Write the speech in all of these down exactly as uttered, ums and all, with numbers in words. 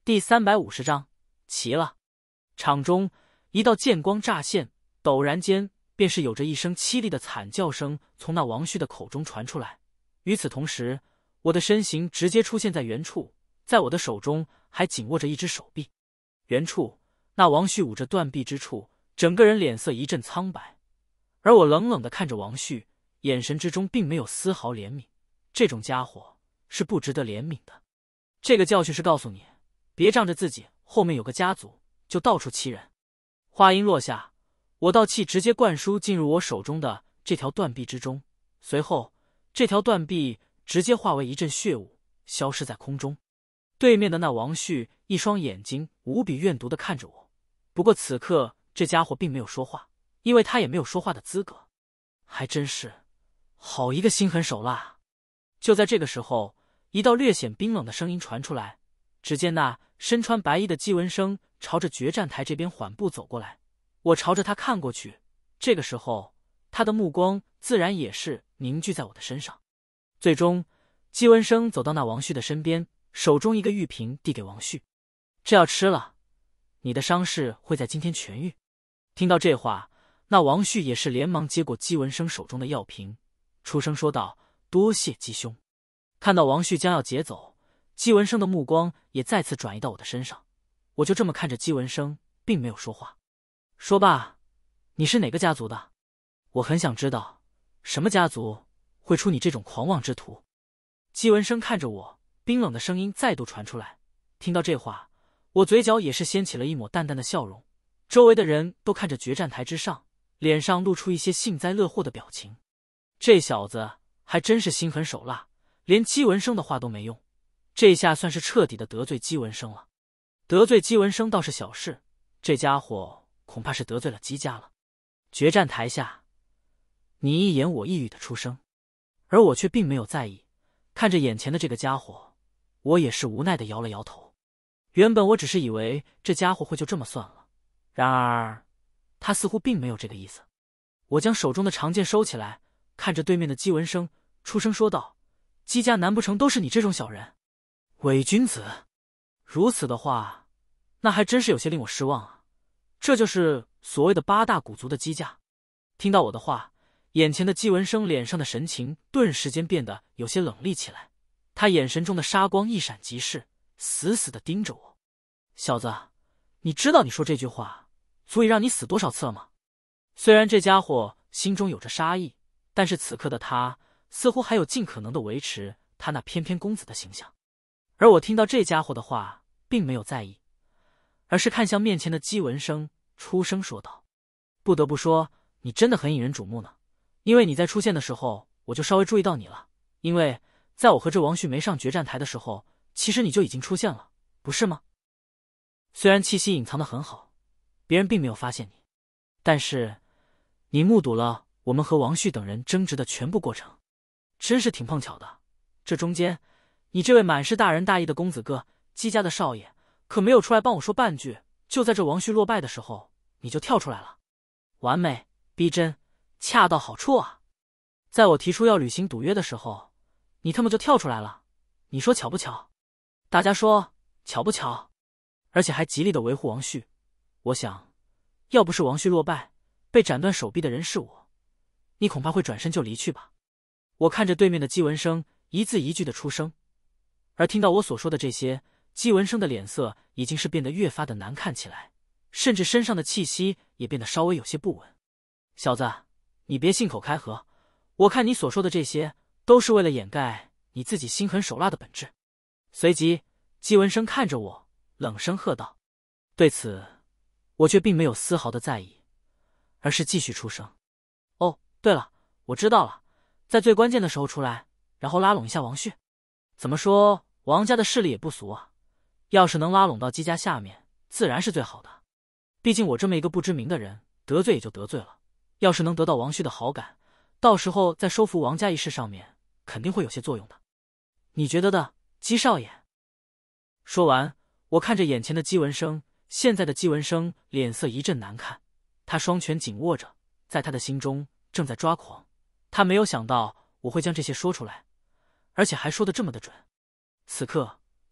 第三百五十章，齐了。场中一道剑光乍现，陡然间便是有着一声凄厉的惨叫声从那王旭的口中传出来。与此同时，我的身形直接出现在原处，在我的手中还紧握着一只手臂。原处那王旭捂着断臂之处，整个人脸色一阵苍白，而我冷冷地看着王旭，眼神之中并没有丝毫怜悯。这种家伙是不值得怜悯的。这个教训是告诉你，别仗着自己后面有个家族就到处欺人。话音落下，我道气直接灌输进入我手中的这条断臂之中，随后这条断臂直接化为一阵血雾，消失在空中。对面的那王旭一双眼睛无比怨毒地看着我，不过此刻这家伙并没有说话，因为他也没有说话的资格。还真是好一个心狠手辣。就在这个时候，一道略显冰冷的声音传出来，只见那身穿白衣的姬文生朝着决战台这边缓步走过来。我朝着他看过去，这个时候他的目光自然也是凝聚在我的身上。最终姬文生走到那王旭的身边，手中一个玉瓶递给王旭，这要吃了，你的伤势会在今天痊愈。听到这话，那王旭也是连忙接过姬文生手中的药瓶，出声说道，多谢姬兄。看到王旭将要劫走，姬文生的目光也再次转移到我的身上，我就这么看着姬文生，并没有说话。说罢，你是哪个家族的？我很想知道，什么家族会出你这种狂妄之徒？姬文生看着我，冰冷的声音再度传出来。听到这话，我嘴角也是掀起了一抹淡淡的笑容。周围的人都看着决战台之上，脸上露出一些幸灾乐祸的表情。这小子还真是心狠手辣，连姬文生的话都没用，这下算是彻底的得罪姬文生了。得罪姬文生倒是小事，这家伙恐怕是得罪了姬家了。决战台下，你一言我一语的出声，而我却并没有在意。看着眼前的这个家伙，我也是无奈的摇了摇头。原本我只是以为这家伙会就这么算了，然而他似乎并没有这个意思。我将手中的长剑收起来，看着对面的姬文生，出声说道，姬家难不成都是你这种小人？伪君子！如此的话，那还真是有些令我失望啊。这就是所谓的八大古族的姬家。听到我的话，眼前的姬文生脸上的神情顿时间变得有些冷厉起来，他眼神中的杀光一闪即逝，死死地盯着我。小子，你知道你说这句话足以让你死多少次了吗？虽然这家伙心中有着杀意，但是此刻的他似乎还有尽可能的维持他那翩翩公子的形象。而我听到这家伙的话并没有在意，而是看向面前的姬文生，出声说道，不得不说你真的很引人瞩目呢。因为你在出现的时候我就稍微注意到你了，因为在我和这王旭没上决战台的时候，其实你就已经出现了，不是吗？虽然气息隐藏得很好，别人并没有发现你，但是你目睹了我们和王旭等人争执的全部过程，真是挺碰巧的。这中间你这位满是大仁大义的公子哥，姬家的少爷，可没有出来帮我说半句，就在这王旭落败的时候你就跳出来了，完美逼真，恰到好处啊。在我提出要履行赌约的时候，你他妈就跳出来了，你说巧不巧？大家说巧不巧？而且还极力的维护王旭。我想要不是王旭落败，被斩断手臂的人是我，你恐怕会转身就离去吧。我看着对面的姬文生一字一句的出声，而听到我所说的这些，姬文生的脸色已经是变得越发的难看起来，甚至身上的气息也变得稍微有些不稳。小子，你别信口开河，我看你所说的这些都是为了掩盖你自己心狠手辣的本质。随即姬文生看着我冷声喝道。对此我却并没有丝毫的在意，而是继续出声，哦对了，我知道了，在最关键的时候出来，然后拉拢一下王旭。怎么说，王家的势力也不俗啊，要是能拉拢到姬家下面，自然是最好的。毕竟我这么一个不知名的人，得罪也就得罪了，要是能得到王旭的好感，到时候在收服王家一事上面肯定会有些作用的。你觉得的，姬少爷？说完，我看着眼前的姬文生，现在的姬文生脸色一阵难看，他双拳紧握着，在他的心中正在抓狂。他没有想到我会将这些说出来，而且还说得这么的准。此刻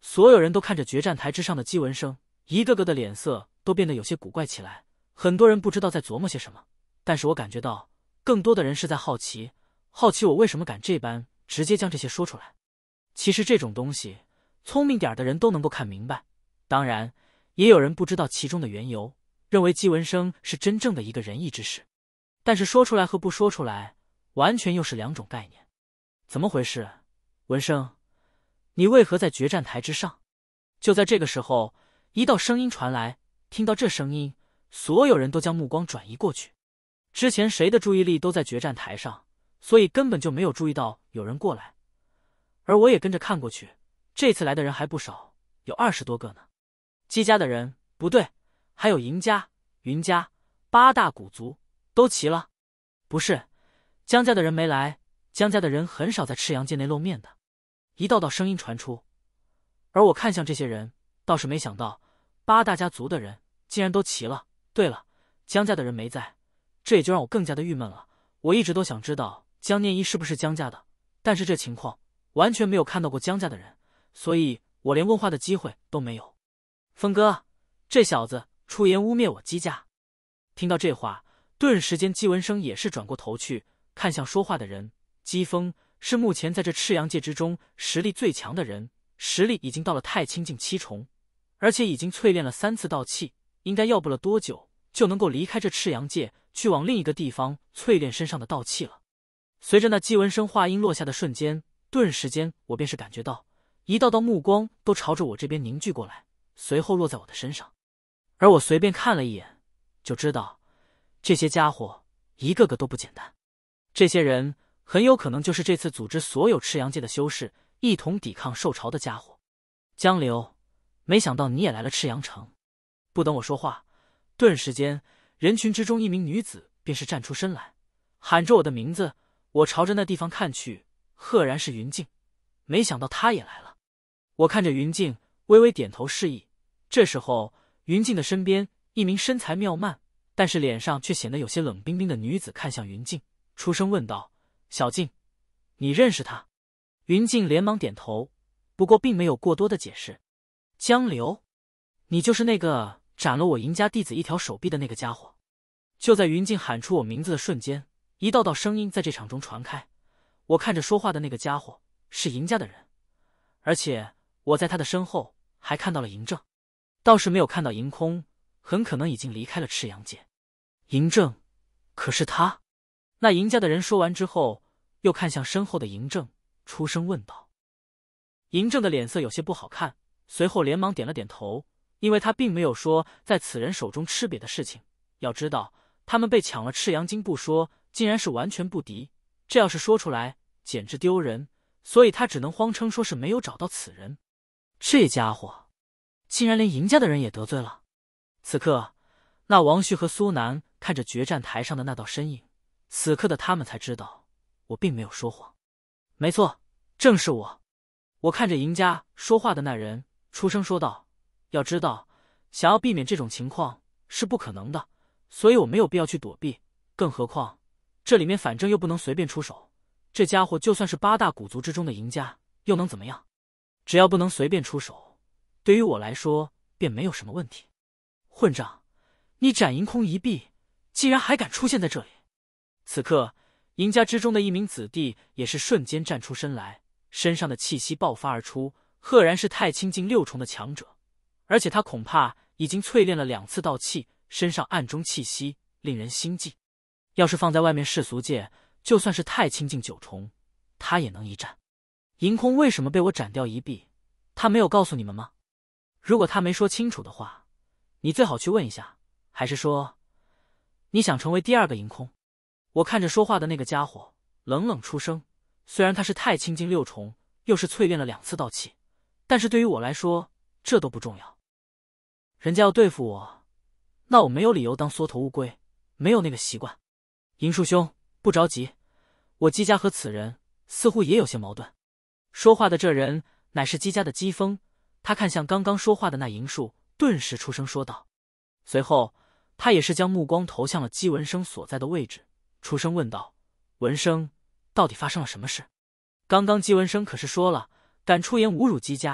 所有人都看着决战台之上的姬文生，一个个的脸色都变得有些古怪起来。很多人不知道在琢磨些什么，但是我感觉到更多的人是在好奇，好奇我为什么敢这般直接将这些说出来。其实这种东西，聪明点的人都能够看明白，当然也有人不知道其中的缘由，认为姬文生是真正的一个仁义之士。但是说出来和不说出来，完全又是两种概念。怎么回事？文生，你为何在决战台之上？就在这个时候，一道声音传来。听到这声音，所有人都将目光转移过去。之前谁的注意力都在决战台上，所以根本就没有注意到有人过来。而我也跟着看过去，这次来的人还不少，有二十多个呢。姬家的人，不对，还有赢家、云家、八大古族都齐了。不是，江家的人没来，江家的人很少在赤阳界内露面的。一道道声音传出，而我看向这些人，倒是没想到八大家族的人竟然都齐了。对了，江家的人没在，这也就让我更加的郁闷了。我一直都想知道江念一是不是江家的，但是这情况完全没有看到过江家的人，所以我连问话的机会都没有。峰哥，这小子出言污蔑我姬家。听到这话，顿时间姬文生也是转过头去看向说话的人。姬峰是目前在这赤阳界之中实力最强的人，实力已经到了太清境七重，而且已经淬炼了三次道气，应该要不了多久就能够离开这赤阳界，去往另一个地方淬炼身上的道气了。随着那姬文生话音落下的瞬间，顿时间我便是感觉到一道道目光都朝着我这边凝聚过来，随后落在我的身上。而我随便看了一眼，就知道这些家伙一个个都不简单。这些人很有可能就是这次组织所有赤阳界的修士一同抵抗兽潮的家伙。江流，没想到你也来了赤阳城。不等我说话，顿时间人群之中一名女子便是站出身来，喊着我的名字。我朝着那地方看去，赫然是云静。没想到她也来了。我看着云静，微微点头示意。这时候云静的身边一名身材妙曼，但是脸上却显得有些冷冰冰的女子看向云静，出声问道：小静，你认识他？云静连忙点头，不过并没有过多的解释。江流，你就是那个斩了我赢家弟子一条手臂的那个家伙。就在云静喊出我名字的瞬间，一道道声音在这场中传开。我看着说话的那个家伙是赢家的人，而且我在他的身后还看到了嬴政，倒是没有看到嬴空，很可能已经离开了赤阳界。嬴政，可是他？那赢家的人说完之后，又看向身后的嬴政，出声问道。嬴政的脸色有些不好看，随后连忙点了点头，因为他并没有说在此人手中吃瘪的事情。要知道，他们被抢了赤阳经不说，竟然是完全不敌，这要是说出来，简直丢人，所以他只能谎称说是没有找到此人。这家伙，竟然连赢家的人也得罪了。此刻，那王旭和苏南看着决战台上的那道身影，此刻的他们才知道，我并没有说谎。没错，正是我。我看着赢家说话的那人，出声说道：要知道，想要避免这种情况是不可能的，所以我没有必要去躲避，更何况这里面反正又不能随便出手，这家伙就算是八大古族之中的赢家，又能怎么样？只要不能随便出手，对于我来说便没有什么问题。混账，你斩银空一臂，竟然还敢出现在这里！此刻赢家之中的一名子弟也是瞬间站出身来，身上的气息爆发而出，赫然是太清境六重的强者，而且他恐怕已经淬炼了两次道气，身上暗中气息令人心悸。要是放在外面世俗界，就算是太清境九重，他也能一战。银空为什么被我斩掉一臂？他没有告诉你们吗？如果他没说清楚的话，你最好去问一下，还是说你想成为第二个银空？我看着说话的那个家伙，冷冷出声。虽然他是太清境六重，又是淬炼了两次道气，但是对于我来说，这都不重要。人家要对付我，那我没有理由当缩头乌龟，没有那个习惯。银树兄，不着急，我姬家和此人似乎也有些矛盾。说话的这人乃是姬家的姬风，他看向刚刚说话的那银树，顿时出声说道。随后他也是将目光投向了姬文生所在的位置，出声问道：文生，到底发生了什么事？刚刚姬文生可是说了，敢出言侮辱姬家，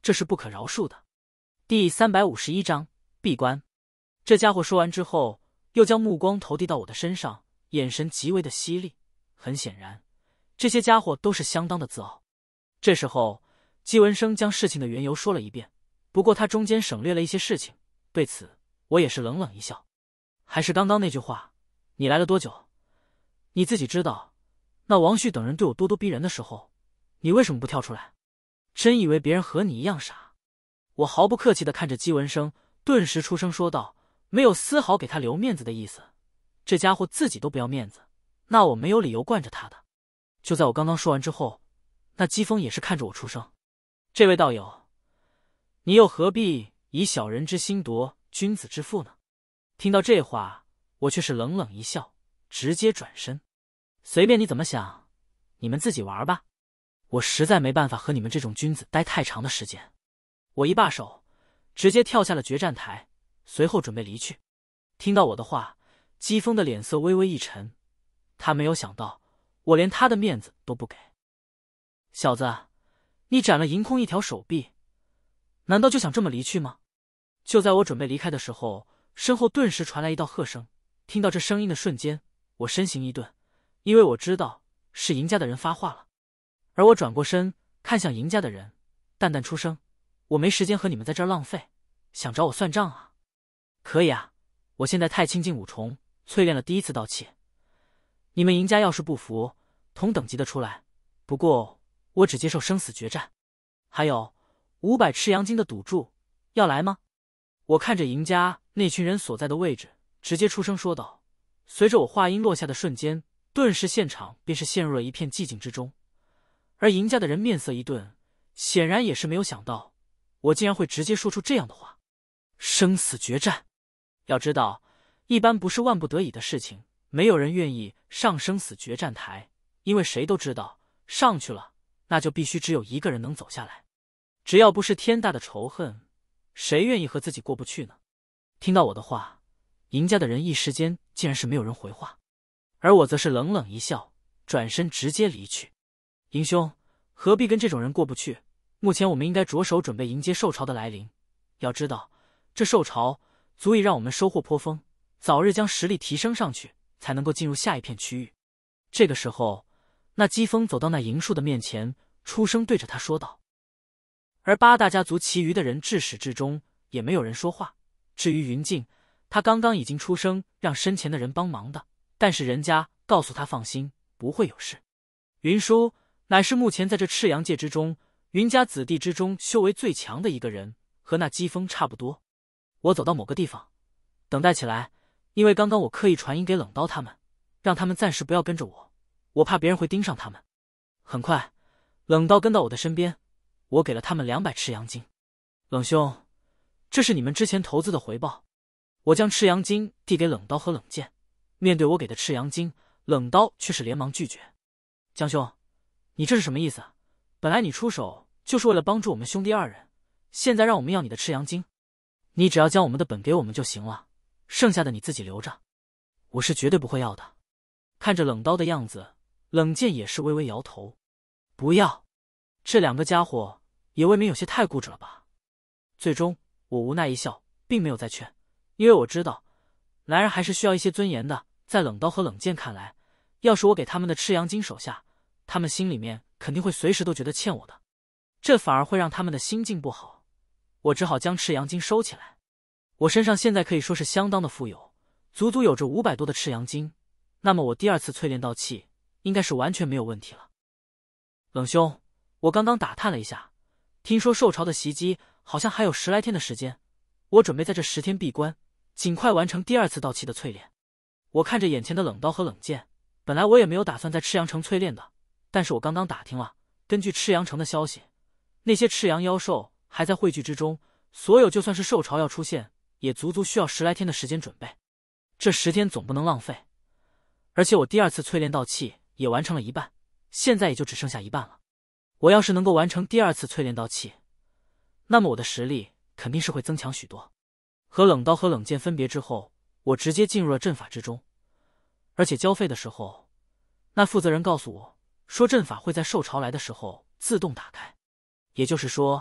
这是不可饶恕的。第三百五十一章闭关。这家伙说完之后，又将目光投递到我的身上，眼神极为的犀利。很显然，这些家伙都是相当的自傲。这时候，姬文生将事情的缘由说了一遍，不过他中间省略了一些事情，对此我也是冷冷一笑。还是刚刚那句话，你来了多久？你自己知道，那王旭等人对我咄咄逼人的时候，你为什么不跳出来？真以为别人和你一样傻？我毫不客气地看着姬文生，顿时出声说道，没有丝毫给他留面子的意思。这家伙自己都不要面子，那我没有理由惯着他的。就在我刚刚说完之后，那姬风也是看着我出声，这位道友，你又何必以小人之心夺君子之腹呢？听到这话，我却是冷冷一笑，直接转身，随便你怎么想，你们自己玩吧，我实在没办法和你们这种君子待太长的时间。我一罢手，直接跳下了决战台，随后准备离去。听到我的话，姬风的脸色微微一沉，他没有想到我连他的面子都不给。小子，你斩了银空一条手臂，难道就想这么离去吗？就在我准备离开的时候，身后顿时传来一道喝声。听到这声音的瞬间，我身形一顿，因为我知道是赢家的人发话了。而我转过身看向赢家的人，淡淡出声，我没时间和你们在这儿浪费，想找我算账啊？可以啊，我现在太清境五重，淬炼了第一次道气，你们赢家要是不服，同等级的出来，不过我只接受生死决战。还有五百赤阳金的赌注，要来吗？我看着赢家那群人所在的位置，直接出声说道。随着我话音落下的瞬间，顿时现场便是陷入了一片寂静之中。而赢家的人面色一顿，显然也是没有想到我竟然会直接说出这样的话。生死决战，要知道，一般不是万不得已的事情，没有人愿意上生死决战台，因为谁都知道，上去了，那就必须只有一个人能走下来。只要不是天大的仇恨，谁愿意和自己过不去呢？听到我的话，赢家的人一时间竟然是没有人回话，而我则是冷冷一笑，转身直接离去。赢兄，何必跟这种人过不去？目前我们应该着手准备迎接兽潮的来临。要知道，这兽潮足以让我们收获颇丰，早日将实力提升上去，才能够进入下一片区域。这个时候，那姬风走到那银树的面前，出声对着他说道。而八大家族其余的人至始至终也没有人说话。至于云静，他刚刚已经出声让身前的人帮忙的，但是人家告诉他放心，不会有事。云舒乃是目前在这赤阳界之中，云家子弟之中修为最强的一个人，和那姬风差不多。我走到某个地方，等待起来，因为刚刚我刻意传音给冷刀他们，让他们暂时不要跟着我，我怕别人会盯上他们。很快，冷刀跟到我的身边，我给了他们两百赤阳金。冷兄，这是你们之前投资的回报。我将赤阳金递给冷刀和冷剑，面对我给的赤阳金，冷刀却是连忙拒绝。江兄，你这是什么意思？本来你出手就是为了帮助我们兄弟二人，现在让我们要你的赤阳金？你只要将我们的本给我们就行了，剩下的你自己留着，我是绝对不会要的。看着冷刀的样子，冷剑也是微微摇头。不要，这两个家伙也未免有些太固执了吧。最终我无奈一笑，并没有再劝，因为我知道男人还是需要一些尊严的。在冷刀和冷剑看来，要是我给他们的赤阳金手下，他们心里面肯定会随时都觉得欠我的，这反而会让他们的心境不好。我只好将赤阳金收起来。我身上现在可以说是相当的富有，足足有着五百多的赤阳金，那么我第二次淬炼道气应该是完全没有问题了。冷兄，我刚刚打探了一下，听说兽潮的袭击好像还有十来天的时间，我准备在这十天闭关，尽快完成第二次道气的淬炼。我看着眼前的冷刀和冷剑，本来我也没有打算在赤阳城淬炼的，但是我刚刚打听了，根据赤阳城的消息，那些赤阳妖兽还在汇聚之中，所有就算是兽潮要出现，也足足需要十来天的时间准备。这十天总不能浪费，而且我第二次淬炼道气也完成了一半，现在也就只剩下一半了。我要是能够完成第二次淬炼道气，那么我的实力肯定是会增强许多。和冷刀和冷剑分别之后，我直接进入了阵法之中，而且交费的时候，那负责人告诉我说阵法会在兽潮来的时候自动打开，也就是说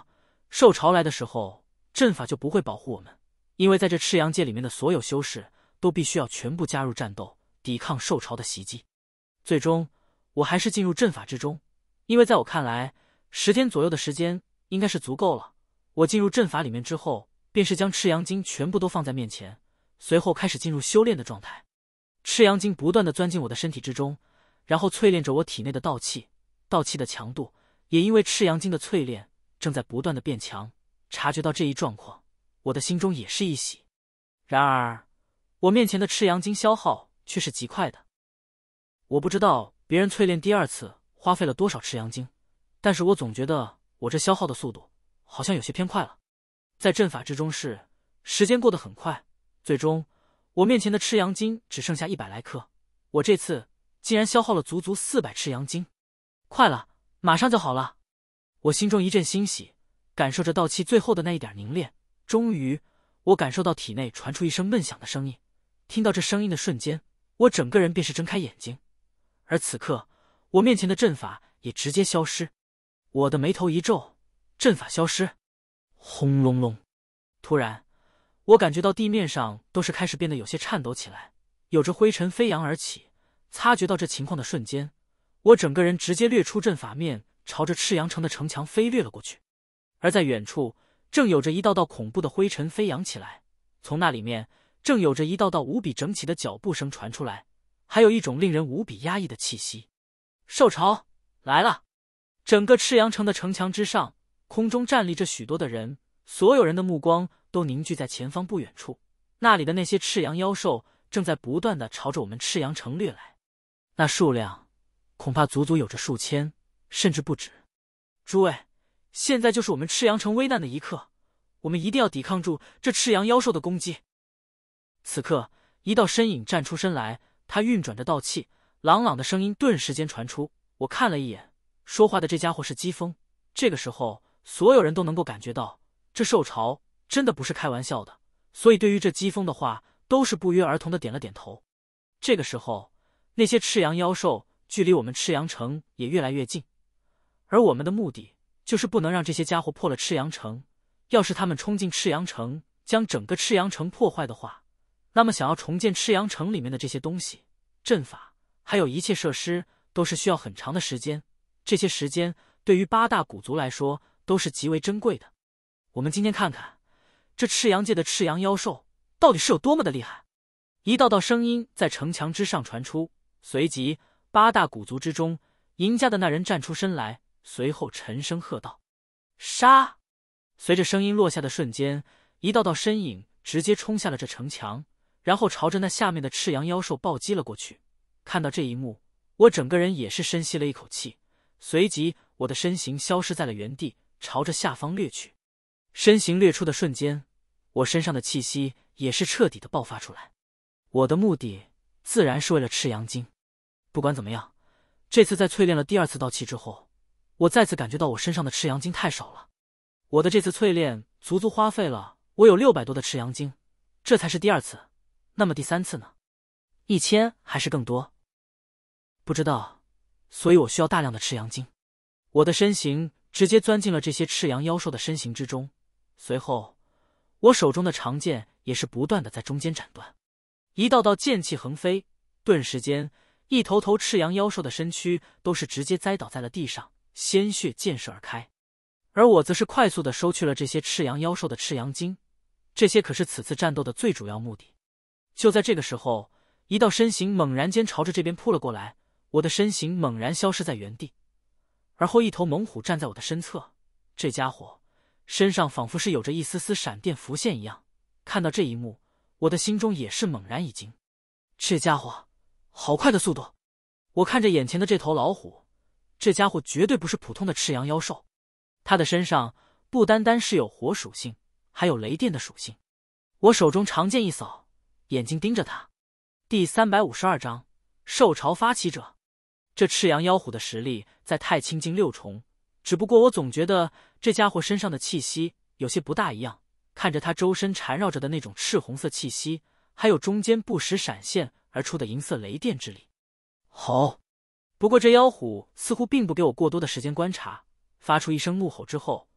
兽潮来的时候，阵法就不会保护我们，因为在这赤阳界里面的所有修士都必须要全部加入战斗，抵抗兽潮的袭击。最终，我还是进入阵法之中，因为在我看来，十天左右的时间应该是足够了。我进入阵法里面之后，便是将赤阳经全部都放在面前，随后开始进入修炼的状态。赤阳经不断地钻进我的身体之中，然后淬炼着我体内的道气，道气的强度也因为赤阳经的淬炼正在不断的变强。察觉到这一状况，我的心中也是一喜。然而，我面前的赤阳经消耗却是极快的。我不知道别人淬炼第二次花费了多少赤阳经，但是我总觉得我这消耗的速度好像有些偏快了。在阵法之中是时间过得很快，最终我面前的赤阳经只剩下一百来克，我这次竟然消耗了足足四百赤阳经。快了，马上就好了。我心中一阵欣喜，感受着道气最后的那一点凝练。终于，我感受到体内传出一声闷响的声音。听到这声音的瞬间，我整个人便是睁开眼睛。而此刻，我面前的阵法也直接消失。我的眉头一皱，阵法消失。轰隆隆！突然，我感觉到地面上都是开始变得有些颤抖起来，有着灰尘飞扬而起。察觉到这情况的瞬间，我整个人直接掠出阵法面，朝着赤阳城的城墙飞掠了过去。而在远处，正有着一道道恐怖的灰尘飞扬起来，从那里面正有着一道道无比整齐的脚步声传出来，还有一种令人无比压抑的气息。兽潮来了！整个赤阳城的城墙之上，空中站立着许多的人，所有人的目光都凝聚在前方不远处，那里的那些赤阳妖兽正在不断地朝着我们赤阳城掠来，那数量恐怕足足有着数千，甚至不止。诸位，现在就是我们赤阳城危难的一刻，我们一定要抵抗住这赤阳妖兽的攻击。此刻，一道身影站出身来，他运转着道气，朗朗的声音顿时间传出。我看了一眼，说话的这家伙是疾风。这个时候，所有人都能够感觉到，这兽潮真的不是开玩笑的，所以对于这疾风的话，都是不约而同的点了点头。这个时候，那些赤阳妖兽距离我们赤阳城也越来越近，而我们的目的就是不能让这些家伙破了赤阳城。要是他们冲进赤阳城，将整个赤阳城破坏的话，那么想要重建赤阳城里面的这些东西，阵法还有一切设施，都是需要很长的时间。这些时间对于八大古族来说都是极为珍贵的。我们今天看看这赤阳界的赤阳妖兽到底是有多么的厉害。一道道声音在城墙之上传出，随即八大古族之中赢家的那人站出身来，随后沉声喝道：杀！随着声音落下的瞬间，一道道身影直接冲下了这城墙，然后朝着那下面的赤阳妖兽暴击了过去。看到这一幕，我整个人也是深吸了一口气，随即我的身形消失在了原地，朝着下方掠去。身形掠出的瞬间，我身上的气息也是彻底的爆发出来。我的目的自然是为了赤阳经。不管怎么样，这次在淬炼了第二次道气之后，我再次感觉到我身上的赤阳经太少了。我的这次淬炼足足花费了我有六百多的赤阳经，这才是第二次。那么第三次呢？一千还是更多？不知道，所以我需要大量的赤阳经。我的身形直接钻进了这些赤阳妖兽的身形之中，随后我手中的长剑也是不断的在中间斩断，一道道剑气横飞，顿时间一头头赤阳妖兽的身躯都是直接栽倒在了地上，鲜血溅射而开。而我则是快速的收去了这些赤阳妖兽的赤阳经，这些可是此次战斗的最主要目的。就在这个时候，一道身形猛然间朝着这边扑了过来，我的身形猛然消失在原地，而后一头猛虎站在我的身侧，这家伙身上仿佛是有着一丝丝闪电浮现一样。看到这一幕，我的心中也是猛然一惊，这家伙好快的速度！我看着眼前的这头老虎，这家伙绝对不是普通的赤阳妖兽，他的身上不单单是有火属性，还有雷电的属性。我手中长剑一扫，眼睛盯着他。第三百五十二章兽潮发起者。这赤阳妖虎的实力在太清境六重，只不过我总觉得这家伙身上的气息有些不大一样，看着他周身缠绕着的那种赤红色气息，还有中间不时闪现而出的银色雷电之力。吼！不过这妖虎似乎并不给我过多的时间观察，发出一声怒吼之后，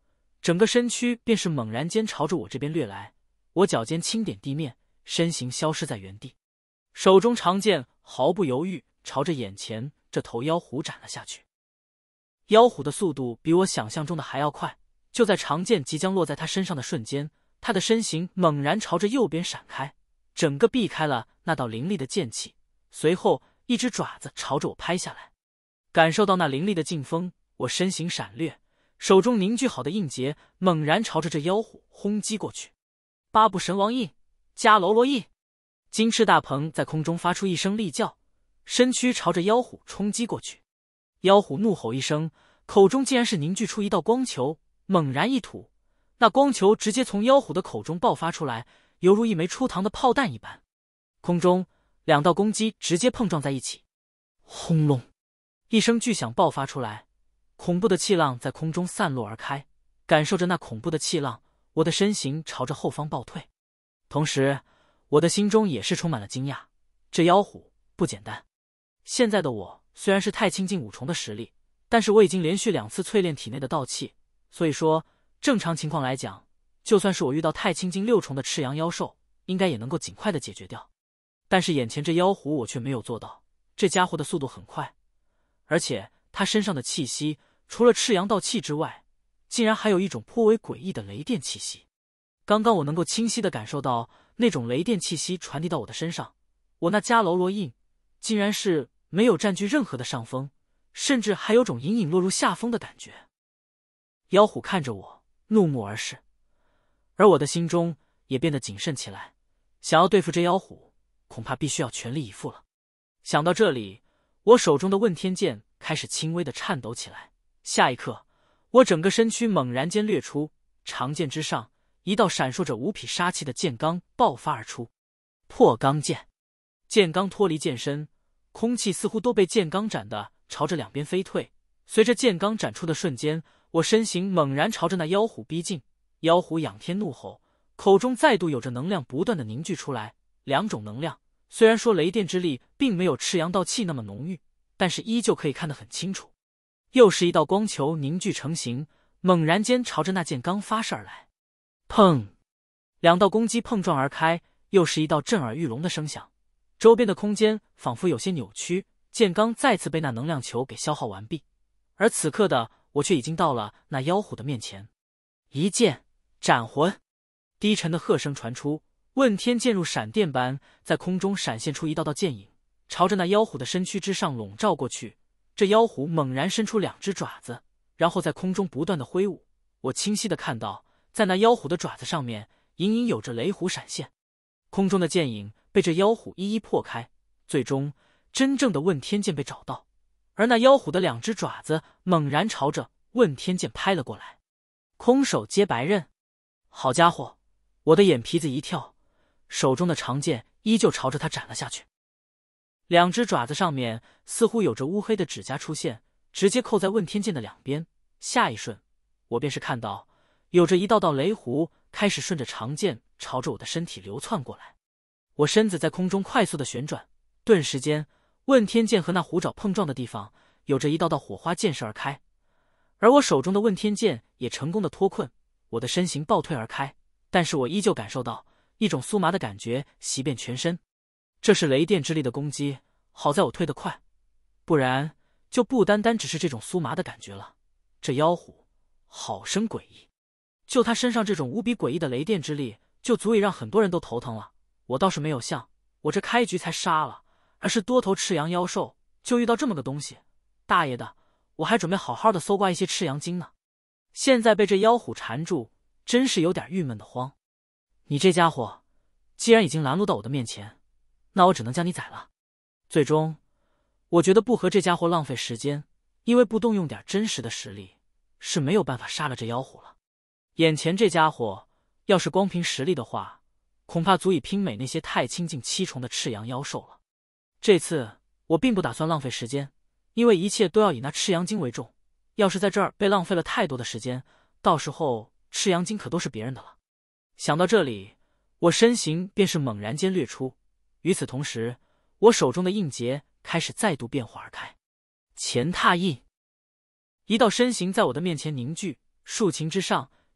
整个身躯便是猛然间朝着我这边掠来。我脚尖轻点地面，身形消失在原地，手中长剑毫不犹豫朝着眼前这头妖虎斩了下去。妖虎的速度比我想象中的还要快，就在长剑即将落在他身上的瞬间，他的身形猛然朝着右边闪开，整个避开了那道凌厉的剑气，随后一只爪子朝着我拍下来。感受到那凌厉的劲风，我身形闪掠，手中凝聚好的印结猛然朝着这妖虎轰击过去。八部神王印，迦楼罗印。金翅大鹏在空中发出一声厉叫，身躯朝着妖虎冲击过去。妖虎怒吼一声，口中竟然是凝聚出一道光球，猛然一吐，那光球直接从妖虎的口中爆发出来，犹如一枚出膛的炮弹一般。空中两道攻击直接碰撞在一起，轰隆一声巨响爆发出来，恐怖的气浪在空中散落而开。感受着那恐怖的气浪，我的身形朝着后方暴退，同时我的心中也是充满了惊讶，这妖虎不简单。现在的我虽然是太清境五重的实力，但是我已经连续两次淬炼体内的道气，所以说正常情况来讲，就算是我遇到太清境六重的赤阳妖兽，应该也能够尽快的解决掉。但是眼前这妖虎我却没有做到，这家伙的速度很快，而且他身上的气息除了赤阳道气之外，竟然还有一种颇为诡异的雷电气息。刚刚我能够清晰地感受到那种雷电气息传递到我的身上，我那迦楼罗印竟然是没有占据任何的上风，甚至还有种隐隐落入下风的感觉。妖虎看着我怒目而视，而我的心中也变得谨慎起来，想要对付这妖虎，恐怕必须要全力以赴了。想到这里，我手中的问天剑开始轻微的颤抖起来。下一刻，我整个身躯猛然间掠出，长剑之上一道闪烁着无匹杀气的剑罡爆发而出。破罡剑，剑罡脱离剑身，空气似乎都被剑罡斩的朝着两边飞退。随着剑罡斩出的瞬间，我身形猛然朝着那妖虎逼近。妖虎仰天怒吼，口中再度有着能量不断的凝聚出来。两种能量虽然说雷电之力并没有赤阳道气那么浓郁，但是依旧可以看得很清楚。又是一道光球凝聚成型，猛然间朝着那剑罡发射而来。砰！两道攻击碰撞而开，又是一道震耳欲聋的声响。周边的空间仿佛有些扭曲，剑罡再次被那能量球给消耗完毕。而此刻的我却已经到了那妖虎的面前，一剑斩魂。低沉的喝声传出，问天剑如闪电般在空中闪现出一道道剑影，朝着那妖虎的身躯之上笼罩过去。这妖虎猛然伸出两只爪子，然后在空中不断的挥舞。我清晰的看到，在那妖虎的爪子上面隐隐有着雷虎闪现。空中的剑影被这妖虎一一破开，最终真正的问天剑被找到，而那妖虎的两只爪子猛然朝着问天剑拍了过来。空手接白刃，好家伙！我的眼皮子一跳，手中的长剑依旧朝着他斩了下去。两只爪子上面似乎有着乌黑的指甲出现，直接扣在问天剑的两边。下一瞬，我便是看到有着一道道雷弧开始顺着长剑朝着我的身体流窜过来。我身子在空中快速的旋转，顿时间问天剑和那虎爪碰撞的地方有着一道道火花溅射而开，而我手中的问天剑也成功的脱困，我的身形暴退而开，但是我依旧感受到一种酥麻的感觉袭遍全身。这是雷电之力的攻击，好在我退得快，不然就不单单只是这种酥麻的感觉了。这妖虎好生诡异，就他身上这种无比诡异的雷电之力，就足以让很多人都头疼了。我倒是没有像我这开局才杀了，而是多头赤阳妖兽，就遇到这么个东西。大爷的，我还准备好好的搜刮一些赤阳精呢，现在被这妖虎缠住，真是有点郁闷的慌。你这家伙既然已经拦路到我的面前，那我只能将你宰了。最终我觉得不和这家伙浪费时间，因为不动用点真实的实力是没有办法杀了这妖虎了。眼前这家伙要是光凭实力的话，恐怕足以媲美那些太清境七重的赤阳妖兽了。这次我并不打算浪费时间，因为一切都要以那赤阳精为重，要是在这儿被浪费了太多的时间，到时候赤阳精可都是别人的了。想到这里，我身形便是猛然间掠出，与此同时，我手中的印结开始再度变化而开。前踏印，一道身形在我的面前凝聚，竖琴之上，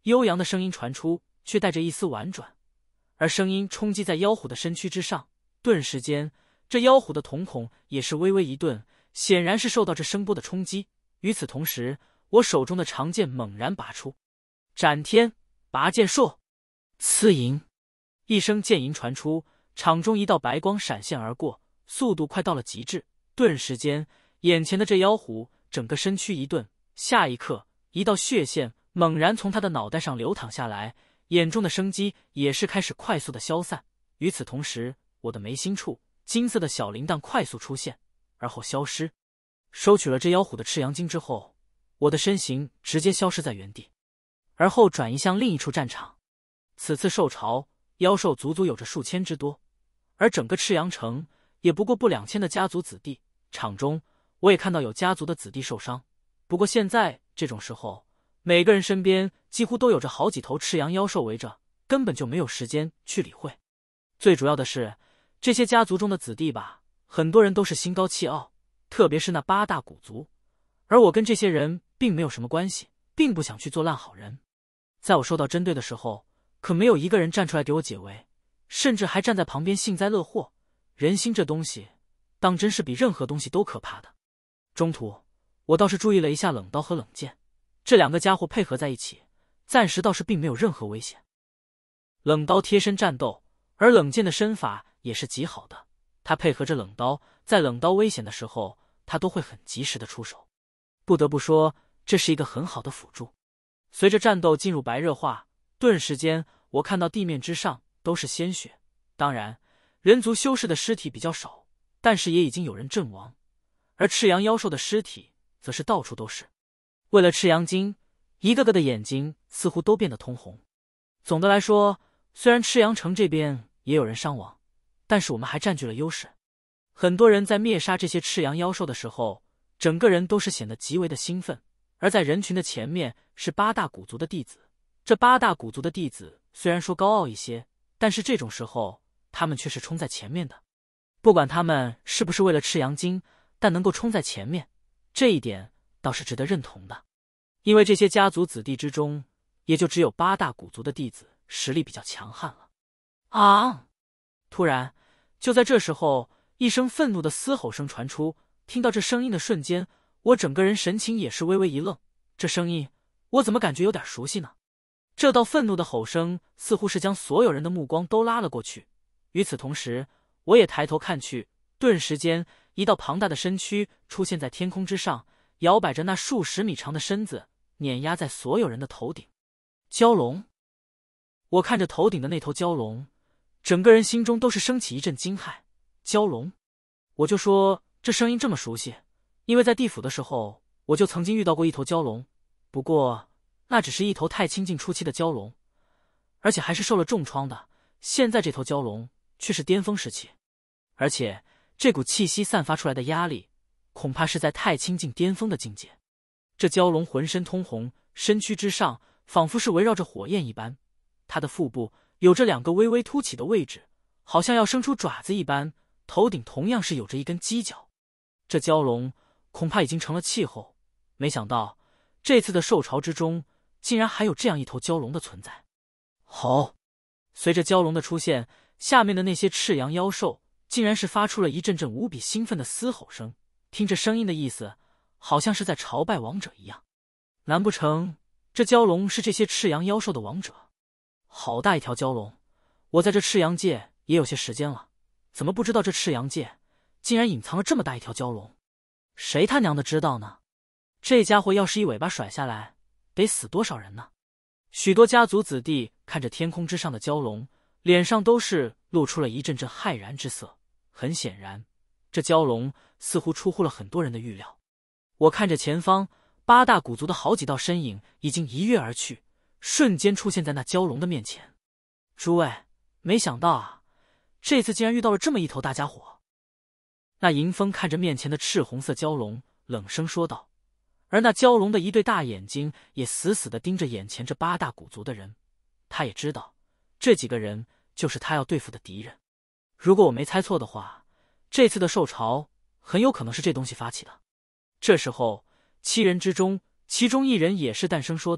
悠扬的声音传出，却带着一丝婉转，而声音冲击在妖虎的身躯之上，顿时间，这妖虎的瞳孔也是微微一顿，显然是受到这声波的冲击。与此同时，我手中的长剑猛然拔出，斩天拔剑术，呲营，一声剑吟传出，场中一道白光闪现而过，速度快到了极致。顿时间，眼前的这妖虎整个身躯一顿，下一刻，一道血线猛然从他的脑袋上流淌下来，眼中的生机也是开始快速的消散。与此同时，我的眉心处金色的小铃铛快速出现，而后消失。收取了这妖虎的赤阳精之后，我的身形直接消失在原地，而后转移向另一处战场。此次受潮，妖兽足足有着数千之多，而整个赤阳城也不过不两千的家族子弟。场中，我也看到有家族的子弟受伤，不过现在这种时候，每个人身边几乎都有着好几头赤阳妖兽围着，根本就没有时间去理会。最主要的是，这些家族中的子弟吧，很多人都是心高气傲，特别是那八大古族，而我跟这些人并没有什么关系，并不想去做烂好人。在我受到针对的时候，可没有一个人站出来给我解围，甚至还站在旁边幸灾乐祸。人心这东西，当真是比任何东西都可怕的。中途，我倒是注意了一下冷刀和冷剑，这两个家伙配合在一起，暂时倒是并没有任何危险。冷刀贴身战斗，而冷剑的身法也是极好的，他配合着冷刀，在冷刀危险的时候，他都会很及时的出手。不得不说，这是一个很好的辅助。随着战斗进入白热化，顿时间我看到地面之上都是鲜血，当然人族修士的尸体比较少，但是也已经有人阵亡，而赤阳妖兽的尸体则是到处都是。为了赤阳精，一个个的眼睛似乎都变得通红。总的来说，虽然赤阳城这边也有人伤亡，但是我们还占据了优势。很多人在灭杀这些赤阳妖兽的时候，整个人都是显得极为的兴奋，而在人群的前面是八大古族的弟子。这八大古族的弟子虽然说高傲一些，但是这种时候他们却是冲在前面的。不管他们是不是为了赤阳精，但能够冲在前面，这一点倒是值得认同的。因为这些家族子弟之中，也就只有八大古族的弟子实力比较强悍了。啊！突然，就在这时候，一声愤怒的嘶吼声传出。听到这声音的瞬间，我整个人神情也是微微一愣。这声音，我怎么感觉有点熟悉呢？这道愤怒的吼声似乎是将所有人的目光都拉了过去。与此同时，我也抬头看去，顿时间，一道庞大的身躯出现在天空之上，摇摆着那数十米长的身子，碾压在所有人的头顶。蛟龙！我看着头顶的那头蛟龙，整个人心中都是升起一阵惊骇。蛟龙！我就说这声音这么熟悉，因为在地府的时候，我就曾经遇到过一头蛟龙，不过那只是一头太清境初期的蛟龙，而且还是受了重创的。现在这头蛟龙却是巅峰时期，而且这股气息散发出来的压力，恐怕是在太清境巅峰的境界。这蛟龙浑身通红，身躯之上仿佛是围绕着火焰一般，它的腹部有着两个微微凸起的位置，好像要生出爪子一般，头顶同样是有着一根犄角。这蛟龙恐怕已经成了气候，没想到这次的受潮之中，竟然还有这样一头蛟龙的存在。吼！随着蛟龙的出现，下面的那些赤阳妖兽竟然是发出了一阵阵无比兴奋的嘶吼声。听着声音的意思，好像是在朝拜王者一样。难不成这蛟龙是这些赤阳妖兽的王者？好大一条蛟龙！我在这赤阳界也有些时间了，怎么不知道这赤阳界竟然隐藏了这么大一条蛟龙？谁他娘的知道呢？这家伙要是一尾巴甩下来，得死多少人呢？许多家族子弟看着天空之上的蛟龙，脸上都是露出了一阵阵骇然之色。很显然，这蛟龙似乎出乎了很多人的预料。我看着前方八大古族的好几道身影已经一跃而去，瞬间出现在那蛟龙的面前。诸位，没想到啊，这次竟然遇到了这么一头大家伙。那迎风看着面前的赤红色蛟龙，冷声说道。而那蛟龙的一对大眼睛也死死地盯着眼前这八大古族的人，他也知道这几个人就是他要对付的敌人。如果我没猜错的话，这次的受潮很有可能是这东西发起的。这时候，七人之中，其中一人也是淡声说道，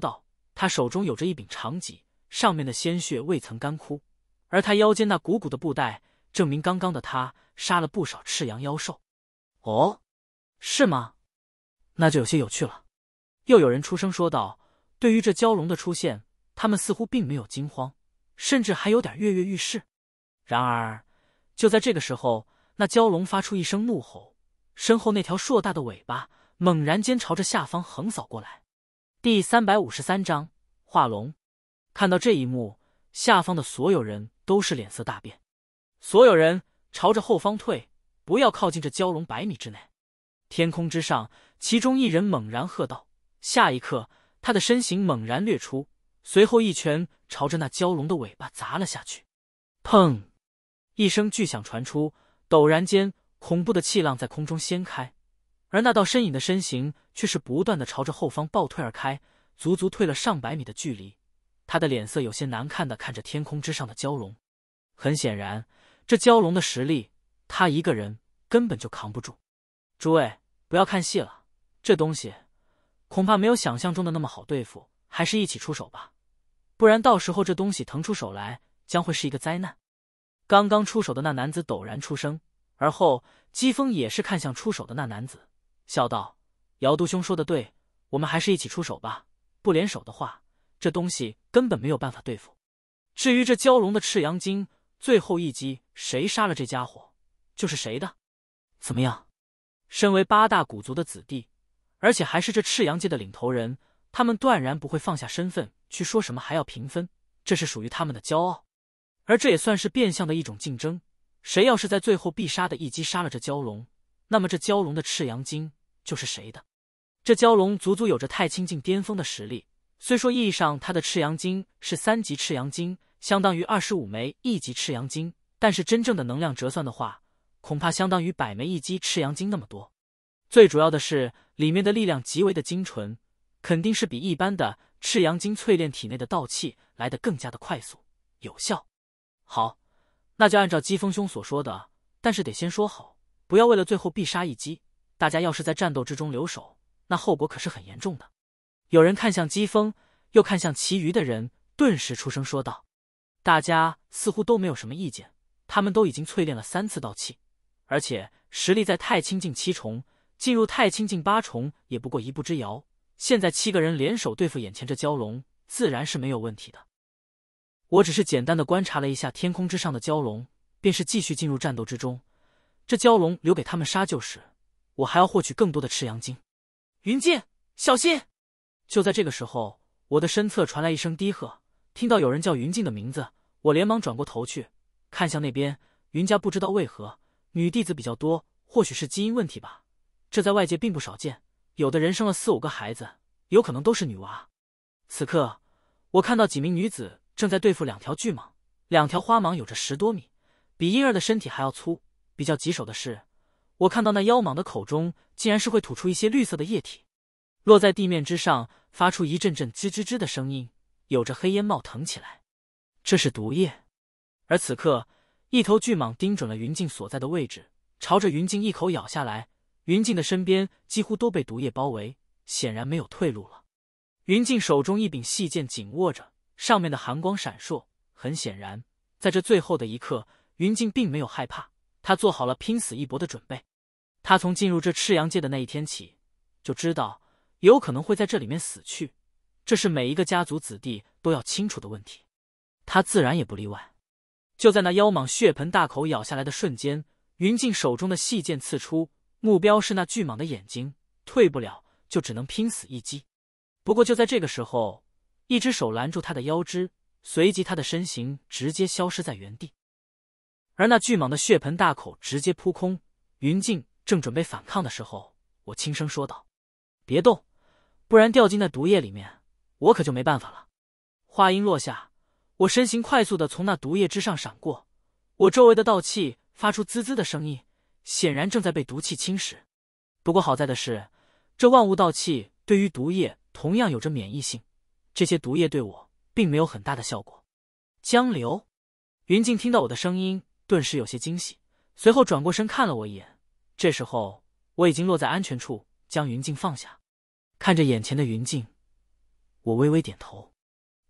他手中有着一柄长戟，上面的鲜血未曾干枯，而他腰间那鼓鼓的布带，证明刚刚的他杀了不少赤阳妖兽。哦，是吗？那就有些有趣了。又有人出声说道，对于这蛟龙的出现，他们似乎并没有惊慌，甚至还有点跃跃欲试。然而就在这个时候，那蛟龙发出一声怒吼，身后那条硕大的尾巴猛然间朝着下方横扫过来。第三百五十三章化龙。看到这一幕，下方的所有人都是脸色大变。所有人朝着后方退，不要靠近这蛟龙百米之内。天空之上，其中一人猛然喝道，下一刻他的身形猛然掠出，随后一拳朝着那蛟龙的尾巴砸了下去。砰！一声巨响传出，陡然间恐怖的气浪在空中掀开，而那道身影的身形却是不断的朝着后方暴退而开，足足退了上百米的距离。他的脸色有些难看的看着天空之上的蛟龙，很显然这蛟龙的实力他一个人根本就扛不住。诸位不要看戏了，这东西恐怕没有想象中的那么好对付，还是一起出手吧，不然到时候这东西腾出手来将会是一个灾难。刚刚出手的那男子陡然出声，而后姬风也是看向出手的那男子，笑道，姚都兄说的对，我们还是一起出手吧，不联手的话这东西根本没有办法对付。至于这蛟龙的赤阳精，最后一击谁杀了这家伙就是谁的。怎么样？身为八大古族的子弟，而且还是这赤阳界的领头人，他们断然不会放下身份去说什么还要平分，这是属于他们的骄傲。而这也算是变相的一种竞争，谁要是在最后必杀的一击杀了这蛟龙，那么这蛟龙的赤阳精就是谁的。这蛟龙足足有着太清境巅峰的实力，虽说意义上它的赤阳精是三级赤阳精，相当于二十五枚一级赤阳精，但是真正的能量折算的话，恐怕相当于百枚一击赤阳精那么多。最主要的是里面的力量极为的精纯，肯定是比一般的赤阳精淬炼体内的道气来得更加的快速有效。好，那就按照姬风兄所说的，但是得先说好，不要为了最后必杀一击，大家要是在战斗之中留守，那后果可是很严重的。有人看向姬风，又看向其余的人，顿时出声说道。大家似乎都没有什么意见，他们都已经淬炼了三次道气，而且实力在太清境七重，进入太清境八重也不过一步之遥。现在七个人联手对付眼前这蛟龙，自然是没有问题的。我只是简单的观察了一下天空之上的蛟龙，便是继续进入战斗之中。这蛟龙留给他们杀救时，我还要获取更多的赤阳精。云剑，小心！就在这个时候，我的身侧传来一声低喝，听到有人叫云静的名字，我连忙转过头去，看向那边。云家不知道为何女弟子比较多，或许是基因问题吧，这在外界并不少见，有的人生了四五个孩子，有可能都是女娃。此刻我看到几名女子正在对付两条巨蟒，两条花蟒有着十多米，比婴儿的身体还要粗。比较棘手的是，我看到那妖蟒的口中竟然是会吐出一些绿色的液体，落在地面之上，发出一阵阵吱吱吱的声音，有着黑烟冒腾起来。这是毒液。而此刻，一头巨蟒盯准了云静所在的位置，朝着云静一口咬下来。云静的身边几乎都被毒液包围，显然没有退路了。云静手中一柄细剑紧握着，上面的寒光闪烁。很显然，在这最后的一刻，云静并没有害怕，他做好了拼死一搏的准备。他从进入这赤阳界的那一天起，就知道有可能会在这里面死去，这是每一个家族子弟都要清楚的问题，他自然也不例外。就在那妖蟒血盆大口咬下来的瞬间，云静手中的细剑刺出，目标是那巨蟒的眼睛，退不了就只能拼死一击。不过就在这个时候，一只手拦住他的腰肢，随即他的身形直接消失在原地。而那巨蟒的血盆大口直接扑空，云静正准备反抗的时候，我轻声说道：别动，不然掉进那毒液里面，我可就没办法了。话音落下，我身形快速的从那毒液之上闪过，我周围的道气发出滋滋的声音，显然正在被毒气侵蚀。不过好在的是，这万物道气对于毒液同样有着免疫性，这些毒液对我并没有很大的效果。江流，云静听到我的声音，顿时有些惊喜，随后转过身看了我一眼。这时候我已经落在安全处，将云静放下。看着眼前的云静，我微微点头。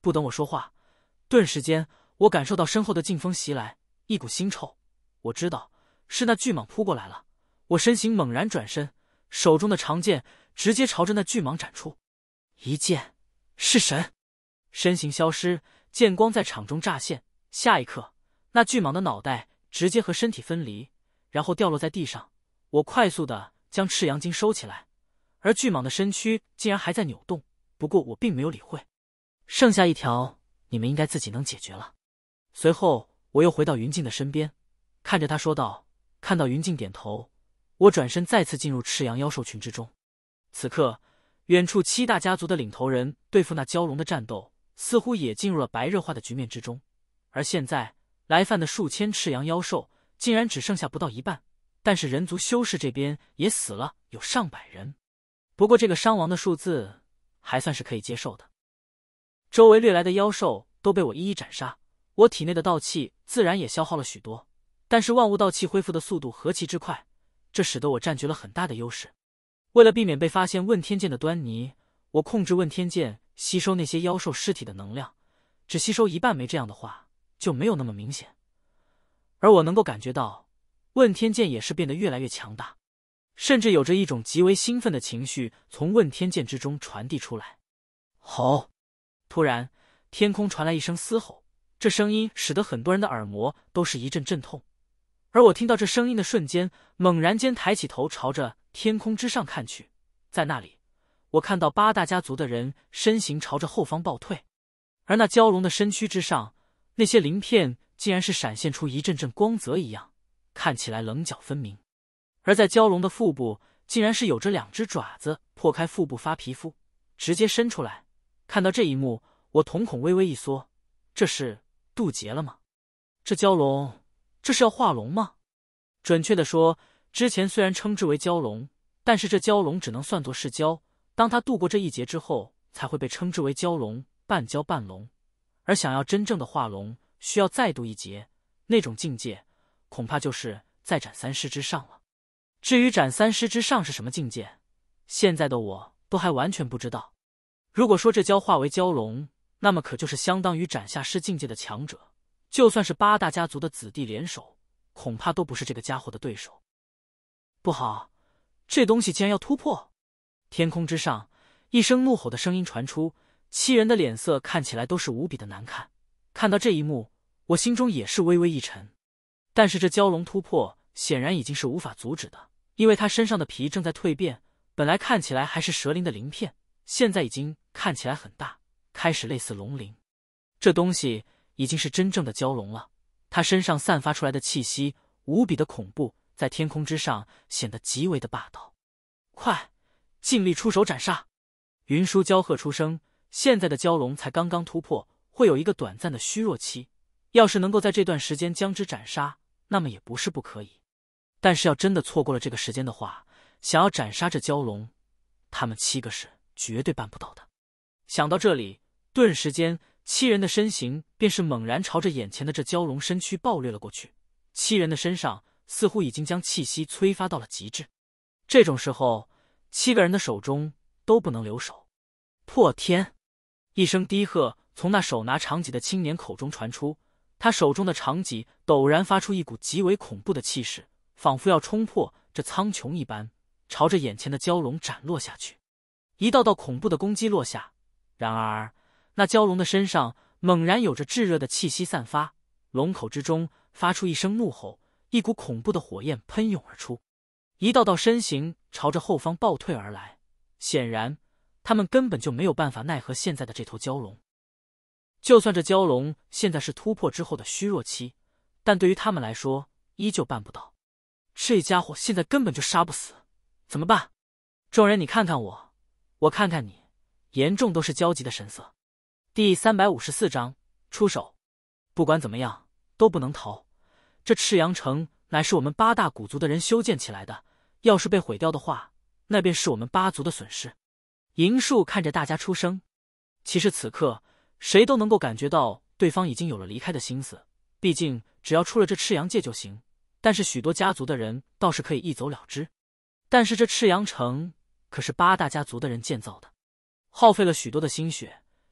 不等我说话，顿时间我感受到身后的劲风袭来，一股腥臭。我知道是那巨蟒扑过来了，我身形猛然转身，手中的长剑直接朝着那巨蟒斩出。一剑弑神，身形消失，剑光在场中乍现。下一刻，那巨蟒的脑袋直接和身体分离，然后掉落在地上。我快速的将赤阳经收起来，而巨蟒的身躯竟然还在扭动，不过我并没有理会。剩下一条，你们应该自己能解决了。随后我又回到云静的身边，看着他说道。看到云静点头，我转身再次进入赤阳妖兽群之中。此刻，远处七大家族的领头人对付那蛟龙的战斗，似乎也进入了白热化的局面之中。而现在来犯的数千赤阳妖兽，竟然只剩下不到一半。但是人族修士这边也死了有上百人，不过这个伤亡的数字还算是可以接受的。周围掠来的妖兽都被我一一斩杀，我体内的道气自然也消耗了许多，但是万物道气恢复的速度何其之快，这使得我占据了很大的优势。为了避免被发现问天剑的端倪，我控制问天剑吸收那些妖兽尸体的能量，只吸收一半没，这样的话就没有那么明显。而我能够感觉到问天剑也是变得越来越强大，甚至有着一种极为兴奋的情绪从问天剑之中传递出来。吼！突然天空传来一声嘶吼，这声音使得很多人的耳膜都是一阵阵痛。而我听到这声音的瞬间，猛然间抬起头朝着天空之上看去，在那里我看到八大家族的人身形朝着后方暴退，而那蛟龙的身躯之上，那些鳞片竟然是闪现出一阵阵光泽一样，看起来棱角分明。而在蛟龙的腹部竟然是有着两只爪子破开腹部发皮肤，直接伸出来。看到这一幕，我瞳孔微微一缩，这是渡劫了吗？这蛟龙这是要化龙吗？准确的说，之前虽然称之为蛟龙，但是这蛟龙只能算作是蛟，当它度过这一劫之后才会被称之为蛟龙，半蛟半龙。而想要真正的化龙，需要再度一劫，那种境界恐怕就是再斩三尸之上了。至于斩三尸之上是什么境界，现在的我都还完全不知道。如果说这蛟化为蛟龙，那么可就是相当于斩下尸境界的强者，就算是八大家族的子弟联手，恐怕都不是这个家伙的对手。不好，这东西竟然要突破！天空之上，一声怒吼的声音传出，七人的脸色看起来都是无比的难看。看到这一幕，我心中也是微微一沉。但是这蛟龙突破显然已经是无法阻止的，因为它身上的皮正在蜕变，本来看起来还是蛇鳞的鳞片，现在已经看起来很大，开始类似龙鳞。这东西已经是真正的蛟龙了，它身上散发出来的气息无比的恐怖，在天空之上显得极为的霸道。快，尽力出手斩杀！云舒娇喝出声。现在的蛟龙才刚刚突破，会有一个短暂的虚弱期，要是能够在这段时间将之斩杀，那么也不是不可以。但是要真的错过了这个时间的话，想要斩杀这蛟龙，他们七个是绝对办不到的。想到这里，顿时间七人的身形便是猛然朝着眼前的这蛟龙身躯暴掠了过去。七人的身上似乎已经将气息催发到了极致，这种时候七个人的手中都不能留手。破天！一声低喝从那手拿长戟的青年口中传出，他手中的长戟陡然发出一股极为恐怖的气势，仿佛要冲破这苍穹一般，朝着眼前的蛟龙斩落下去。一道道恐怖的攻击落下，然而那蛟龙的身上猛然有着炙热的气息散发，龙口之中发出一声怒吼，一股恐怖的火焰喷涌而出，一道道身形朝着后方暴退而来。显然他们根本就没有办法奈何现在的这头蛟龙。就算这蛟龙现在是突破之后的虚弱期，但对于他们来说依旧办不到。这家伙现在根本就杀不死，怎么办？众人你看看我，我看看你，严重都是焦急的神色。第三百五十四章出手。不管怎么样都不能逃，这赤阳城乃是我们八大古族的人修建起来的，要是被毁掉的话，那便是我们八族的损失。银树看着大家出声。其实此刻谁都能够感觉到对方已经有了离开的心思，毕竟只要出了这赤阳界就行，但是许多家族的人倒是可以一走了之。但是这赤阳城可是八大家族的人建造的，耗费了许多的心血，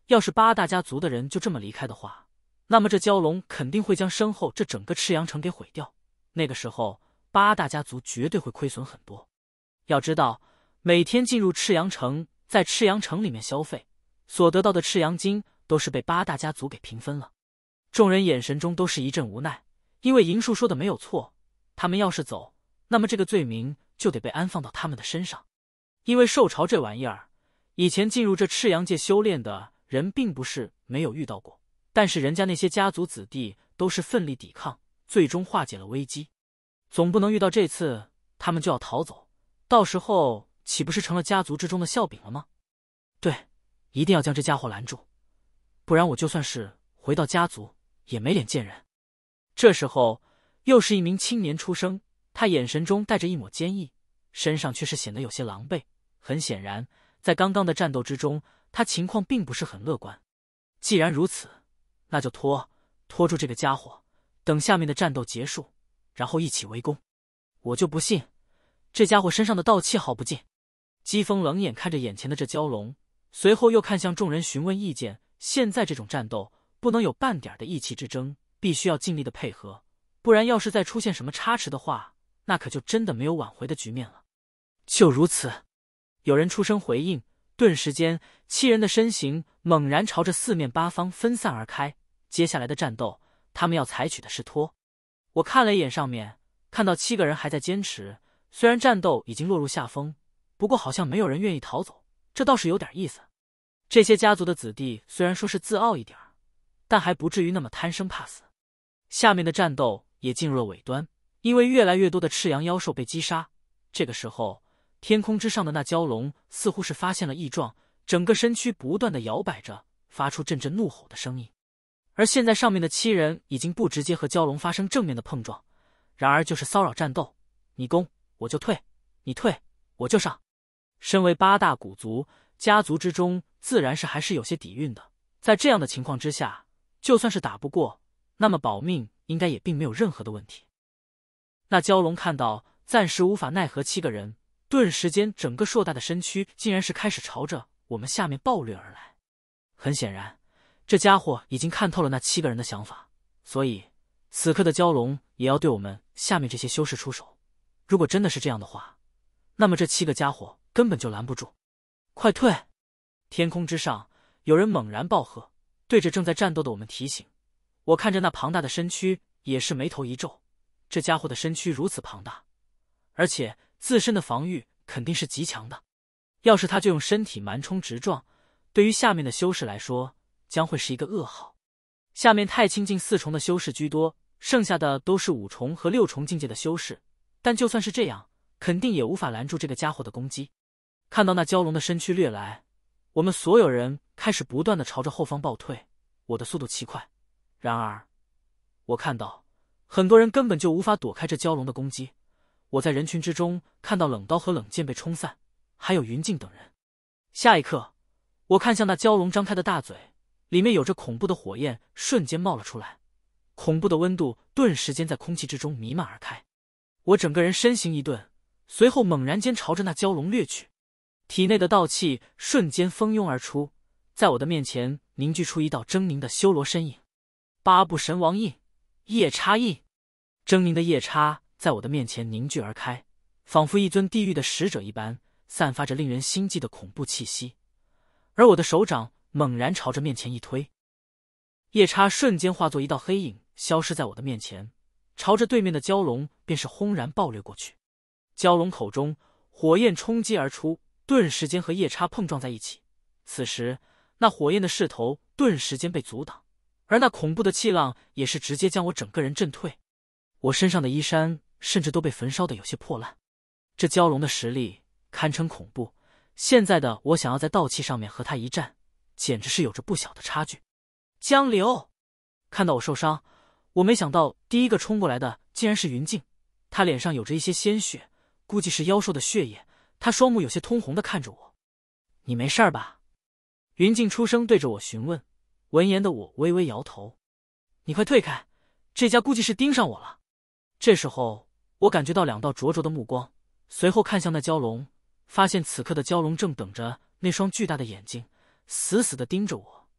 要是八大家族的人就这么离开的话，那么这蛟龙肯定会将身后这整个赤阳城给毁掉。那个时候，八大家族绝对会亏损很多。要知道，每天进入赤阳城，在赤阳城里面消费所得到的赤阳金，都是被八大家族给平分了。众人眼神中都是一阵无奈，因为银树说的没有错，他们要是走，那么这个罪名就得被安放到他们的身上。因为受潮这玩意儿，以前进入这赤阳界修炼的人并不是没有遇到过，但是人家那些家族子弟都是奋力抵抗，最终化解了危机。总不能遇到这次他们就要逃走，到时候岂不是成了家族之中的笑柄了吗？对，一定要将这家伙拦住，不然我就算是回到家族也没脸见人。这时候又是一名青年出声，他眼神中带着一抹坚毅，身上却是显得有些狼狈。很显然，在刚刚的战斗之中，他情况并不是很乐观。既然如此，那就拖拖住这个家伙，等下面的战斗结束，然后一起围攻。我就不信这家伙身上的道气耗不尽。姬风冷眼看着眼前的这蛟龙，随后又看向众人询问意见。现在这种战斗不能有半点的意气之争，必须要尽力的配合，不然要是再出现什么差池的话，那可就真的没有挽回的局面了。就如此，有人出声回应，顿时间七人的身形猛然朝着四面八方分散而开。接下来的战斗，他们要采取的是拖。我看了一眼上面，看到七个人还在坚持，虽然战斗已经落入下风，不过好像没有人愿意逃走，这倒是有点意思。这些家族的子弟虽然说是自傲一点，但还不至于那么贪生怕死。下面的战斗也进入了尾端，因为越来越多的赤阳妖兽被击杀。这个时候，天空之上的那蛟龙似乎是发现了异状，整个身躯不断的摇摆着，发出阵阵怒吼的声音。而现在上面的七人已经不直接和蛟龙发生正面的碰撞，然而就是骚扰战斗，你攻我就退，你退我就上。身为八大古族，家族之中自然是还是有些底蕴的，在这样的情况之下，就算是打不过，那么保命应该也并没有任何的问题。那蛟龙看到暂时无法奈何七个人，顿时间整个硕大的身躯竟然是开始朝着我们下面暴掠而来。很显然，这家伙已经看透了那七个人的想法，所以此刻的蛟龙也要对我们下面这些修士出手。如果真的是这样的话，那么这七个家伙根本就拦不住。快退！天空之上有人猛然暴喝，对着正在战斗的我们提醒。我看着那庞大的身躯，也是眉头一皱。这家伙的身躯如此庞大，而且自身的防御肯定是极强的，要是他就用身体蛮冲直撞，对于下面的修士来说将会是一个噩耗。下面太清境四重的修士居多，剩下的都是五重和六重境界的修士，但就算是这样，肯定也无法拦住这个家伙的攻击。看到那蛟龙的身躯掠来，我们所有人开始不断的朝着后方暴退，我的速度奇快。然而我看到很多人根本就无法躲开这蛟龙的攻击。我在人群之中看到冷刀和冷剑被冲散，还有云静等人。下一刻，我看向那蛟龙张开的大嘴，里面有着恐怖的火焰瞬间冒了出来，恐怖的温度顿时间在空气之中弥漫而开。我整个人身形一顿，随后猛然间朝着那蛟龙掠去，体内的道气瞬间蜂拥而出，在我的面前凝聚出一道狰狞的修罗身影。八部神王印，夜叉印。狰狞的夜叉在我的面前凝聚而开，仿佛一尊地狱的使者一般，散发着令人心悸的恐怖气息。而我的手掌猛然朝着面前一推，夜叉瞬间化作一道黑影，消失在我的面前，朝着对面的蛟龙便是轰然暴掠过去。蛟龙口中火焰冲击而出，顿时间和夜叉碰撞在一起。此时那火焰的势头顿时间被阻挡，而那恐怖的气浪也是直接将我整个人震退。我身上的衣衫甚至都被焚烧的有些破烂。这蛟龙的实力堪称恐怖，现在的我想要在道气上面和他一战，简直是有着不小的差距。江流看到我受伤，我没想到第一个冲过来的竟然是云静，他脸上有着一些鲜血，估计是妖兽的血液，他双目有些通红的看着我。你没事吧？云静出声对着我询问。闻言的我微微摇头。你快退开，这家估计是盯上我了。这时候我感觉到两道灼灼的目光，随后看向那蛟龙，发现此刻的蛟龙正等着那双巨大的眼睛死死地盯着我，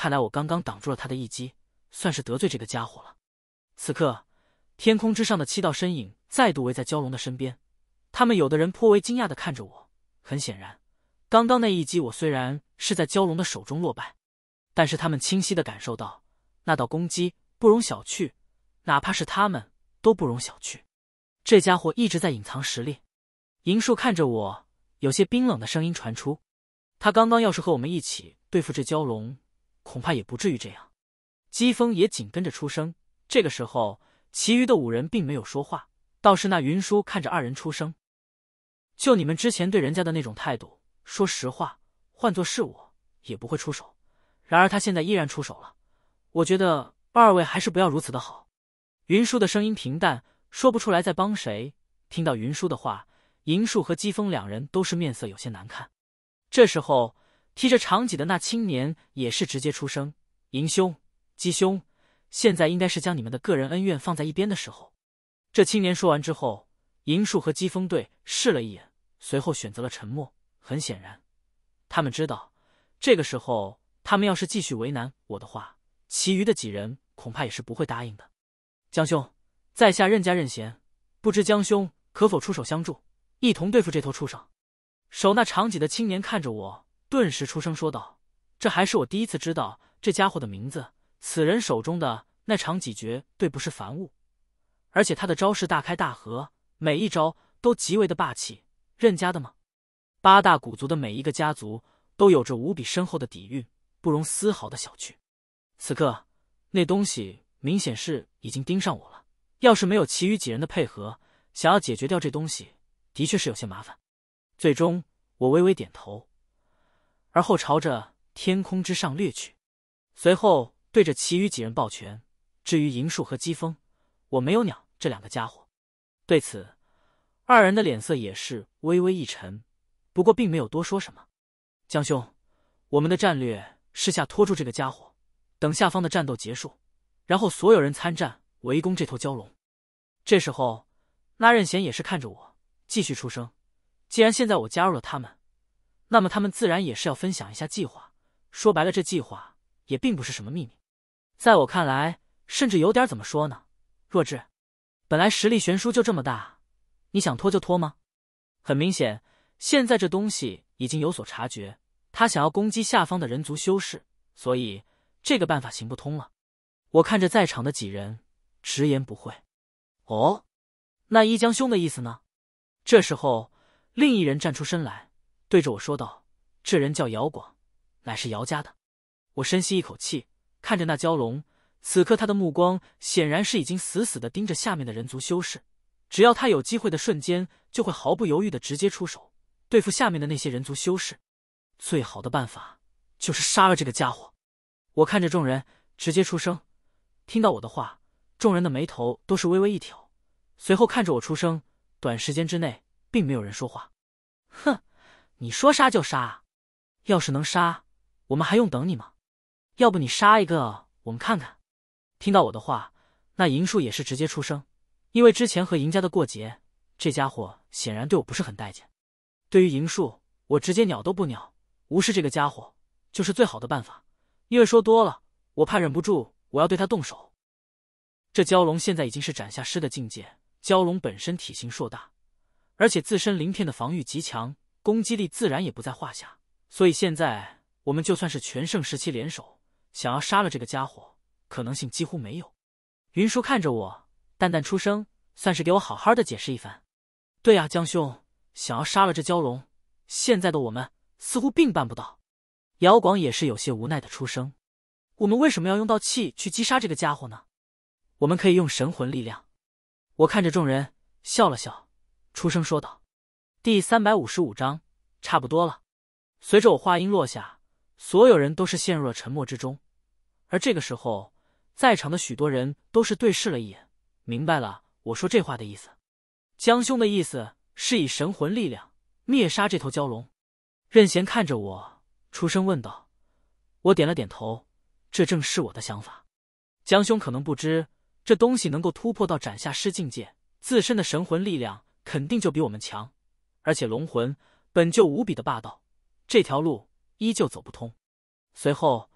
看来我刚刚挡住了他的一击，算是得罪这个家伙了。此刻，天空之上的七道身影再度围在蛟龙的身边，他们有的人颇为惊讶地看着我。很显然，刚刚那一击我虽然是在蛟龙的手中落败，但是他们清晰地感受到那道攻击不容小觑，哪怕是他们都不容小觑。这家伙一直在隐藏实力。银树看着我，有些冰冷的声音传出：他刚刚要是和我们一起对付这蛟龙，恐怕也不至于这样。姬风也紧跟着出声。这个时候，其余的五人并没有说话，倒是那云舒看着二人出声：就你们之前对人家的那种态度，说实话，换作是我也不会出手。然而他现在依然出手了，我觉得二位还是不要如此的好。云舒的声音平淡，说不出来在帮谁。听到云舒的话，银树和姬风两人都是面色有些难看。这时候，提着长戟的那青年也是直接出声：银兄、姬兄，现在应该是将你们的个人恩怨放在一边的时候。这青年说完之后，银树和姬风对视了一眼，随后选择了沉默。很显然，他们知道，这个时候他们要是继续为难我的话，其余的几人恐怕也是不会答应的。江兄，在下任家任贤，不知江兄可否出手相助，一同对付这头畜生？手那长戟的青年看着我，顿时出声说道：这还是我第一次知道这家伙的名字。此人手中的那长戟绝对不是凡物，而且他的招式大开大合，每一招都极为的霸气。任家的吗？八大古族的每一个家族都有着无比深厚的底蕴，不容丝毫的小觑。此刻那东西明显是已经盯上我了，要是没有其余几人的配合，想要解决掉这东西的确是有些麻烦。最终我微微点头，而后朝着天空之上掠去，随后对着其余几人抱拳。至于银树和姬风，我没有鸟这两个家伙。对此，二人的脸色也是微微一沉，不过并没有多说什么。江兄，我们的战略是下拖住这个家伙，等下方的战斗结束，然后所有人参战围攻这头蛟龙。这时候，那任贤也是看着我，继续出声：既然现在我加入了他们，那么他们自然也是要分享一下计划。说白了，这计划也并不是什么秘密，在我看来，甚至有点怎么说呢？弱智。本来实力悬殊就这么大，你想拖就拖吗？很明显，现在这东西已经有所察觉，他想要攻击下方的人族修士，所以这个办法行不通了。我看着在场的几人，直言不讳：哦，那一江兄的意思呢？这时候，另一人站出身来，对着我说道：这人叫姚广，乃是姚家的。我深吸一口气，看着那蛟龙，此刻他的目光显然是已经死死地盯着下面的人族修士，只要他有机会的瞬间，就会毫不犹豫地直接出手，对付下面的那些人族修士。最好的办法就是杀了这个家伙。我看着众人，直接出声。听到我的话，众人的眉头都是微微一挑，随后看着我出声。短时间之内，并没有人说话。哼，你说杀就杀，要是能杀，我们还用等你吗？要不你杀一个，我们看看。听到我的话，那银树也是直接出声，因为之前和赢家的过节，这家伙显然对我不是很待见。对于银树，我直接鸟都不鸟，无视这个家伙就是最好的办法，因为说多了，我怕忍不住我要对他动手。这蛟龙现在已经是斩下师的境界，蛟龙本身体型硕大，而且自身鳞片的防御极强，攻击力自然也不在话下，所以现在我们就算是全盛时期联手，想要杀了这个家伙，可能性几乎没有。云舒看着我，淡淡出声，算是给我好好的解释一番。对啊，江兄，想要杀了这蛟龙，现在的我们似乎并办不到。姚广也是有些无奈的出声：我们为什么要用到气去击杀这个家伙呢？我们可以用神魂力量。我看着众人笑了笑，出声说道：第三百五十五章差不多了。随着我话音落下，所有人都是陷入了沉默之中，而这个时候，在场的许多人都是对视了一眼，明白了我说这话的意思。江兄的意思是以神魂力量灭杀这头蛟龙。任贤看着我，出声问道。我点了点头，这正是我的想法。江兄可能不知，这东西能够突破到斩下师境界，自身的神魂力量肯定就比我们强，而且龙魂本就无比的霸道，这条路依旧走不通。随后，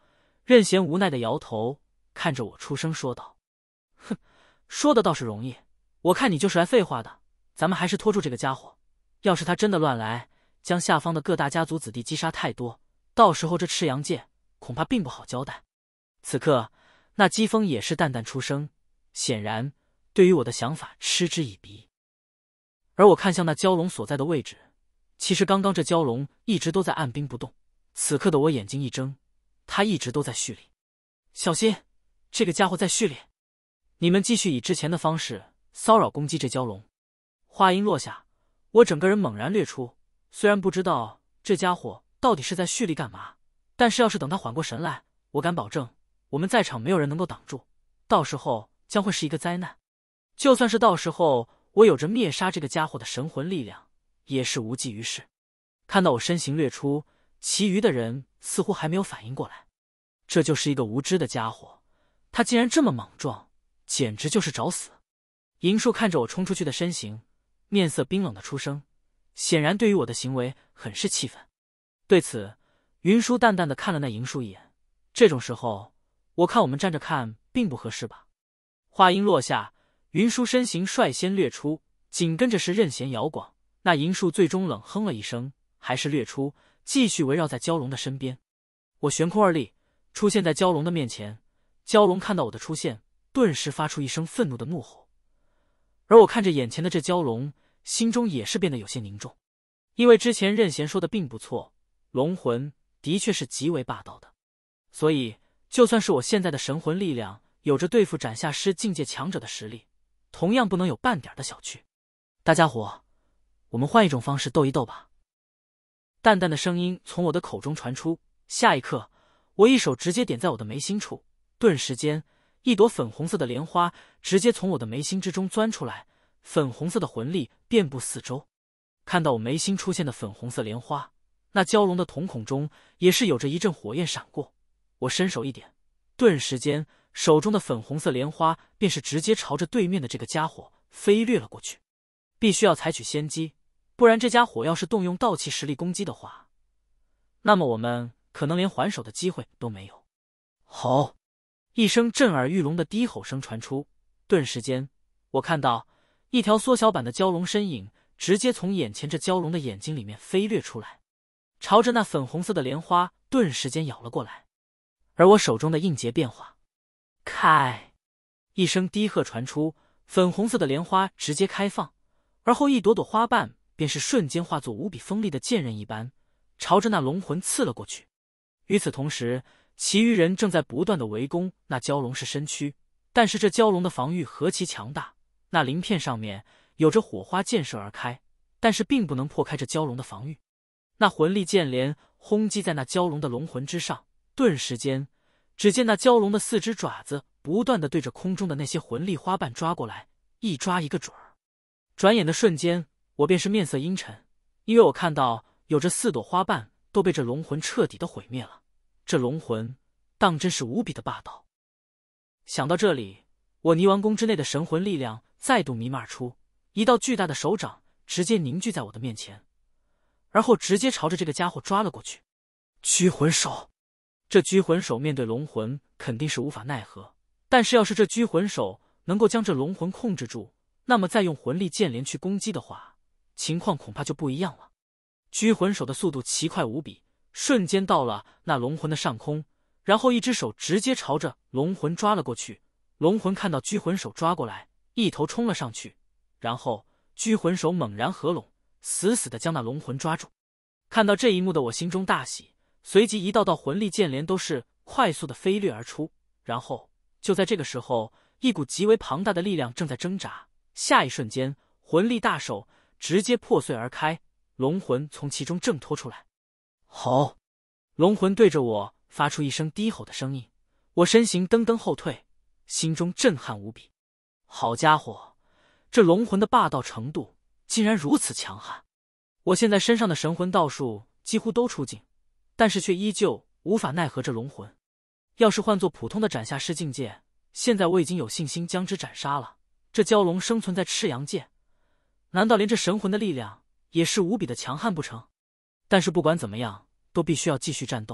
任贤无奈的摇头，看着我出声说道：“哼，说的倒是容易，我看你就是来废话的。咱们还是拖住这个家伙，要是他真的乱来，将下方的各大家族子弟击杀太多，到时候这赤阳界恐怕并不好交代。”此刻，那姬风也是淡淡出声，显然对于我的想法嗤之以鼻。而我看向那蛟龙所在的位置，其实刚刚这蛟龙一直都在按兵不动，此刻的我眼睛一睁，他一直都在蓄力。小心，这个家伙在蓄力！你们继续以之前的方式骚扰攻击这蛟龙。话音落下，我整个人猛然掠出，虽然不知道这家伙到底是在蓄力干嘛，但是要是等他缓过神来，我敢保证我们在场没有人能够挡住，到时候将会是一个灾难。就算是到时候我有着灭杀这个家伙的神魂力量，也是无济于事。看到我身形掠出，其余的人似乎还没有反应过来，这就是一个无知的家伙，他竟然这么莽撞，简直就是找死。银树看着我冲出去的身形，面色冰冷的出声，显然对于我的行为很是气愤。对此，云舒淡淡的看了那银树一眼，这种时候我看我们站着看并不合适吧。话音落下，云舒身形率先掠出，紧跟着是任贤、姚广。那银树最终冷哼了一声，还是掠出，继续围绕在蛟龙的身边。我悬空而立，出现在蛟龙的面前。蛟龙看到我的出现，顿时发出一声愤怒的怒吼。而我看着眼前的这蛟龙，心中也是变得有些凝重，因为之前任贤说的并不错，龙魂的确是极为霸道的，所以就算是我现在的神魂力量有着对付斩下师境界强者的实力，同样不能有半点的小觑。大家伙，我们换一种方式斗一斗吧。淡淡的声音从我的口中传出，下一刻，我一手直接点在我的眉心处，顿时间，一朵粉红色的莲花直接从我的眉心之中钻出来，粉红色的魂力遍布四周。看到我眉心出现的粉红色莲花，那蛟龙的瞳孔中也是有着一阵火焰闪过。我伸手一点，顿时间，手中的粉红色莲花便是直接朝着对面的这个家伙飞掠了过去。必须要采取先机，不然这家伙要是动用道气实力攻击的话，那么我们可能连还手的机会都没有。吼！一声震耳欲聋的低吼声传出，顿时间，我看到一条缩小版的蛟龙身影直接从眼前这蛟龙的眼睛里面飞掠出来，朝着那粉红色的莲花顿时间咬了过来。而我手中的印结变化，开！一声低喝传出，粉红色的莲花直接开放，而后一朵朵花瓣便是瞬间化作无比锋利的剑刃一般，朝着那龙魂刺了过去。与此同时，其余人正在不断的围攻那蛟龙是身躯，但是这蛟龙的防御何其强大，那鳞片上面有着火花溅射而开，但是并不能破开这蛟龙的防御。那魂力剑连轰击在那蛟龙的龙魂之上，顿时间，只见那蛟龙的四只爪子不断的对着空中的那些魂力花瓣抓过来，一抓一个准儿。转眼的瞬间，我便是面色阴沉，因为我看到有这四朵花瓣都被这龙魂彻底的毁灭了。这龙魂当真是无比的霸道。想到这里，我泥丸宫之内的神魂力量再度弥漫而出，一道巨大的手掌直接凝聚在我的面前，而后直接朝着这个家伙抓了过去。拘魂手！这拘魂手面对龙魂肯定是无法奈何，但是要是这拘魂手能够将这龙魂控制住，那么再用魂力剑连去攻击的话，情况恐怕就不一样了。拘魂手的速度奇快无比，瞬间到了那龙魂的上空，然后一只手直接朝着龙魂抓了过去。龙魂看到拘魂手抓过来，一头冲了上去，然后拘魂手猛然合拢，死死地将那龙魂抓住。看到这一幕的我心中大喜，随即一道道魂力剑连都是快速的飞掠而出。然后就在这个时候，一股极为庞大的力量正在挣扎，下一瞬间，魂力大手直接破碎而开，龙魂从其中挣脱出来。吼！龙魂对着我发出一声低吼的声音，我身形噔噔后退，心中震撼无比。好家伙，这龙魂的霸道程度竟然如此强悍！我现在身上的神魂道术几乎都出尽，但是却依旧无法奈何这龙魂。要是换做普通的斩下师境界，现在我已经有信心将之斩杀了。这蛟龙生存在赤阳界，难道连这神魂的力量也是无比的强悍不成？但是不管怎么样，都必须要继续战斗，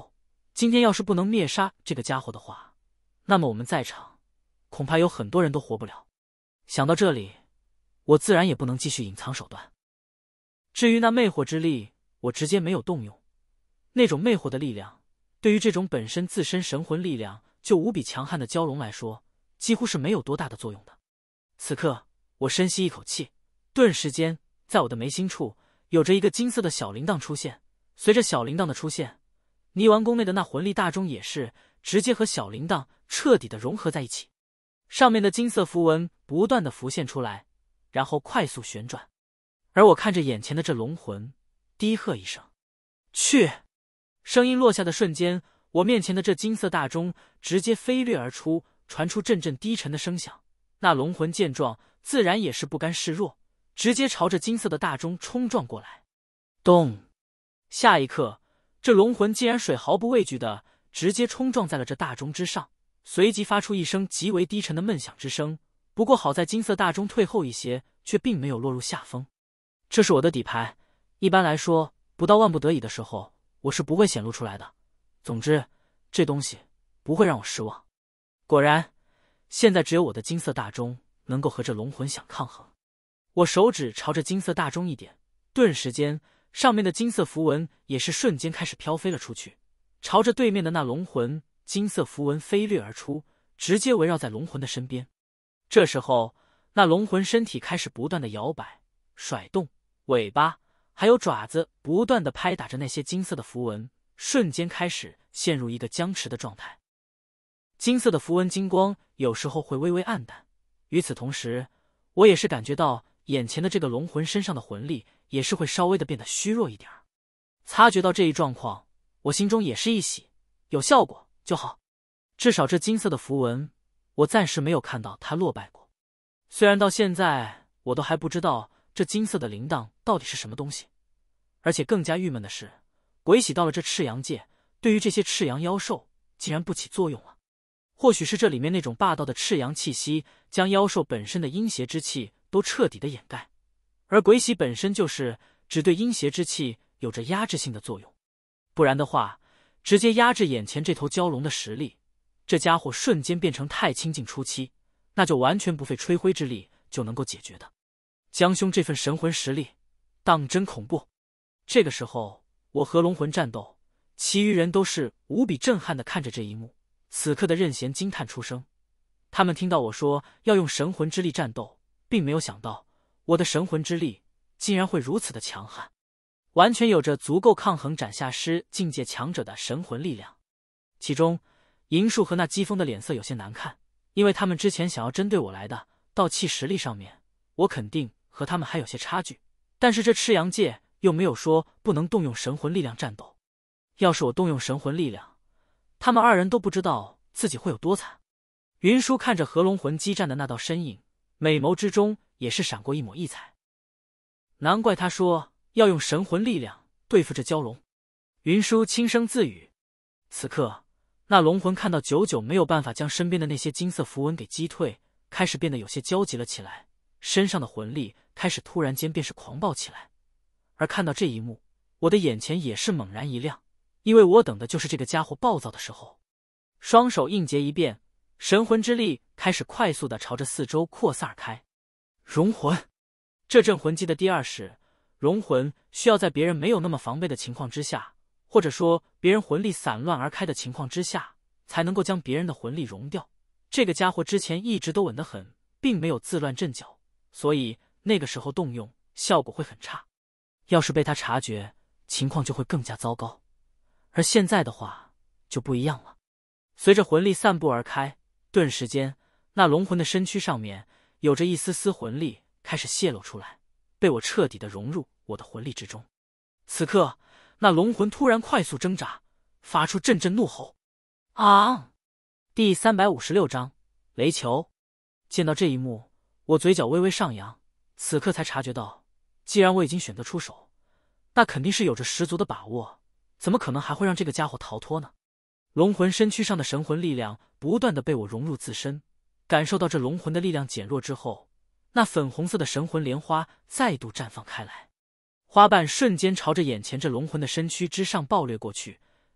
今天要是不能灭杀这个家伙的话，那么我们在场恐怕有很多人都活不了。想到这里，我自然也不能继续隐藏手段。至于那魅惑之力，我直接没有动用。那种魅惑的力量，对于这种本身自身神魂力量就无比强悍的蛟龙来说，几乎是没有多大的作用的。此刻，我深吸一口气，顿时间，在我的眉心处有着一个金色的小铃铛出现。随着小铃铛的出现，泥丸宫内的那魂力大钟也是直接和小铃铛彻底的融合在一起，上面的金色符文不断的浮现出来，然后快速旋转。而我看着眼前的这龙魂，低喝一声：“去！”声音落下的瞬间，我面前的这金色大钟直接飞掠而出，传出阵阵低沉的声响。那龙魂见状，自然也是不甘示弱，直接朝着金色的大钟冲撞过来。咚！下一刻，这龙魂竟然水毫不畏惧的直接冲撞在了这大钟之上，随即发出一声极为低沉的闷响之声。不过好在金色大钟退后一些，却并没有落入下风。这是我的底牌，一般来说，不到万不得已的时候，我是不会显露出来的。总之，这东西不会让我失望。果然，现在只有我的金色大钟能够和这龙魂相抗衡。我手指朝着金色大钟一点，顿时间，上面的金色符文也是瞬间开始飘飞了出去，朝着对面的那龙魂，金色符文飞掠而出，直接围绕在龙魂的身边。这时候，那龙魂身体开始不断的摇摆、甩动，尾巴还有爪子不断的拍打着那些金色的符文，瞬间开始陷入一个僵持的状态。金色的符文金光有时候会微微暗淡，与此同时，我也是感觉到眼前的这个龙魂身上的魂力也是会稍微的变得虚弱一点。察觉到这一状况，我心中也是一喜，有效果就好。至少这金色的符文，我暂时没有看到它落败过。虽然到现在我都还不知道这金色的铃铛到底是什么东西，而且更加郁闷的是，鬼洗到了这赤阳界，对于这些赤阳妖兽竟然不起作用了。或许是这里面那种霸道的赤阳气息，将妖兽本身的阴邪之气都彻底的掩盖，而鬼洗本身就是只对阴邪之气有着压制性的作用。不然的话，直接压制眼前这头蛟龙的实力，这家伙瞬间变成太清境初期，那就完全不费吹灰之力就能够解决的。江兄这份神魂实力，当真恐怖。这个时候，我和龙魂战斗，其余人都是无比震撼的看着这一幕。此刻的任贤惊叹出声，他们听到我说要用神魂之力战斗，并没有想到我的神魂之力竟然会如此的强悍，完全有着足够抗衡斩下师境界强者的神魂力量。其中，银树和那姬风的脸色有些难看，因为他们之前想要针对我来的，道气实力上面，我肯定和他们还有些差距。但是这赤阳界又没有说不能动用神魂力量战斗，要是我动用神魂力量，他们二人都不知道自己会有多惨。云舒看着和龙魂激战的那道身影，美眸之中也是闪过一抹异彩。难怪他说要用神魂力量对付这蛟龙。云舒轻声自语。此刻，那龙魂看到久久没有办法将身边的那些金色符文给击退，开始变得有些焦急了起来，身上的魂力开始突然间便是狂暴起来。而看到这一幕，我的眼前也是猛然一亮，因为我等的就是这个家伙暴躁的时候。双手应结一变，神魂之力开始快速的朝着四周扩散而开。融魂，这镇魂技的第二式，融魂需要在别人没有那么防备的情况之下，或者说别人魂力散乱而开的情况之下，才能够将别人的魂力融掉。这个家伙之前一直都稳得很，并没有自乱阵脚，所以那个时候动用效果会很差。要是被他察觉，情况就会更加糟糕。而现在的话就不一样了。随着魂力散布而开，顿时间，那龙魂的身躯上面有着一丝丝魂力开始泄露出来，被我彻底的融入我的魂力之中。此刻，那龙魂突然快速挣扎，发出阵阵怒吼。啊！第三百五十六章雷球。见到这一幕，我嘴角微微上扬，此刻才察觉到，既然我已经选择出手，那肯定是有着十足的把握，怎么可能还会让这个家伙逃脱呢？龙魂身躯上的神魂力量不断的被我融入自身，感受到这龙魂的力量减弱之后，那粉红色的神魂莲花再度绽放开来，花瓣瞬间朝着眼前这龙魂的身躯之上暴掠过去，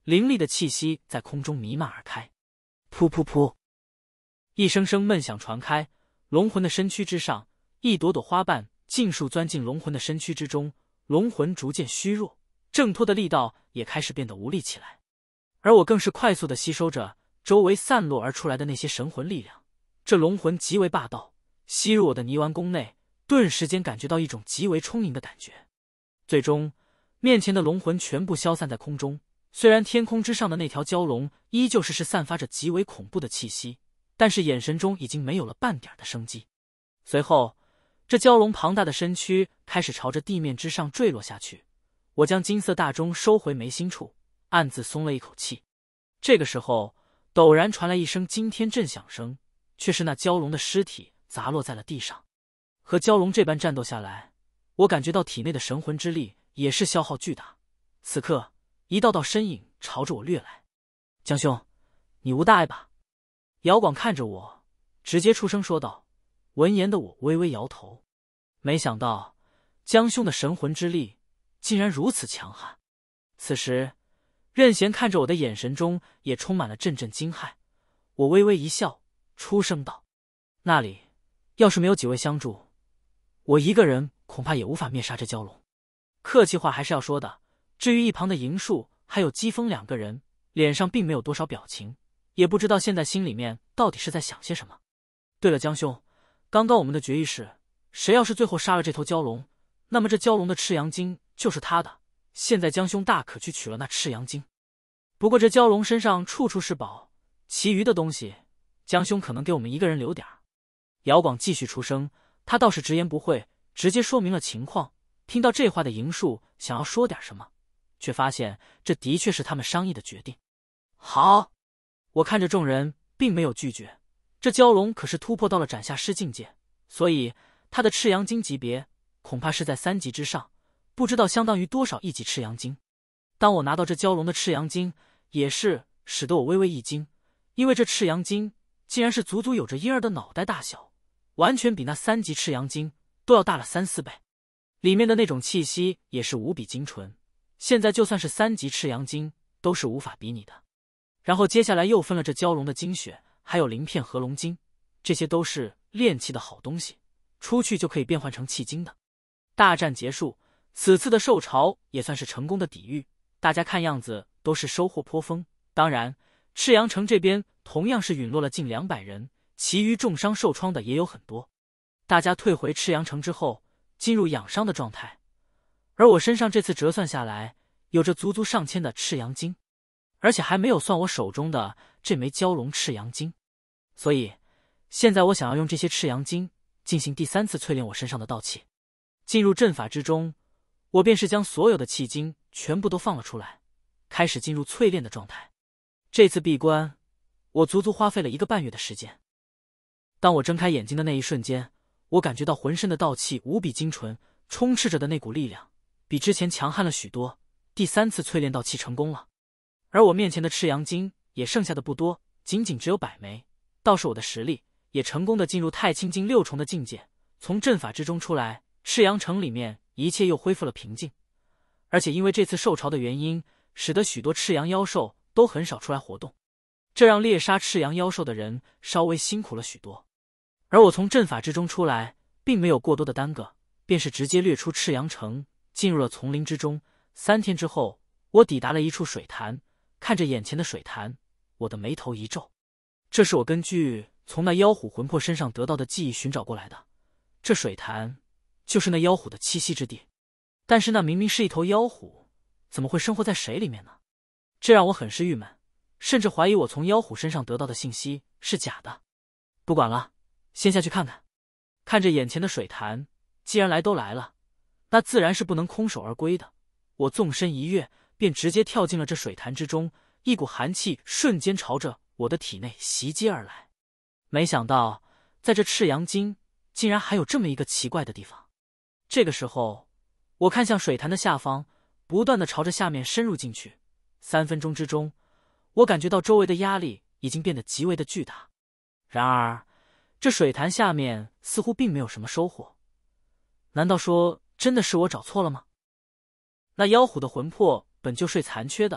凌厉的气息在空中弥漫而开。噗噗噗，一声声闷响传开，龙魂的身躯之上，一朵朵花瓣尽数钻进龙魂的身躯之中，龙魂逐渐虚弱，挣脱的力道也开始变得无力起来。而我更是快速地吸收着周围散落而出来的那些神魂力量，这龙魂极为霸道，吸入我的泥丸宫内，顿时间感觉到一种极为充盈的感觉。最终，面前的龙魂全部消散在空中。虽然天空之上的那条蛟龙依旧是是散发着极为恐怖的气息，但是眼神中已经没有了半点的生机。随后，这蛟龙庞大的身躯开始朝着地面之上坠落下去。我将金色大钟收回眉心处，暗自松了一口气。这个时候，陡然传来一声惊天震响声，却是那蛟龙的尸体砸落在了地上。和蛟龙这般战斗下来，我感觉到体内的神魂之力也是消耗巨大。此刻，一道道身影朝着我掠来。江兄，你无大碍吧？姚广看着我，直接出声说道。闻言的我微微摇头，没想到江兄的神魂之力竟然如此强悍。此时，任贤看着我的眼神中也充满了阵阵惊骇。我微微一笑，出声道：那里要是没有几位相助，我一个人恐怕也无法灭杀这蛟龙。客气话还是要说的，至于一旁的银树还有姬风两个人，脸上并没有多少表情，也不知道现在心里面到底是在想些什么。对了，江兄，刚刚我们的决议是，谁要是最后杀了这头蛟龙，那么这蛟龙的赤阳精就是他的。现在江兄大可去取了那赤阳精，不过这蛟龙身上处处是宝，其余的东西江兄可能给我们一个人留点儿。姚广继续出声，他倒是直言不讳，直接说明了情况。听到这话的银树想要说点什么，却发现这的确是他们商议的决定。好，我看着众人并没有拒绝，这蛟龙可是突破到了斩下师境界，所以他的赤阳精级别恐怕是在三级之上，不知道相当于多少一级赤阳精。当我拿到这蛟龙的赤阳精，也是使得我微微一惊，因为这赤阳精竟然是足足有着婴儿的脑袋大小，完全比那三级赤阳精都要大了三四倍。里面的那种气息也是无比精纯，现在就算是三级赤阳精都是无法比拟的。然后接下来又分了这蛟龙的精血，还有鳞片合龙精，这些都是炼气的好东西，出去就可以变换成气精的。大战结束，此次的受潮也算是成功的抵御，大家看样子都是收获颇丰。当然，赤阳城这边同样是陨落了近两百人，其余重伤受创的也有很多。大家退回赤阳城之后，进入养伤的状态，而我身上这次折算下来，有着足足上千的赤阳精，而且还没有算我手中的这枚蛟龙赤阳精。所以，现在我想要用这些赤阳精进行第三次淬炼我身上的道气。进入阵法之中，我便是将所有的气精全部都放了出来，开始进入淬炼的状态。这次闭关，我足足花费了一个半月的时间。当我睁开眼睛的那一瞬间，我感觉到浑身的道气无比精纯，充斥着的那股力量比之前强悍了许多。第三次淬炼道气成功了，而我面前的赤阳精也剩下的不多，仅仅只有百枚。倒是我的实力也成功的进入太清境六重的境界，从阵法之中出来，赤阳城里面一切又恢复了平静。而且因为这次受潮的原因，使得许多赤阳妖兽都很少出来活动，这让猎杀赤阳妖兽的人稍微辛苦了许多。而我从阵法之中出来，并没有过多的耽搁，便是直接掠出赤阳城，进入了丛林之中。三天之后，我抵达了一处水潭，看着眼前的水潭，我的眉头一皱。这是我根据从那妖虎魂魄身上得到的记忆寻找过来的，这水潭就是那妖虎的栖息之地。但是那明明是一头妖虎，怎么会生活在水里面呢？这让我很是郁闷，甚至怀疑我从妖虎身上得到的信息是假的。不管了，先下去看看。看着眼前的水潭，既然来都来了，那自然是不能空手而归的。我纵身一跃，便直接跳进了这水潭之中，一股寒气瞬间朝着我的体内袭击而来。没想到，在这赤阳精竟然还有这么一个奇怪的地方。这个时候，我看向水潭的下方，不断的朝着下面深入进去。三分钟之中，我感觉到周围的压力已经变得极为的巨大。然而，这水潭下面似乎并没有什么收获。难道说真的是我找错了吗？那妖虎的魂魄本就睡残缺的，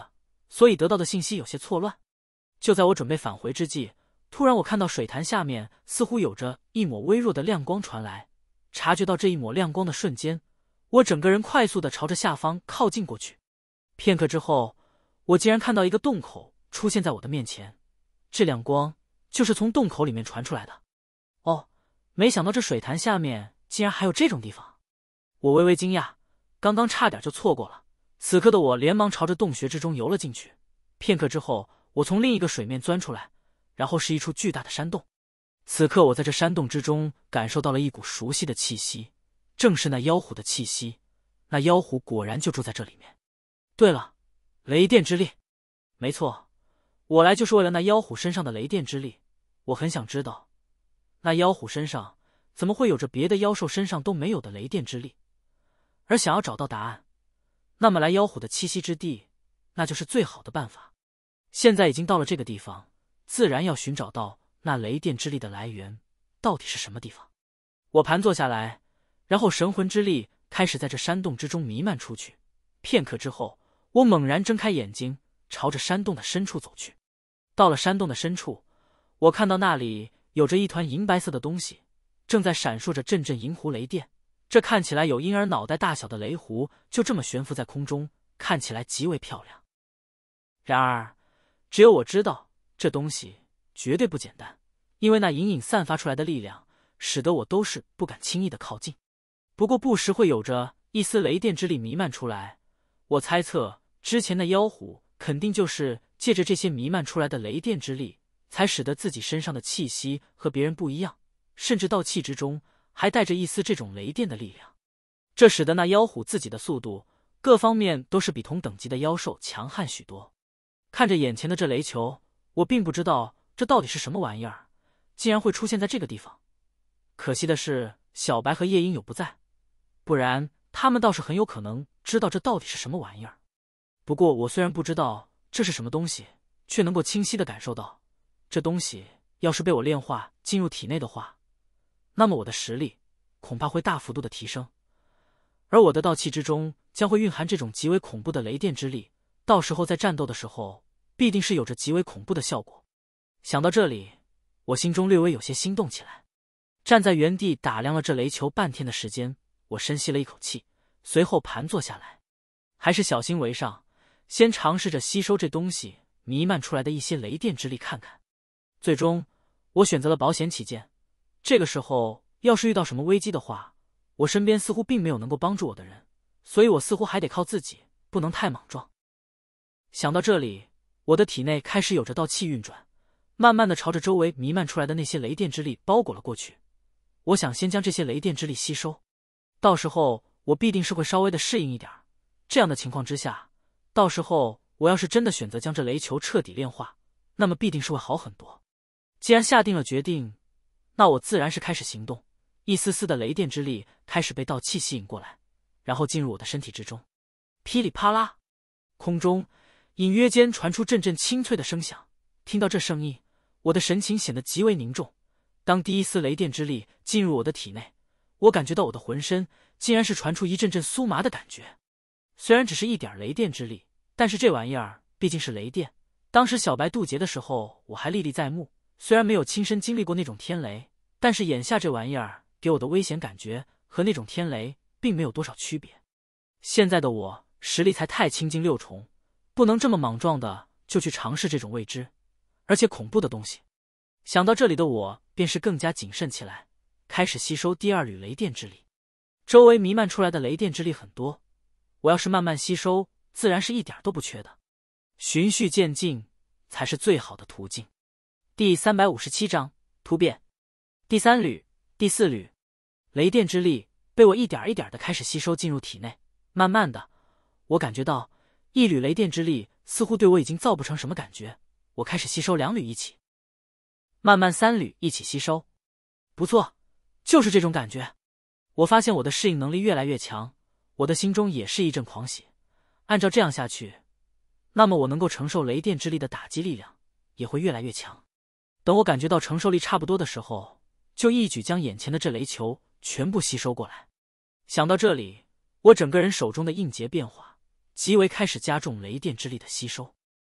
所以得到的信息有些错乱。就在我准备返回之际，突然我看到水潭下面似乎有着一抹微弱的亮光传来。察觉到这一抹亮光的瞬间，我整个人快速地朝着下方靠近过去。片刻之后，我竟然看到一个洞口出现在我的面前，这亮光就是从洞口里面传出来的。哦，没想到这水潭下面竟然还有这种地方。我微微惊讶，刚刚差点就错过了。此刻的我连忙朝着洞穴之中游了进去。片刻之后，我从另一个水面钻出来，然后是一处巨大的山洞。此刻我在这山洞之中感受到了一股熟悉的气息，正是那妖狐的气息。那妖狐果然就住在这里面。对了，雷电之力。没错，我来就是为了那妖狐身上的雷电之力。我很想知道，那妖狐身上怎么会有着别的妖兽身上都没有的雷电之力？而想要找到答案，那么来妖狐的栖息之地，那就是最好的办法。现在已经到了这个地方，自然要寻找到那雷电之力的来源到底是什么地方。我盘坐下来，然后神魂之力开始在这山洞之中弥漫出去。片刻之后，我猛然睁开眼睛，朝着山洞的深处走去。到了山洞的深处，我看到那里有着一团银白色的东西，正在闪烁着阵阵银狐雷电。这看起来有婴儿脑袋大小的雷狐就这么悬浮在空中，看起来极为漂亮。然而只有我知道，这东西绝对不简单，因为那隐隐散发出来的力量使得我都是不敢轻易的靠近。不过不时会有着一丝雷电之力弥漫出来，我猜测之前的妖狐肯定就是借着这些弥漫出来的雷电之力，才使得自己身上的气息和别人不一样，甚至到气之中还带着一丝这种雷电的力量。这使得那妖狐自己的速度各方面都是比同等级的妖兽强悍许多。看着眼前的这雷球，我并不知道这到底是什么玩意儿，竟然会出现在这个地方。可惜的是小白和夜莺有不在，不然他们倒是很有可能知道这到底是什么玩意儿。不过我虽然不知道这是什么东西，却能够清晰地感受到，这东西要是被我炼化进入体内的话，那么我的实力恐怕会大幅度的提升，而我的道气之中将会蕴含这种极为恐怖的雷电之力，到时候在战斗的时候必定是有着极为恐怖的效果。想到这里，我心中略微有些心动起来。站在原地打量了这雷球半天的时间，我深吸了一口气，随后盘坐下来，还是小心为上，先尝试着吸收这东西弥漫出来的一些雷电之力看看。最终我选择了保险起见，这个时候要是遇到什么危机的话，我身边似乎并没有能够帮助我的人，所以我似乎还得靠自己，不能太莽撞。想到这里，我的体内开始有着道气运转，慢慢的朝着周围弥漫出来的那些雷电之力包裹了过去。我想先将这些雷电之力吸收，到时候我必定是会稍微的适应一点。这样的情况之下，到时候我要是真的选择将这雷球彻底炼化，那么必定是会好很多。既然下定了决定，那我自然是开始行动。一丝丝的雷电之力开始被道气吸引过来，然后进入我的身体之中。噼里啪啦，空中隐约间传出阵阵清脆的声响。听到这声音，我的神情显得极为凝重。当第一丝雷电之力进入我的体内，我感觉到我的浑身竟然是传出一阵阵酥麻的感觉。虽然只是一点雷电之力，但是这玩意儿毕竟是雷电。当时小白渡劫的时候我还历历在目，虽然没有亲身经历过那种天雷，但是眼下这玩意儿给我的危险感觉和那种天雷并没有多少区别。现在的我实力才太清境六重，不能这么莽撞的就去尝试这种未知而且恐怖的东西。想到这里的我便是更加谨慎起来，开始吸收第二缕雷电之力。周围弥漫出来的雷电之力很多，我要是慢慢吸收，自然是一点都不缺的。循序渐进才是最好的途径。第三百五十七章突变。第三缕、第四缕雷电之力被我一点一点的开始吸收进入体内。慢慢的，我感觉到一缕雷电之力似乎对我已经造不成什么感觉。我开始吸收两缕一起，慢慢三缕一起吸收。不错，就是这种感觉。我发现我的适应能力越来越强，我的心中也是一阵狂喜。按照这样下去，那么我能够承受雷电之力的打击力量也会越来越强。等我感觉到承受力差不多的时候，就一举将眼前的这雷球全部吸收过来。想到这里，我整个人手中的印结变化，极为开始加重雷电之力的吸收。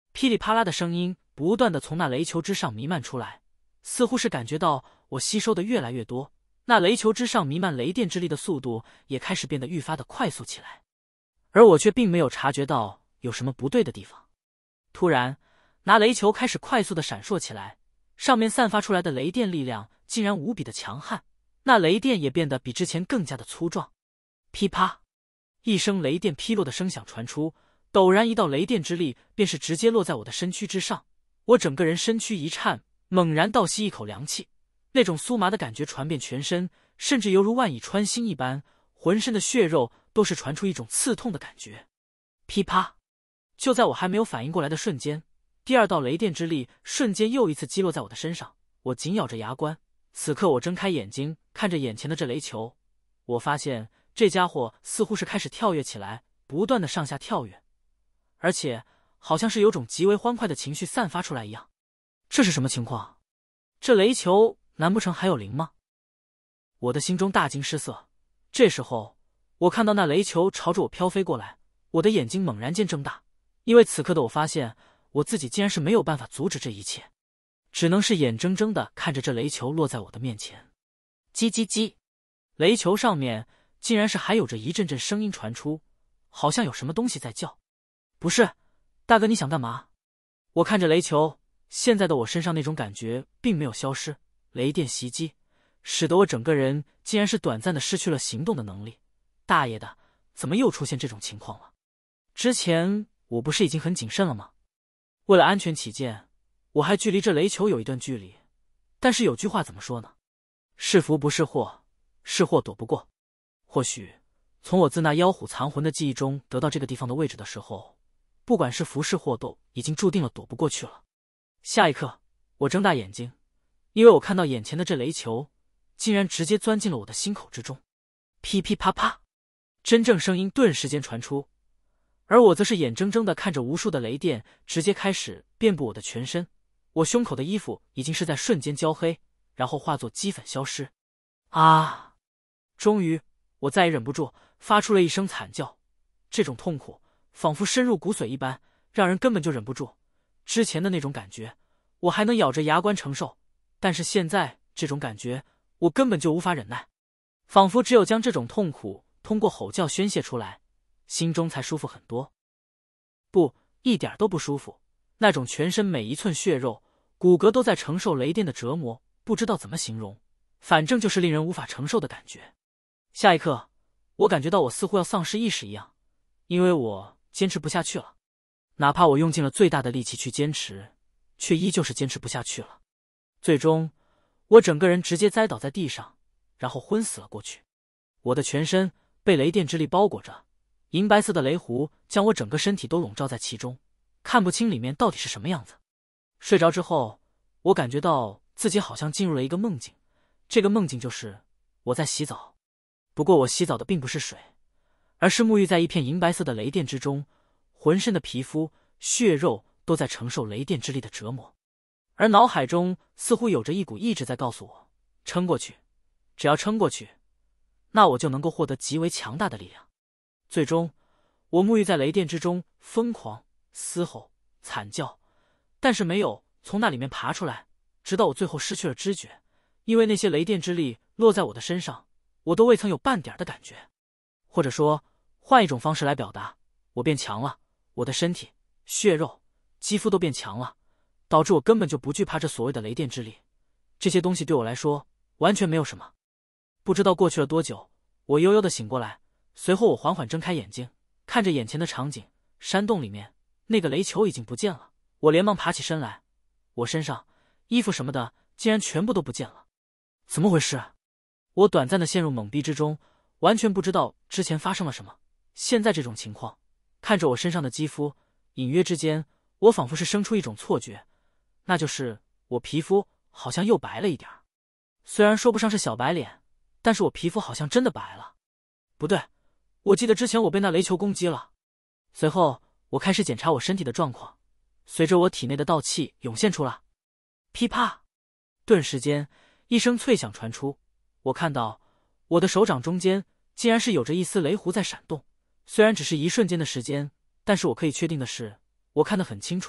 噼里啪啦的声音不断的从那雷球之上弥漫出来，似乎是感觉到我吸收的越来越多，那雷球之上弥漫雷电之力的速度也开始变得愈发的快速起来，而我却并没有察觉到有什么不对的地方。突然，那雷球开始快速的闪烁起来，上面散发出来的雷电力量竟然无比的强悍，那雷电也变得比之前更加的粗壮。噼啪，一声雷电劈落的声响传出，陡然一道雷电之力便是直接落在我的身躯之上，我整个人身躯一颤，猛然倒吸一口凉气，那种酥麻的感觉传遍全身，甚至犹如万蚁穿心一般，浑身的血肉都是传出一种刺痛的感觉。噼啪，就在我还没有反应过来的瞬间，第二道雷电之力瞬间又一次击落在我的身上，我紧咬着牙关。此刻我睁开眼睛，看着眼前的这雷球，我发现这家伙似乎是开始跳跃起来，不断的上下跳跃，而且好像是有种极为欢快的情绪散发出来一样。这是什么情况？这雷球难不成还有灵吗？我的心中大惊失色。这时候我看到那雷球朝着我飘飞过来，我的眼睛猛然间睁大，因为此刻的我发现我自己竟然是没有办法阻止这一切，只能是眼睁睁的看着这雷球落在我的面前。叽叽叽，雷球上面竟然是还有着一阵阵声音传出，好像有什么东西在叫。不是，大哥你想干嘛？我看着雷球，现在的我身上那种感觉并没有消失，雷电袭击使得我整个人竟然是短暂的失去了行动的能力。大爷的，怎么又出现这种情况了？之前我不是已经很谨慎了吗？为了安全起见，我还距离这雷球有一段距离，但是有句话怎么说呢？是福不是祸，是祸躲不过。或许从我自那妖虎藏魂的记忆中得到这个地方的位置的时候，不管是福是祸都已经注定了躲不过去了。下一刻，我睁大眼睛，因为我看到眼前的这雷球竟然直接钻进了我的心口之中。噼噼啪啪，真正声音顿时间传出，而我则是眼睁睁地看着无数的雷电直接开始遍布我的全身，我胸口的衣服已经是在瞬间焦黑，然后化作齑粉消失。啊！终于，我再也忍不住，发出了一声惨叫。这种痛苦仿佛深入骨髓一般，让人根本就忍不住。之前的那种感觉，我还能咬着牙关承受，但是现在这种感觉，我根本就无法忍耐。仿佛只有将这种痛苦通过吼叫宣泄出来，心中才舒服很多。不，一点都不舒服。那种全身每一寸血肉、骨骼都在承受雷电的折磨，不知道怎么形容，反正就是令人无法承受的感觉。下一刻，我感觉到我似乎要丧失意识一样，因为我坚持不下去了。哪怕我用尽了最大的力气去坚持，却依旧是坚持不下去了。最终，我整个人直接栽倒在地上，然后昏死了过去。我的全身被雷电之力包裹着，银白色的雷湖将我整个身体都笼罩在其中，看不清里面到底是什么样子。睡着之后，我感觉到自己好像进入了一个梦境，这个梦境就是我在洗澡。不过我洗澡的并不是水，而是沐浴在一片银白色的雷电之中，浑身的皮肤、血肉都在承受雷电之力的折磨，而脑海中似乎有着一股意志在告诉我，撑过去，只要撑过去，那我就能够获得极为强大的力量。最终，我沐浴在雷电之中，疯狂嘶吼、惨叫，但是没有从那里面爬出来，直到我最后失去了知觉，因为那些雷电之力落在我的身上，我都未曾有半点的感觉。或者说，换一种方式来表达，我变强了，我的身体、血肉、肌肤都变强了，导致我根本就不惧怕这所谓的雷电之力。这些东西对我来说完全没有什么。不知道过去了多久，我悠悠的醒过来，随后我缓缓睁开眼睛，看着眼前的场景，山洞里面那个雷球已经不见了。我连忙爬起身来，我身上衣服什么的竟然全部都不见了。怎么回事？我短暂的陷入懵逼之中，完全不知道之前发生了什么。现在这种情况，看着我身上的肌肤，隐约之间我仿佛是生出一种错觉，那就是我皮肤好像又白了一点。虽然说不上是小白脸，但是我皮肤好像真的白了。不对，我记得之前我被那雷球攻击了。随后我开始检查我身体的状况，随着我体内的道气涌现出来，噼啪，顿时间一声脆响传出，我看到我的手掌中间竟然是有着一丝雷弧在闪动。虽然只是一瞬间的时间，但是我可以确定的是，我看得很清楚，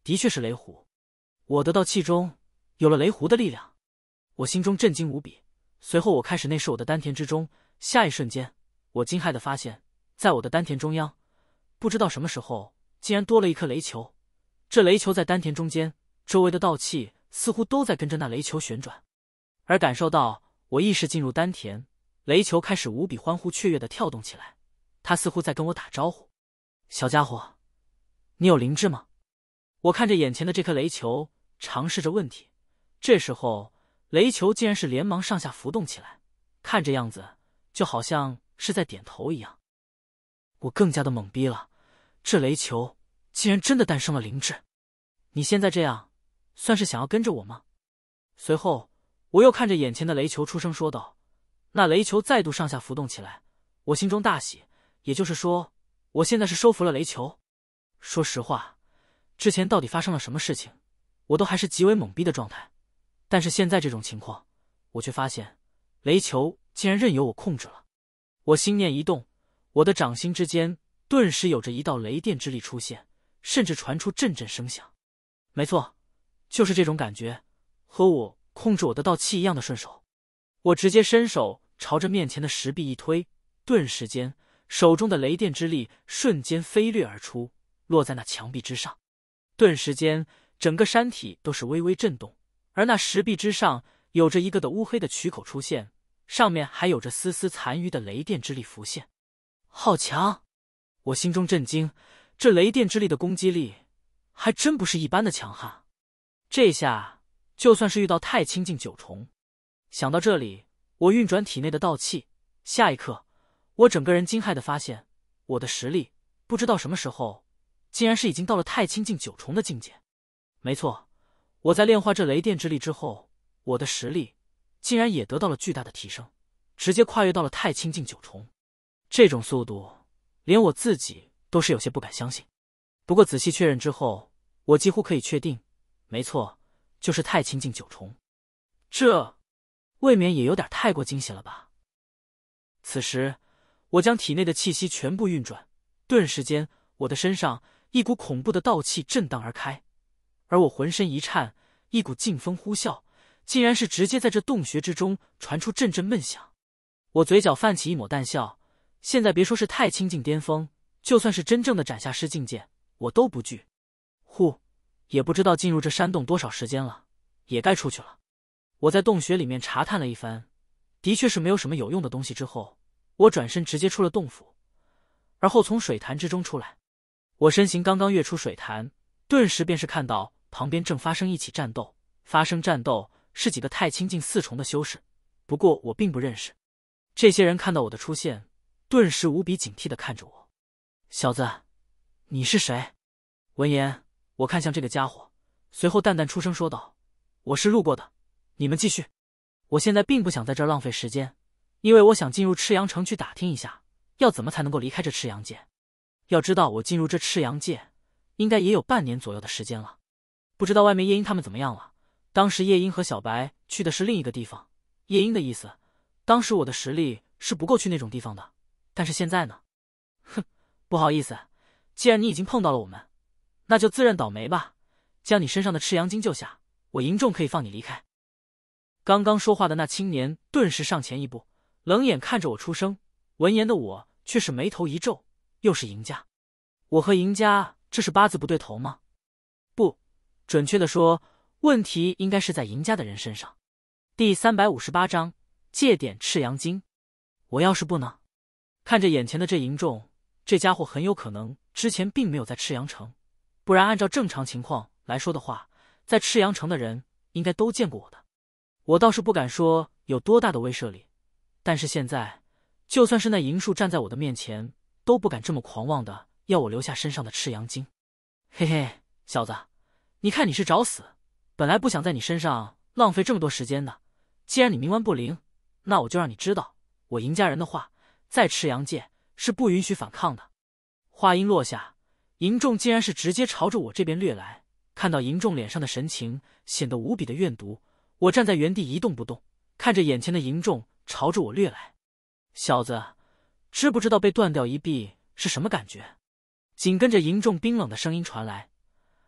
的确是雷虎。我的道气中有了雷狐的力量，我心中震惊无比。随后我开始内视我的丹田之中，下一瞬间，我惊骇地发现，在我的丹田中央，不知道什么时候竟然多了一颗雷球。这雷球在丹田中间，周围的道气似乎都在跟着那雷球旋转。而感受到我意识进入丹田，雷球开始无比欢呼雀跃地跳动起来，它似乎在跟我打招呼：“小家伙，你有灵智吗？”我看着眼前的这颗雷球，尝试着问题。这时候雷球竟然是连忙上下浮动起来，看这样子就好像是在点头一样。我更加的懵逼了，这雷球竟然真的诞生了灵智。你现在这样算是想要跟着我吗？随后我又看着眼前的雷球出声说道。那雷球再度上下浮动起来，我心中大喜，也就是说我现在是收服了雷球。说实话，之前到底发生了什么事情，我都还是极为懵逼的状态，但是现在这种情况，我却发现雷球竟然任由我控制了。我心念一动，我的掌心之间顿时有着一道雷电之力出现，甚至传出阵阵声响。没错，就是这种感觉，和我控制我的道气一样的顺手。我直接伸手朝着面前的石壁一推，顿时间手中的雷电之力瞬间飞掠而出，落在那墙壁之上。顿时间整个山体都是微微震动，而那石壁之上有着一个的乌黑的渠口出现，上面还有着丝丝残余的雷电之力浮现。好强！我心中震惊，这雷电之力的攻击力还真不是一般的强悍。这下就算是遇到太清境九重。想到这里，我运转体内的道气，下一刻我整个人惊骇地发现，我的实力不知道什么时候竟然是已经到了太清境九重的境界。没错，我在炼化这雷电之力之后，我的实力竟然也得到了巨大的提升，直接跨越到了太清境九重。这种速度连我自己都是有些不敢相信。不过仔细确认之后，我几乎可以确定，没错，就是太清境九重。这未免也有点太过惊险了吧。此时我将体内的气息全部运转，顿时间我的身上一股恐怖的道气震荡而开，而我浑身一颤，一股劲风呼啸，竟然是直接在这洞穴之中传出阵阵闷响。我嘴角泛起一抹淡笑，现在别说是太清境巅峰，就算是真正的斩下师境界，我都不惧。呼，也不知道进入这山洞多少时间了，也该出去了。我在洞穴里面查探了一番，的确是没有什么有用的东西之后，我转身直接出了洞府，而后从水潭之中出来。我身形刚刚跃出水潭，顿时便是看到旁边正发生一起战斗。发生战斗是几个太清境四重的修士，不过我并不认识。这些人看到我的出现，顿时无比警惕地看着我。小子，你是谁？闻言，我看向这个家伙，随后淡淡出声说道：我是路过的，你们继续。我现在并不想在这儿浪费时间，因为我想进入赤阳城去打听一下，要怎么才能够离开这赤阳界。要知道我进入这赤阳界应该也有半年左右的时间了，不知道外面夜莺他们怎么样了。当时夜莺和小白去的是另一个地方，夜莺的意思，当时我的实力是不够去那种地方的，但是现在呢？哼，不好意思，既然你已经碰到了我们，那就自认倒霉吧，将你身上的赤阳精救下，我银重可以放你离开。刚刚说话的那青年顿时上前一步，冷眼看着我出声。闻言的我却是眉头一皱，又是赢家？我和赢家这是八字不对头吗？不，准确的说，问题应该是在赢家的人身上。第三百五十八章借点赤阳精。我要是不呢？看着眼前的这银重，这家伙很有可能之前并没有在赤阳城，不然按照正常情况来说的话，在赤阳城的人应该都见过我的。我倒是不敢说有多大的威慑力，但是现在就算是那银树站在我的面前，都不敢这么狂妄的要我留下身上的赤阳精。嘿嘿，小子，你看你是找死，本来不想在你身上浪费这么多时间的，既然你冥顽不灵，那我就让你知道我赢家人的话，在赤阳界是不允许反抗的。话音落下，银重竟然是直接朝着我这边掠来。看到银重脸上的神情显得无比的怨毒，我站在原地一动不动，看着眼前的银重朝着我掠来。小子，知不知道被断掉一臂是什么感觉？紧跟着银重冰冷的声音传来：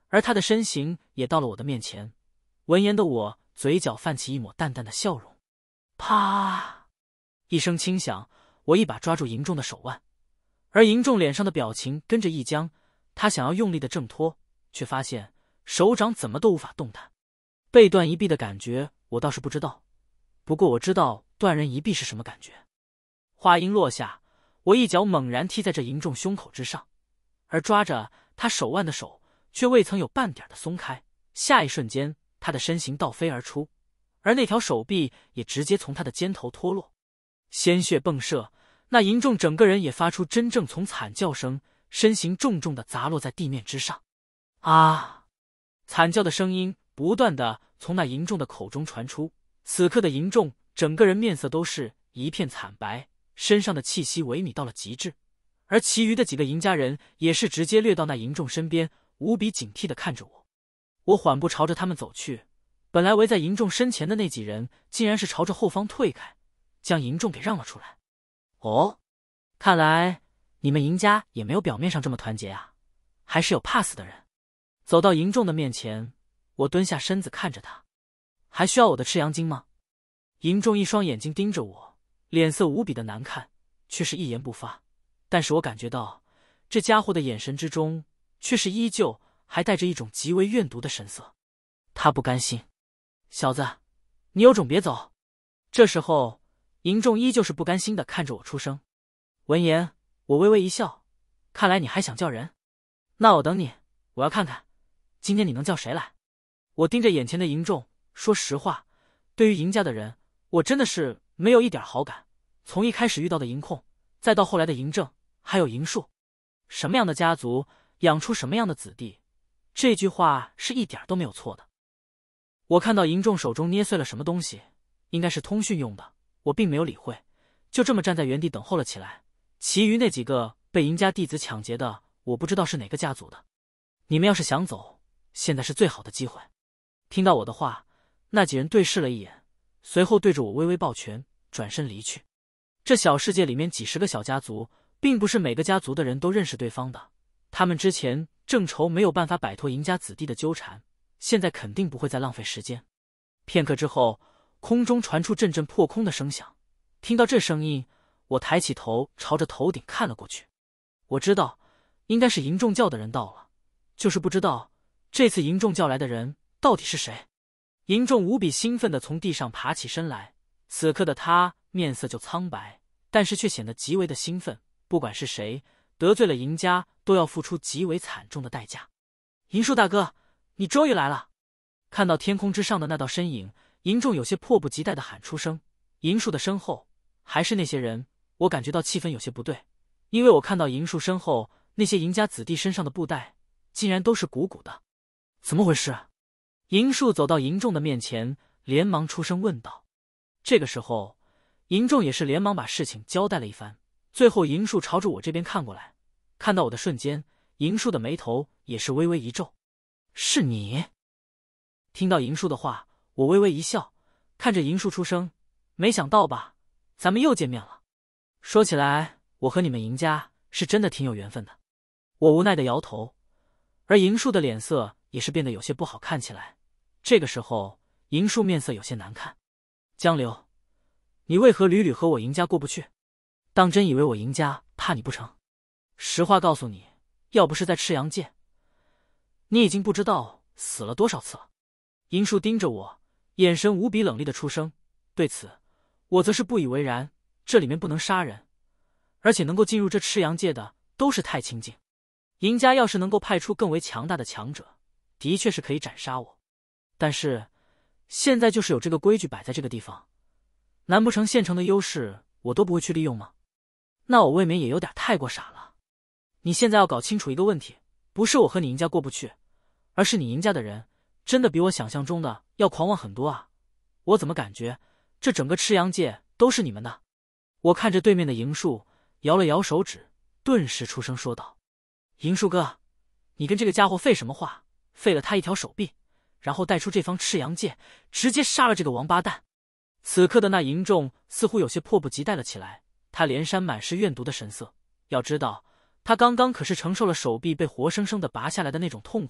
而他的身形也到了我的面前。闻言的我嘴角泛起一抹淡淡的笑容。啪！一声轻响，我一把抓住银仲的手腕，而银仲脸上的表情跟着一僵，他想要用力的挣脱，却发现手掌怎么都无法动弹。被断一臂的感觉我倒是不知道，不过我知道断人一臂是什么感觉。话音落下，我一脚猛然踢在这银仲胸口之上，而抓着他手腕的手却未曾有半点的松开。下一瞬间，他的身形倒飞而出，而那条手臂也直接从他的肩头脱落，鲜血迸射。那银仲整个人也发出真正从惨叫声，身形重重的砸落在地面之上。啊！惨叫的声音不断的从那银仲的口中传出。此刻的银仲整个人面色都是一片惨白，身上的气息萎靡到了极致，而其余的几个银家人也是直接掠到那银仲身边，无比警惕的看着我。我缓步朝着他们走去，本来围在银仲身前的那几人竟然是朝着后方退开，将银仲给让了出来。哦，看来你们银家也没有表面上这么团结啊，还是有怕死的人。走到银仲的面前，我蹲下身子看着他。还需要我的赤阳经吗？银仲一双眼睛盯着我，脸色无比的难看，却是一言不发。但是我感觉到这家伙的眼神之中却是依旧还带着一种极为怨毒的神色。他不甘心。小子，你有种别走。这时候银仲依旧是不甘心的看着我出声。闻言我微微一笑，看来你还想叫人，那我等你，我要看看今天你能叫谁来。我盯着眼前的银仲，说实话，对于银家的人我真的是没有一点好感。从一开始遇到的银控，再到后来的银正还有银树，什么样的家族养出什么样的子弟，这句话是一点都没有错的。我看到银仲手中捏碎了什么东西，应该是通讯用的，我并没有理会，就这么站在原地等候了起来。其余那几个被银家弟子抢劫的，我不知道是哪个家族的。你们要是想走，现在是最好的机会。听到我的话，那几人对视了一眼，随后对着我微微抱拳，转身离去。这小世界里面几十个小家族，并不是每个家族的人都认识对方的，他们之前正愁没有办法摆脱银家子弟的纠缠，现在肯定不会再浪费时间。片刻之后，空中传出阵阵破空的声响。听到这声音，我抬起头朝着头顶看了过去。我知道应该是银仲叫的人到了，就是不知道这次银仲叫来的人到底是谁。银仲无比兴奋地从地上爬起身来，此刻的他面色就苍白，但是却显得极为的兴奋。不管是谁得罪了银家，都要付出极为惨重的代价。银树大哥，你终于来了！看到天空之上的那道身影，银仲有些迫不及待地喊出声。银树的身后还是那些人，我感觉到气氛有些不对，因为我看到银树身后那些银家子弟身上的布袋竟然都是鼓鼓的。怎么回事？银树走到银仲的面前，连忙出声问道。这个时候银仲也是连忙把事情交代了一番，最后银树朝着我这边看过来，看到我的瞬间，银树的眉头也是微微一皱。是你？听到银树的话，我微微一笑，看着银树出声，没想到吧，咱们又见面了。说起来，我和你们银家是真的挺有缘分的。我无奈的摇头，而银树的脸色也是变得有些不好看起来。这个时候银树面色有些难看。江流，你为何屡屡和我银家过不去？当真以为我银家怕你不成？实话告诉你，要不是在赤阳界，你已经不知道死了多少次了。银树盯着我，眼神无比冷厉的出声。对此我则是不以为然，这里面不能杀人，而且能够进入这赤阳界的都是太清净。银家要是能够派出更为强大的强者，的确是可以斩杀我，但是现在就是有这个规矩摆在这个地方，难不成现成的优势我都不会去利用吗？那我未免也有点太过傻了。你现在要搞清楚一个问题，不是我和你银家过不去，而是你银家的人真的比我想象中的要狂妄很多啊！我怎么感觉这整个赤阳界都是你们的？我看着对面的银树，摇了摇手指，顿时出声说道：银树哥，你跟这个家伙废什么话？废了他一条手臂，然后带出这方赤阳界，直接杀了这个王八蛋！此刻的那银仲似乎有些迫不及待了起来，他连扇满是怨毒的神色。要知道他刚刚可是承受了手臂被活生生的拔下来的那种痛苦，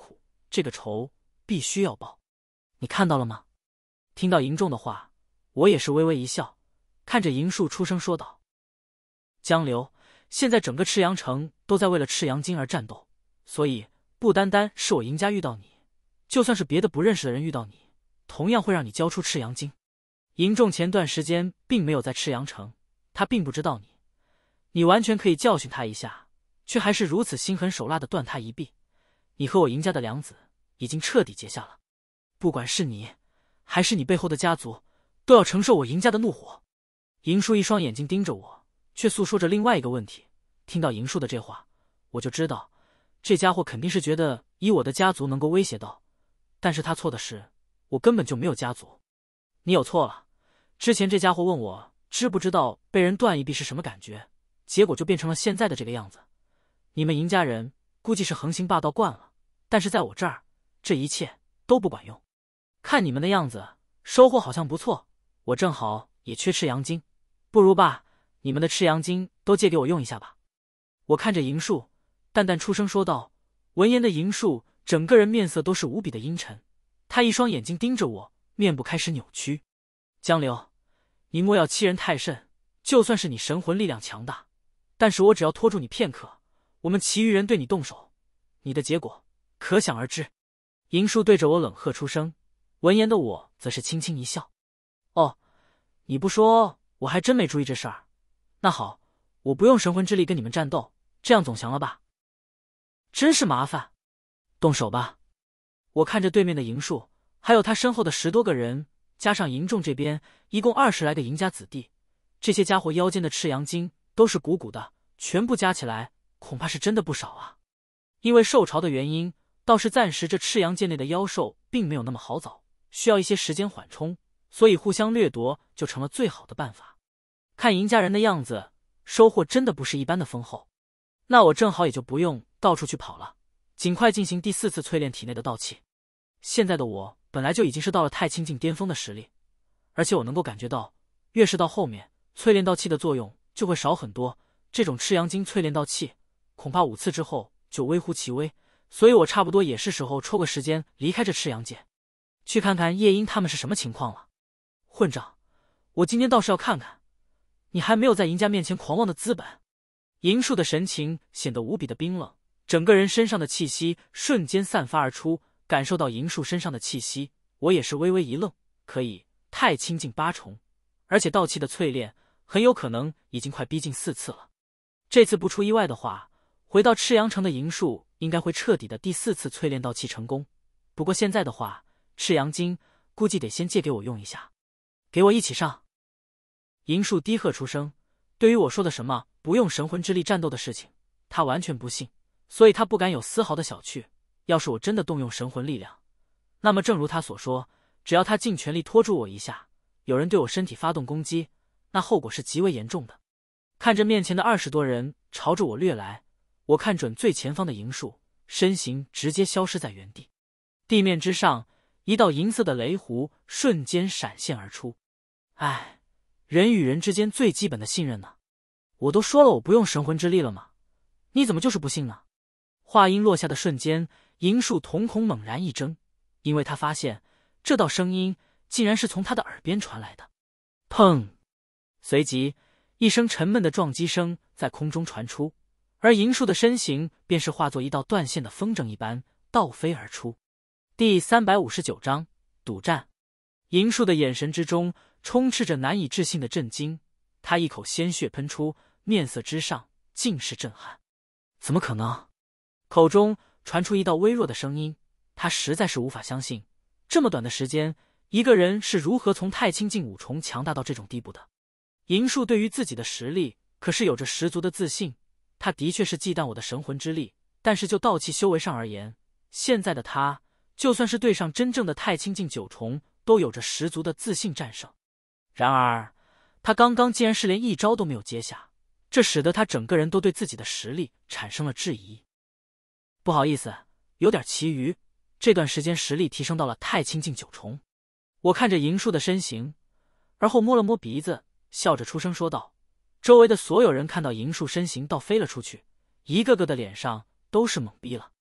这个仇必须要报。你看到了吗？”听到嬴仲的话，我也是微微一笑，看着嬴树出声说道：“江流，现在整个赤阳城都在为了赤阳金而战斗，所以不单单是我嬴家遇到你，就算是别的不认识的人遇到你，同样会让你交出赤阳金。”嬴仲前段时间并没有在赤阳城，他并不知道你，你完全可以教训他一下，却还是如此心狠手辣的断他一臂。你和我嬴家的梁子已经彻底结下了，不管是你还是你背后的家族，都要承受我嬴家的怒火。嬴树一双眼睛盯着我，却诉说着另外一个问题。听到嬴树的这话，我就知道这家伙肯定是觉得以我的家族能够威胁到，但是他错的是，我根本就没有家族。你有错了，之前这家伙问我知不知道被人断一臂是什么感觉，结果就变成了现在的这个样子。你们嬴家人估计是横行霸道惯了，但是在我这儿，这一切都不管用。看你们的样子，收获好像不错，我正好也缺赤阳金，不如把你们的赤阳金都借给我用一下吧。我看着嬴树，淡淡出声说道。闻言的嬴树整个人面色都是无比的阴沉，他一双眼睛盯着我，面部开始扭曲。江流，你莫要欺人太甚，就算是你神魂力量强大，但是我只要拖住你片刻，我们其余人对你动手，你的结果可想而知。嬴树对着我冷喝出声，闻言的我则是轻轻一笑。哦，你不说我还真没注意这事儿。那好，我不用神魂之力跟你们战斗，这样总行了吧？真是麻烦，动手吧。我看着对面的嬴树，还有他身后的十多个人，加上嬴仲这边，一共二十来个嬴家子弟，这些家伙腰间的赤阳金都是鼓鼓的，全部加起来恐怕是真的不少啊。因为受潮的原因，倒是暂时这赤阳界内的妖兽并没有那么好找，需要一些时间缓冲，所以互相掠夺就成了最好的办法。看嬴家人的样子，收获真的不是一般的丰厚。那我正好也就不用到处去跑了，尽快进行第四次淬炼体内的道气。现在的我本来就已经是到了太清境巅峰的实力，而且我能够感觉到，越是到后面，淬炼道气的作用就会少很多。这种赤阳金淬炼道气，恐怕五次之后就微乎其微，所以我差不多也是时候抽个时间离开这赤阳界，去看看夜莺他们是什么情况了。混账，我今天倒是要看看，你还没有在嬴家面前狂妄的资本。嬴树的神情显得无比的冰冷，整个人身上的气息瞬间散发而出。感受到嬴树身上的气息，我也是微微一愣。可以太清境八重，而且道气的淬炼很有可能已经快逼近四次了。这次不出意外的话，回到赤阳城的嬴树应该会彻底的第四次淬炼道气成功。不过现在的话，赤阳金估计得先借给我用一下，给我一起上。嬴树低喝出声，对于我说的什么不用神魂之力战斗的事情，他完全不信，所以他不敢有丝毫的小觑。要是我真的动用神魂力量，那么正如他所说，只要他尽全力拖住我一下，有人对我身体发动攻击，那后果是极为严重的。看着面前的二十多人朝着我掠来，我看准最前方的嬴树，身形直接消失在原地。地面之上，一道银色的雷弧瞬间闪现而出。唉，人与人之间最基本的信任呢？我都说了我不用神魂之力了吗？你怎么就是不信呢？话音落下的瞬间，嬴树瞳孔猛然一睁，因为他发现这道声音竟然是从他的耳边传来的。砰！随即一声沉闷的撞击声在空中传出，而嬴树的身形便是化作一道断线的风筝一般倒飞而出。第三百五十九章赌战。嬴树的眼神之中充斥着难以置信的震惊，他一口鲜血喷出，面色之上尽是震撼。怎么可能？口中传出一道微弱的声音，他实在是无法相信，这么短的时间，一个人是如何从太清境五重强大到这种地步的。嬴树对于自己的实力可是有着十足的自信，他的确是忌惮我的神魂之力，但是就道气修为上而言，现在的他就算是对上真正的太清境九重，都有着十足的自信战胜。然而他刚刚竟然是连一招都没有接下，这使得他整个人都对自己的实力产生了质疑。不好意思，有点其余，这段时间实力提升到了太清境九重。我看着嬴树的身形，而后摸了摸鼻子，笑着出声说道。周围的所有人看到嬴树身形倒飞了出去，一个个的脸上都是懵逼了。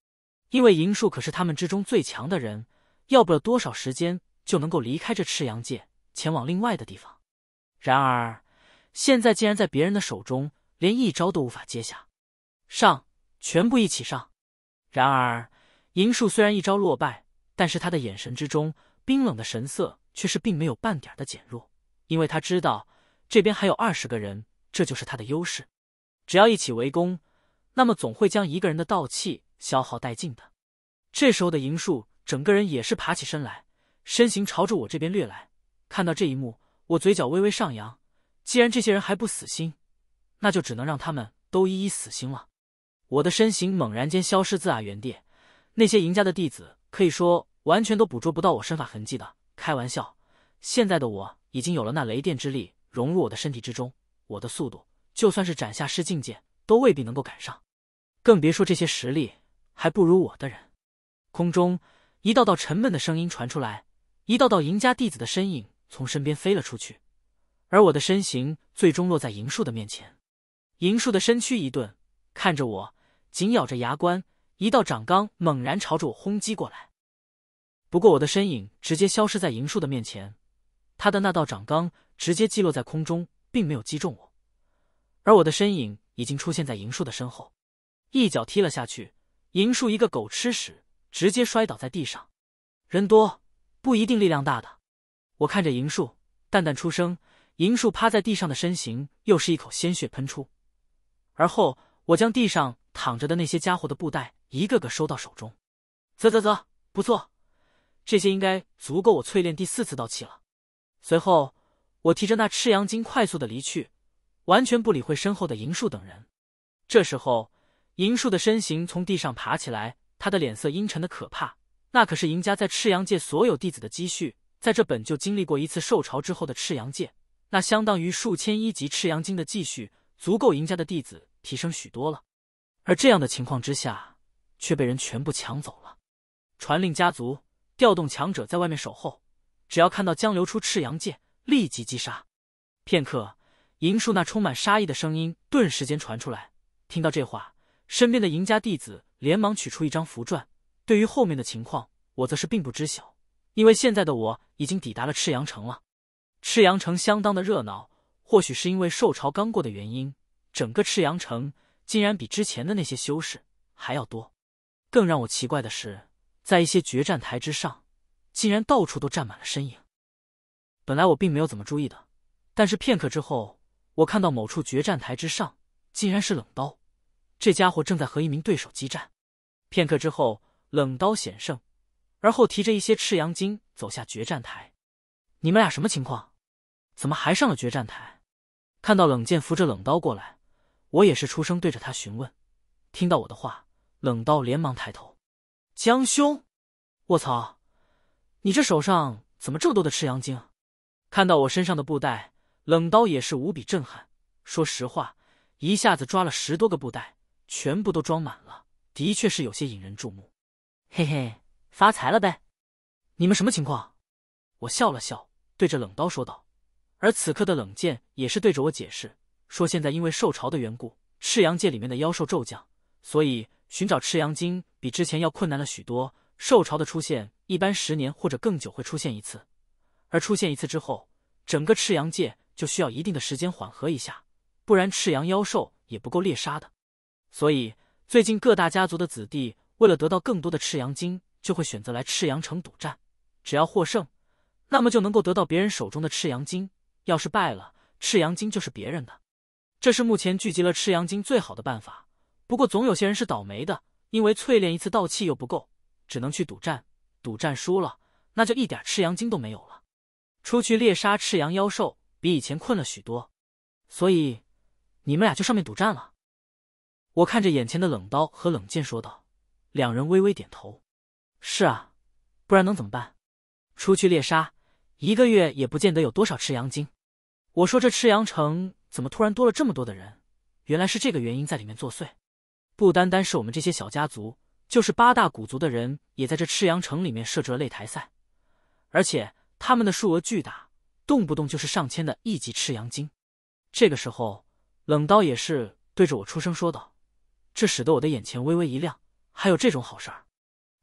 因为银树可是他们之中最强的人，要不了多少时间就能够离开这赤阳界，前往另外的地方。然而现在竟然在别人的手中，连一招都无法接下。上，全部一起上！然而银树虽然一招落败，但是他的眼神之中冰冷的神色却是并没有半点的减弱，因为他知道这边还有二十个人，这就是他的优势。只要一起围攻，那么总会将一个人的道气消耗殆尽的。这时候的银树整个人也是爬起身来，身形朝着我这边掠来。看到这一幕，我嘴角微微上扬，既然这些人还不死心，那就只能让他们都一一死心了。我的身形猛然间消失自啊原地，那些赢家的弟子可以说完全都捕捉不到我身法痕迹的。开玩笑，现在的我已经有了那雷电之力融入我的身体之中，我的速度就算是斩下师境界都未必能够赶上，更别说这些实力还不如我的人。空中一道道沉闷的声音传出来，一道道赢家弟子的身影从身边飞了出去，而我的身形最终落在银树的面前。银树的身躯一顿，看着我，紧咬着牙关，一道掌罡猛然朝着我轰击过来。不过我的身影直接消失在银树的面前，他的那道掌罡直接击落在空中，并没有击中我，而我的身影已经出现在银树的身后，一脚踢了下去，银树一个狗吃屎，直接摔倒在地上。人多不一定力量大的。我看着银树，淡淡出声，银树趴在地上的身形又是一口鲜血喷出，而后我将地上躺着的那些家伙的布袋一个个收到手中。啧啧啧，不错，这些应该足够我淬炼第四次道气了。随后我提着那赤阳经快速的离去，完全不理会身后的银树等人。这时候银树的身形从地上爬起来，他的脸色阴沉的可怕，那可是赢家在赤阳界所有弟子的积蓄，在这本就经历过一次受潮之后的赤阳界，那相当于数千一级赤阳经的继续，足够赢家的弟子提升许多了。而这样的情况之下，却被人全部抢走了。传令家族调动强者在外面守候，只要看到将流出赤阳界，立即击杀。片刻，银树那充满杀意的声音顿时间传出来。听到这话，身边的赢家弟子连忙取出一张符篆。对于后面的情况，我则是并不知晓，因为现在的我已经抵达了赤阳城了。赤阳城相当的热闹，或许是因为受潮刚过的原因，整个赤阳城竟然比之前的那些修士还要多。更让我奇怪的是，在一些决战台之上，竟然到处都站满了身影。本来我并没有怎么注意的，但是片刻之后，我看到某处决战台之上竟然是冷刀，这家伙正在和一名对手激战。片刻之后，冷刀险胜，而后提着一些赤阳经走下决战台。你们俩什么情况？怎么还上了决战台？看到冷剑扶着冷刀过来，我也是出声对着他询问。听到我的话，冷刀连忙抬头。江兄，卧槽，你这手上怎么这么多的赤阳经？看到我身上的布袋，冷刀也是无比震撼。说实话，一下子抓了十多个布袋，全部都装满了，的确是有些引人注目。嘿嘿，发财了呗。你们什么情况？我笑了笑，对着冷刀说道。而此刻的冷剑也是对着我解释，说现在因为受潮的缘故，赤阳界里面的妖兽骤降，所以寻找赤阳经比之前要困难了许多。受潮的出现一般十年或者更久会出现一次，而出现一次之后，整个赤阳界就需要一定的时间缓和一下，不然赤阳妖兽也不够猎杀的。所以最近各大家族的子弟为了得到更多的赤阳经，就会选择来赤阳城赌战，只要获胜，那么就能够得到别人手中的赤阳经，要是败了，赤阳经就是别人的。这是目前聚集了赤阳经最好的办法。不过总有些人是倒霉的，因为淬炼一次道气又不够，只能去赌战，赌战输了，那就一点赤阳经都没有了。出去猎杀赤阳妖兽比以前困了许多，所以你们俩就上面赌战了。我看着眼前的冷刀和冷剑说道，两人微微点头。是啊，不然能怎么办？出去猎杀，一个月也不见得有多少赤阳经。我说这赤阳城怎么突然多了这么多的人？原来是这个原因在里面作祟。不单单是我们这些小家族，就是八大古族的人也在这赤阳城里面设置了擂台赛，而且他们的数额巨大，动不动就是上千的一级赤阳经。这个时候，冷刀也是对着我出声说道，这使得我的眼前微微一亮，还有这种好事儿。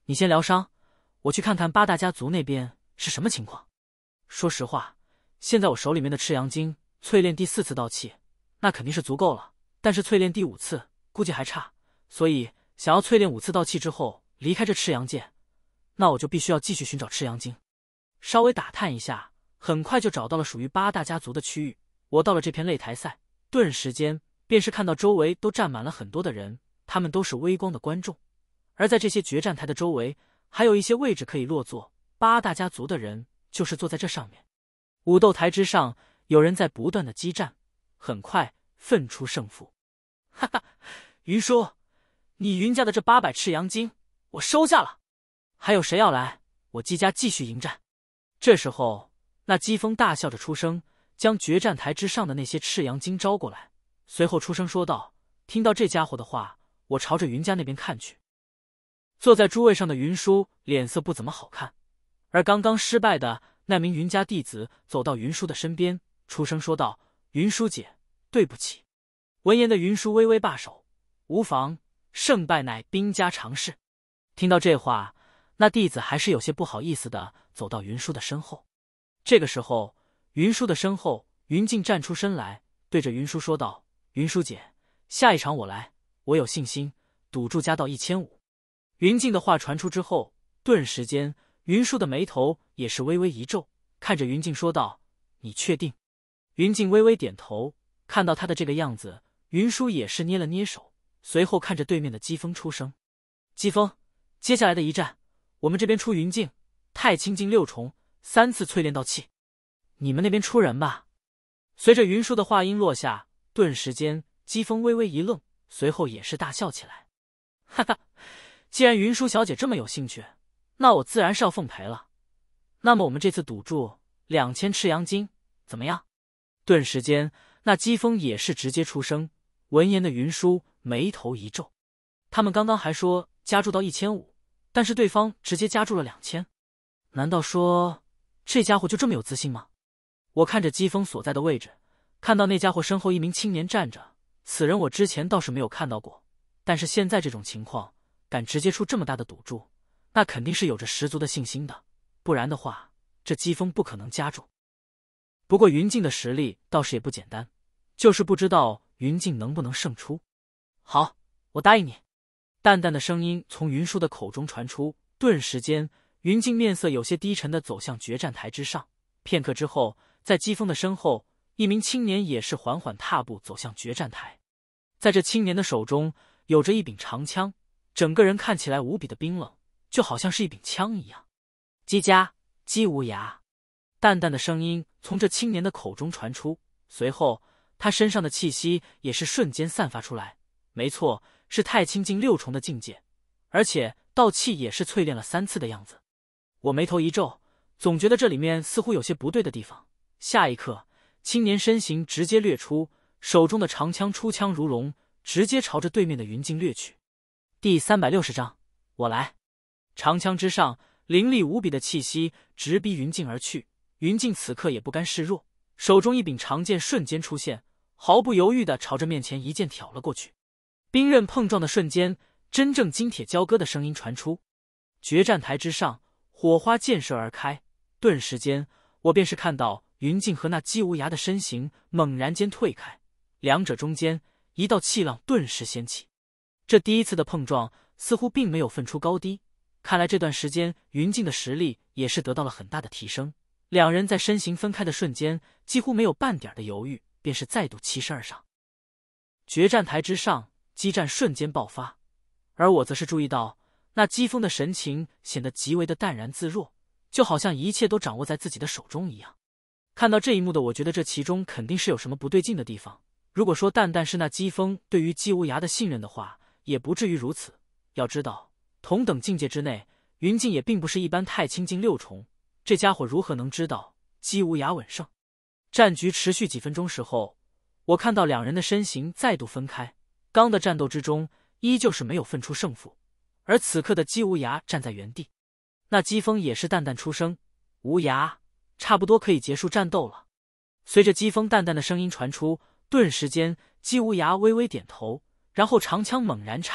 你先疗伤，我去看看八大家族那边是什么情况。说实话，现在我手里面的赤阳精淬炼第四次道气，那肯定是足够了，但是淬炼第五次估计还差，所以想要淬炼五次道气之后离开这赤阳界，那我就必须要继续寻找赤阳精。稍微打探一下，很快就找到了属于八大家族的区域。我到了这片擂台赛，顿时间便是看到周围都站满了很多的人，他们都是微光的观众。而在这些决战台的周围，还有一些位置可以落座，八大家族的人就是坐在这上面。武斗台之上，有人在不断的激战，很快分出胜负。哈哈，云叔，你云家的这八百赤阳精，我收下了。还有谁要来？我姬家继续迎战。这时候，那姬风大笑着出声，将决战台之上的那些赤阳精招过来，随后出声说道：“听到这家伙的话，我朝着云家那边看去。”坐在诸位上的云叔脸色不怎么好看，而刚刚失败的那名云家弟子走到云叔的身边，出声说道：“云叔姐，对不起。”闻言的云叔微微罢手：“无妨，胜败乃兵家常事。”听到这话，那弟子还是有些不好意思的走到云叔的身后。这个时候，云叔的身后，云静站出身来，对着云叔说道：“云叔姐，下一场我来，我有信心，赌注加到一千五。”云静的话传出之后，顿时间，云叔的眉头也是微微一皱，看着云静说道：“你确定？”云静微微点头，看到他的这个样子，云叔也是捏了捏手，随后看着对面的姬风出声：“姬风，接下来的一战，我们这边出云静、太清境六重，三次淬炼道气，你们那边出人吧。”随着云叔的话音落下，顿时间，姬风微微一愣，随后也是大笑起来：“哈哈！既然云舒小姐这么有兴趣，那我自然是要奉陪了。那么我们这次赌注两千赤阳金，怎么样？”顿时间，那姬风也是直接出声。闻言的云舒眉头一皱，他们刚刚还说加注到一千五，但是对方直接加注了两千，难道说这家伙就这么有自信吗？我看着姬风所在的位置，看到那家伙身后一名青年站着，此人我之前倒是没有看到过，但是现在这种情况，敢直接出这么大的赌注，那肯定是有着十足的信心的，不然的话，这姬风不可能加注。不过云静的实力倒是也不简单，就是不知道云静能不能胜出。好，我答应你。淡淡的声音从云舒的口中传出，顿时间，云静面色有些低沉的走向决战台之上。片刻之后，在姬风的身后，一名青年也是缓缓踏步走向决战台。在这青年的手中有着一柄长枪，整个人看起来无比的冰冷，就好像是一柄枪一样。姬家，姬无涯。淡淡的声音从这青年的口中传出，随后他身上的气息也是瞬间散发出来。没错，是太清境六重的境界，而且道气也是淬炼了三次的样子。我眉头一皱，总觉得这里面似乎有些不对的地方。下一刻，青年身形直接掠出，手中的长枪出枪如龙，直接朝着对面的云静掠去。第三百六十章，我来。长枪之上，凌厉无比的气息直逼云静而去。云静此刻也不甘示弱，手中一柄长剑瞬间出现，毫不犹豫地朝着面前一剑挑了过去。兵刃碰撞的瞬间，真正金铁交割的声音传出。决战台之上，火花溅射而开，顿时间，我便是看到云静和那姬无涯的身形猛然间退开，两者中间一道气浪顿时掀起。这第一次的碰撞似乎并没有分出高低，看来这段时间云静的实力也是得到了很大的提升。两人在身形分开的瞬间，几乎没有半点的犹豫，便是再度齐身而上。决战台之上，激战瞬间爆发，而我则是注意到那姬风的神情显得极为的淡然自若，就好像一切都掌握在自己的手中一样。看到这一幕的我觉得这其中肯定是有什么不对劲的地方。如果说淡淡是那姬风对于姬无涯的信任的话，也不至于如此。要知道，同等境界之内，云静也并不是一般太清境六重，这家伙如何能知道姬无涯稳胜？战局持续几分钟时候，我看到两人的身形再度分开，刚的战斗之中依旧是没有分出胜负。而此刻的姬无涯站在原地，那姬风也是淡淡出声：“无涯，差不多可以结束战斗了。”随着姬风淡淡的声音传出，顿时间姬无涯微微点头，然后长枪猛然插，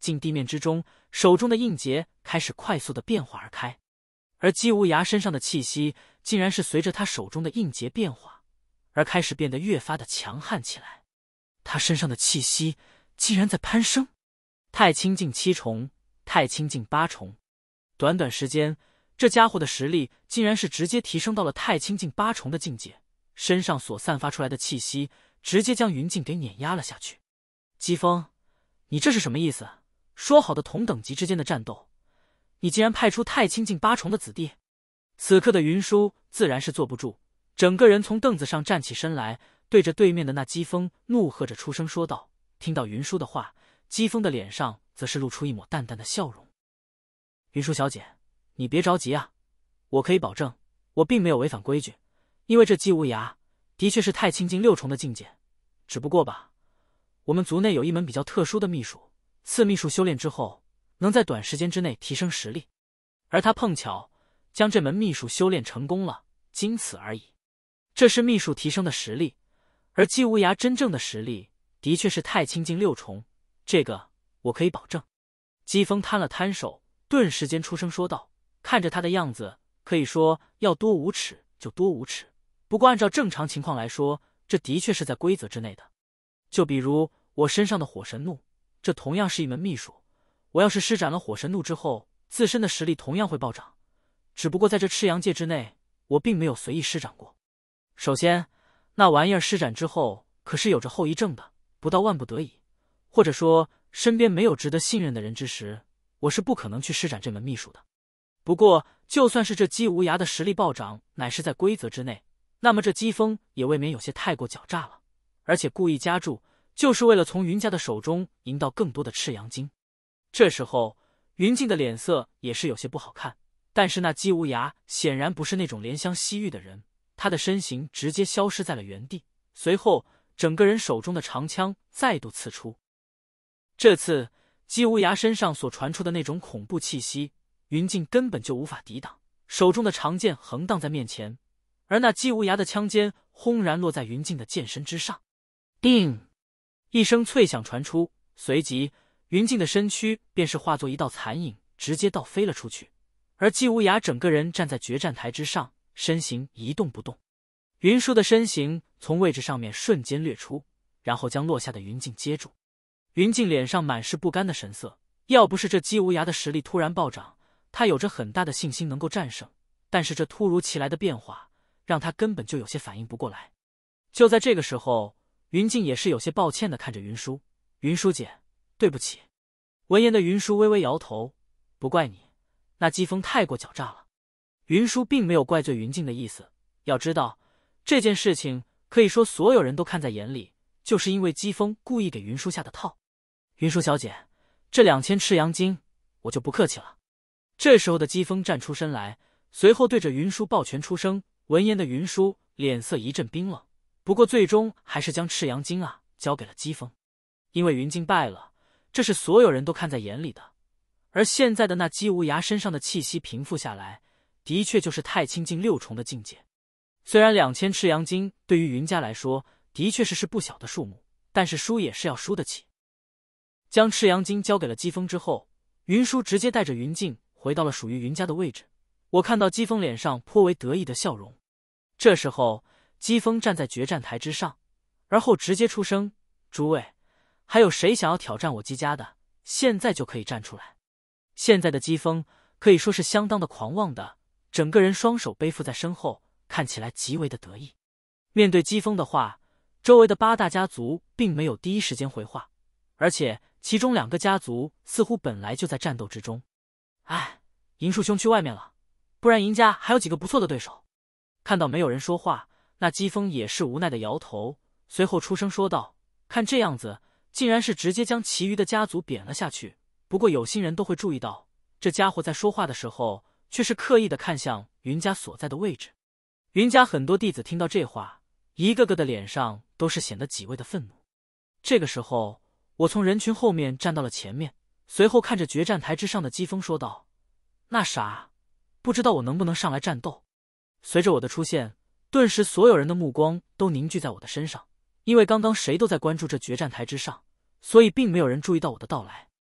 进地面之中，手中的印结开始快速的变化而开，而姬无涯身上的气息竟然是随着他手中的印结变化而开始变得越发的强悍起来。他身上的气息竟然在攀升，太清境七重，太清境八重，短短时间，这家伙的实力竟然是直接提升到了太清境八重的境界，身上所散发出来的气息直接将云静给碾压了下去。姬风，你这是什么意思？说好的同等级之间的战斗，你竟然派出太清境八重的子弟！此刻的云舒自然是坐不住，整个人从凳子上站起身来，对着对面的那姬风怒喝着出声说道。听到云舒的话，姬风的脸上则是露出一抹淡淡的笑容。云舒小姐，你别着急啊，我可以保证，我并没有违反规矩，因为这姬无涯的确是太清境六重的境界，只不过吧，我们族内有一门比较特殊的秘术，次秘术修炼之后，能在短时间之内提升实力，而他碰巧将这门秘术修炼成功了，仅此而已。这是秘术提升的实力，而姬无涯真正的实力的确是太清境六重，这个我可以保证。姬风摊了摊手，顿时间出声说道，看着他的样子，可以说要多无耻就多无耻，不过按照正常情况来说，这的确是在规则之内的。就比如我身上的火神怒，这同样是一门秘术，我要是施展了火神怒之后，自身的实力同样会暴涨，只不过在这赤阳界之内，我并没有随意施展过。首先，那玩意儿施展之后可是有着后遗症的，不到万不得已，或者说身边没有值得信任的人之时，我是不可能去施展这门秘术的。不过就算是这姬无涯的实力暴涨乃是在规则之内，那么这姬风也未免有些太过狡诈了，而且故意加注，就是为了从云家的手中赢到更多的赤阳金。这时候云静的脸色也是有些不好看，但是那姬无涯显然不是那种怜香惜玉的人，他的身形直接消失在了原地，随后整个人手中的长枪再度刺出。这次姬无涯身上所传出的那种恐怖气息，云静根本就无法抵挡，手中的长剑横荡在面前，而那姬无涯的枪尖轰然落在云静的剑身之上。叮！一声脆响传出，随即云静的身躯便是化作一道残影，直接倒飞了出去，而姬无涯整个人站在决战台之上，身形一动不动。云舒的身形从位置上面瞬间掠出，然后将落下的云静接住。云静脸上满是不甘的神色，要不是这姬无涯的实力突然暴涨，他有着很大的信心能够战胜，但是这突如其来的变化让他根本就有些反应不过来。就在这个时候，云静也是有些抱歉的看着云舒，云舒姐，对不起。闻言的云舒微微摇头，不怪你，那姬风太过狡诈了。云舒并没有怪罪云静的意思，要知道这件事情可以说所有人都看在眼里，就是因为姬风故意给云舒下的套。云舒小姐，这两千赤阳金我就不客气了。这时候的姬风站出身来，随后对着云舒抱拳出声。闻言的云舒脸色一阵冰冷，不过最终还是将赤阳金啊交给了姬风，因为云静败了，这是所有人都看在眼里的。而现在的那姬无涯身上的气息平复下来，的确就是太清境六重的境界。虽然两千赤阳金对于云家来说的确是是不小的数目，但是输也是要输得起。将赤阳金交给了姬风之后，云舒直接带着云静回到了属于云家的位置。我看到姬风脸上颇为得意的笑容。这时候姬风站在决战台之上，而后直接出声，诸位，还有谁想要挑战我姬家的，现在就可以站出来。现在的姬风可以说是相当的狂妄的，整个人双手背负在身后，看起来极为的得意。面对姬风的话，周围的八大家族并没有第一时间回话，而且其中两个家族似乎本来就在战斗之中。哎，银树兄去外面了，不然银家还有几个不错的对手。看到没有人说话，那姬风也是无奈的摇头，随后出声说道，看这样子竟然是直接将其余的家族贬了下去。不过有心人都会注意到，这家伙在说话的时候却是刻意的看向云家所在的位置。云家很多弟子听到这话，一个个的脸上都是显得极为的愤怒。这个时候我从人群后面站到了前面，随后看着决战台之上的姬风说道，那啥，不知道我能不能上来战斗。随着我的出现，顿时所有人的目光都凝聚在我的身上，因为刚刚谁都在关注这决战台之上，所以并没有人注意到我的到来。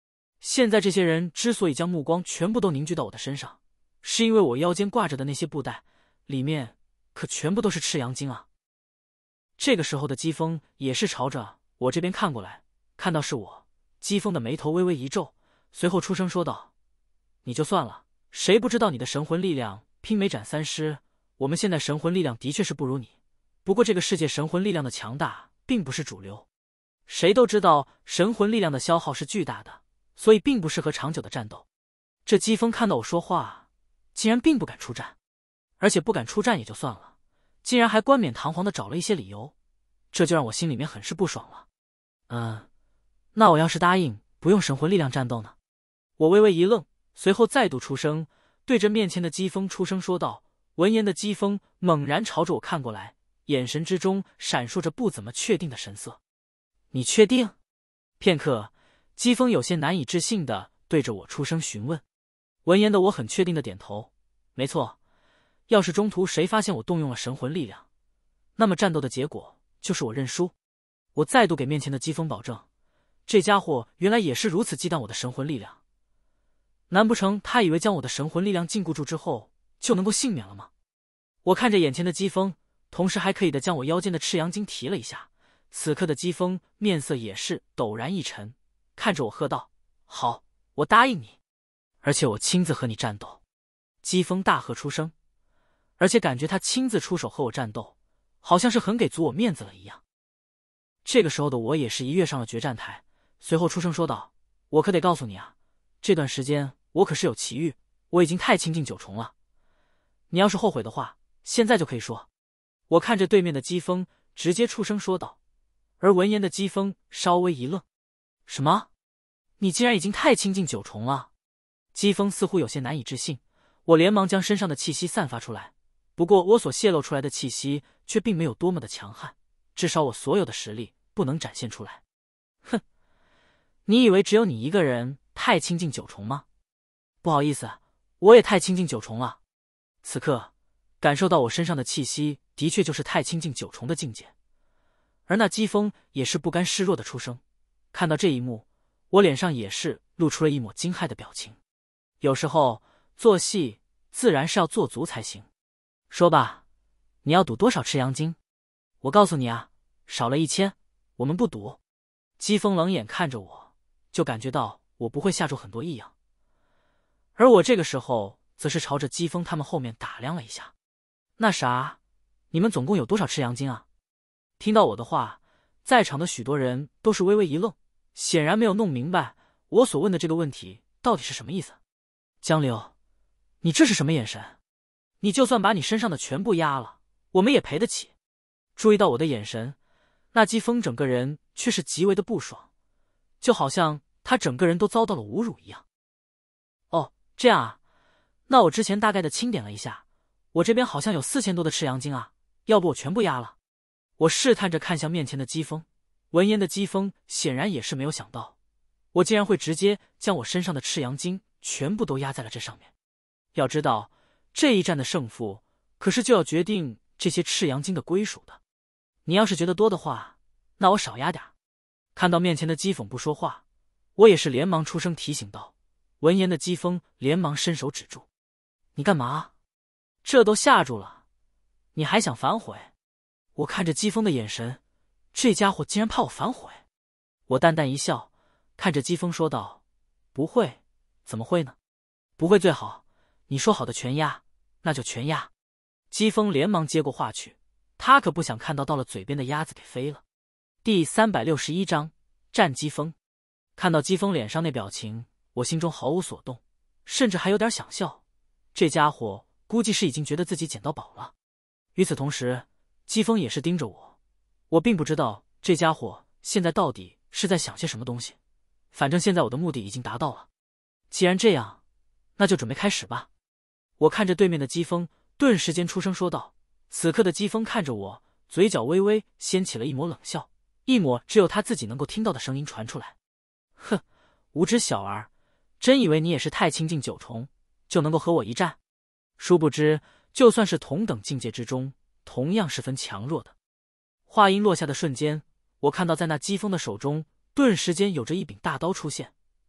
现在这些人之所以将目光全部都凝聚到我的身上，是因为我腰间挂着的那些布袋，里面可全部都是赤阳精啊！这个时候的姬风也是朝着我这边看过来，看到是我，姬风的眉头微微一皱，随后出声说道：“你就算了，谁不知道你的神魂力量媲美斩三尸？我们现在神魂力量的确是不如你，不过这个世界神魂力量的强大并不是主流。谁都知道神魂力量的消耗是巨大的，所以并不适合长久的战斗。”这姬风看到我说话，竟然并不敢出战，而且不敢出战也就算了，竟然还冠冕堂皇的找了一些理由，这就让我心里面很是不爽了。嗯，那我要是答应不用神魂力量战斗呢？我微微一愣，随后再度出声，对着面前的姬风出声说道。闻言的姬风猛然朝着我看过来，眼神之中闪烁着不怎么确定的神色。你确定？片刻，姬风有些难以置信的对着我出声询问。闻言的我很确定的点头，没错，要是中途谁发现我动用了神魂力量，那么战斗的结果就是我认输。我再度给面前的姬风保证，这家伙原来也是如此忌惮我的神魂力量，难不成他以为将我的神魂力量禁锢住之后就能够幸免了吗？我看着眼前的姬风，同时还可以的将我腰间的赤阳精提了一下。此刻的姬风面色也是陡然一沉，看着我喝道：“好，我答应你，而且我亲自和你战斗。”姬风大喝出声，而且感觉他亲自出手和我战斗，好像是很给足我面子了一样。这个时候的我也是一跃上了决战台，随后出声说道：“我可得告诉你啊，这段时间我可是有奇遇，我已经太亲近九重了。你要是后悔的话，现在就可以说。”我看着对面的姬风，直接出声说道。而闻言的姬风稍微一愣：“什么？你竟然已经太亲近九重了？”姬风似乎有些难以置信，我连忙将身上的气息散发出来，不过我所泄露出来的气息却并没有多么的强悍，至少我所有的实力不能展现出来。哼，你以为只有你一个人太亲近九重吗？不好意思，我也太亲近九重了。此刻感受到我身上的气息，的确就是太亲近九重的境界。而那姬风也是不甘示弱的出声。看到这一幕，我脸上也是露出了一抹惊骇的表情。有时候做戏自然是要做足才行。说吧，你要赌多少赤阳精？我告诉你啊，少了一千，我们不赌。姬风冷眼看着我，就感觉到我不会下注很多异样。而我这个时候则是朝着姬风他们后面打量了一下。那啥，你们总共有多少赤阳精啊？听到我的话，在场的许多人都是微微一愣，显然没有弄明白我所问的这个问题到底是什么意思。江流，你这是什么眼神？你就算把你身上的全部压了，我们也赔得起。注意到我的眼神，那姬风整个人却是极为的不爽，就好像他整个人都遭到了侮辱一样。哦，这样啊，那我之前大概的清点了一下，我这边好像有四千多的赤阳精啊，要不我全部压了。我试探着看向面前的姬风，闻言的姬风显然也是没有想到，我竟然会直接将我身上的赤阳精全部都压在了这上面。要知道，这一战的胜负可是就要决定这些赤阳精的归属的。你要是觉得多的话，那我少压点。看到面前的姬风不说话，我也是连忙出声提醒道。闻言的姬风连忙伸手止住：“你干嘛？这都下住了，你还想反悔？”我看着姬风的眼神，这家伙竟然怕我反悔。我淡淡一笑，看着姬风说道：“不会，怎么会呢？不会最好，你说好的全压，那就全压。”姬风连忙接过话去，他可不想看到到了嘴边的鸭子给飞了。第三百六十一章战姬风。看到姬风脸上那表情，我心中毫无所动，甚至还有点想笑。这家伙估计是已经觉得自己捡到宝了。与此同时，姬风也是盯着我，我并不知道这家伙现在到底是在想些什么东西。反正现在我的目的已经达到了，既然这样，那就准备开始吧。我看着对面的姬风，顿时间出声说道。此刻的姬风看着我，嘴角微微掀起了一抹冷笑，一抹只有他自己能够听到的声音传出来：“哼，无知小儿，真以为你也是太亲近九重，就能够和我一战？殊不知，就算是同等境界之中，同样是分强弱的。”话音落下的瞬间，我看到在那姬风的手中，顿时间有着一柄大刀出现。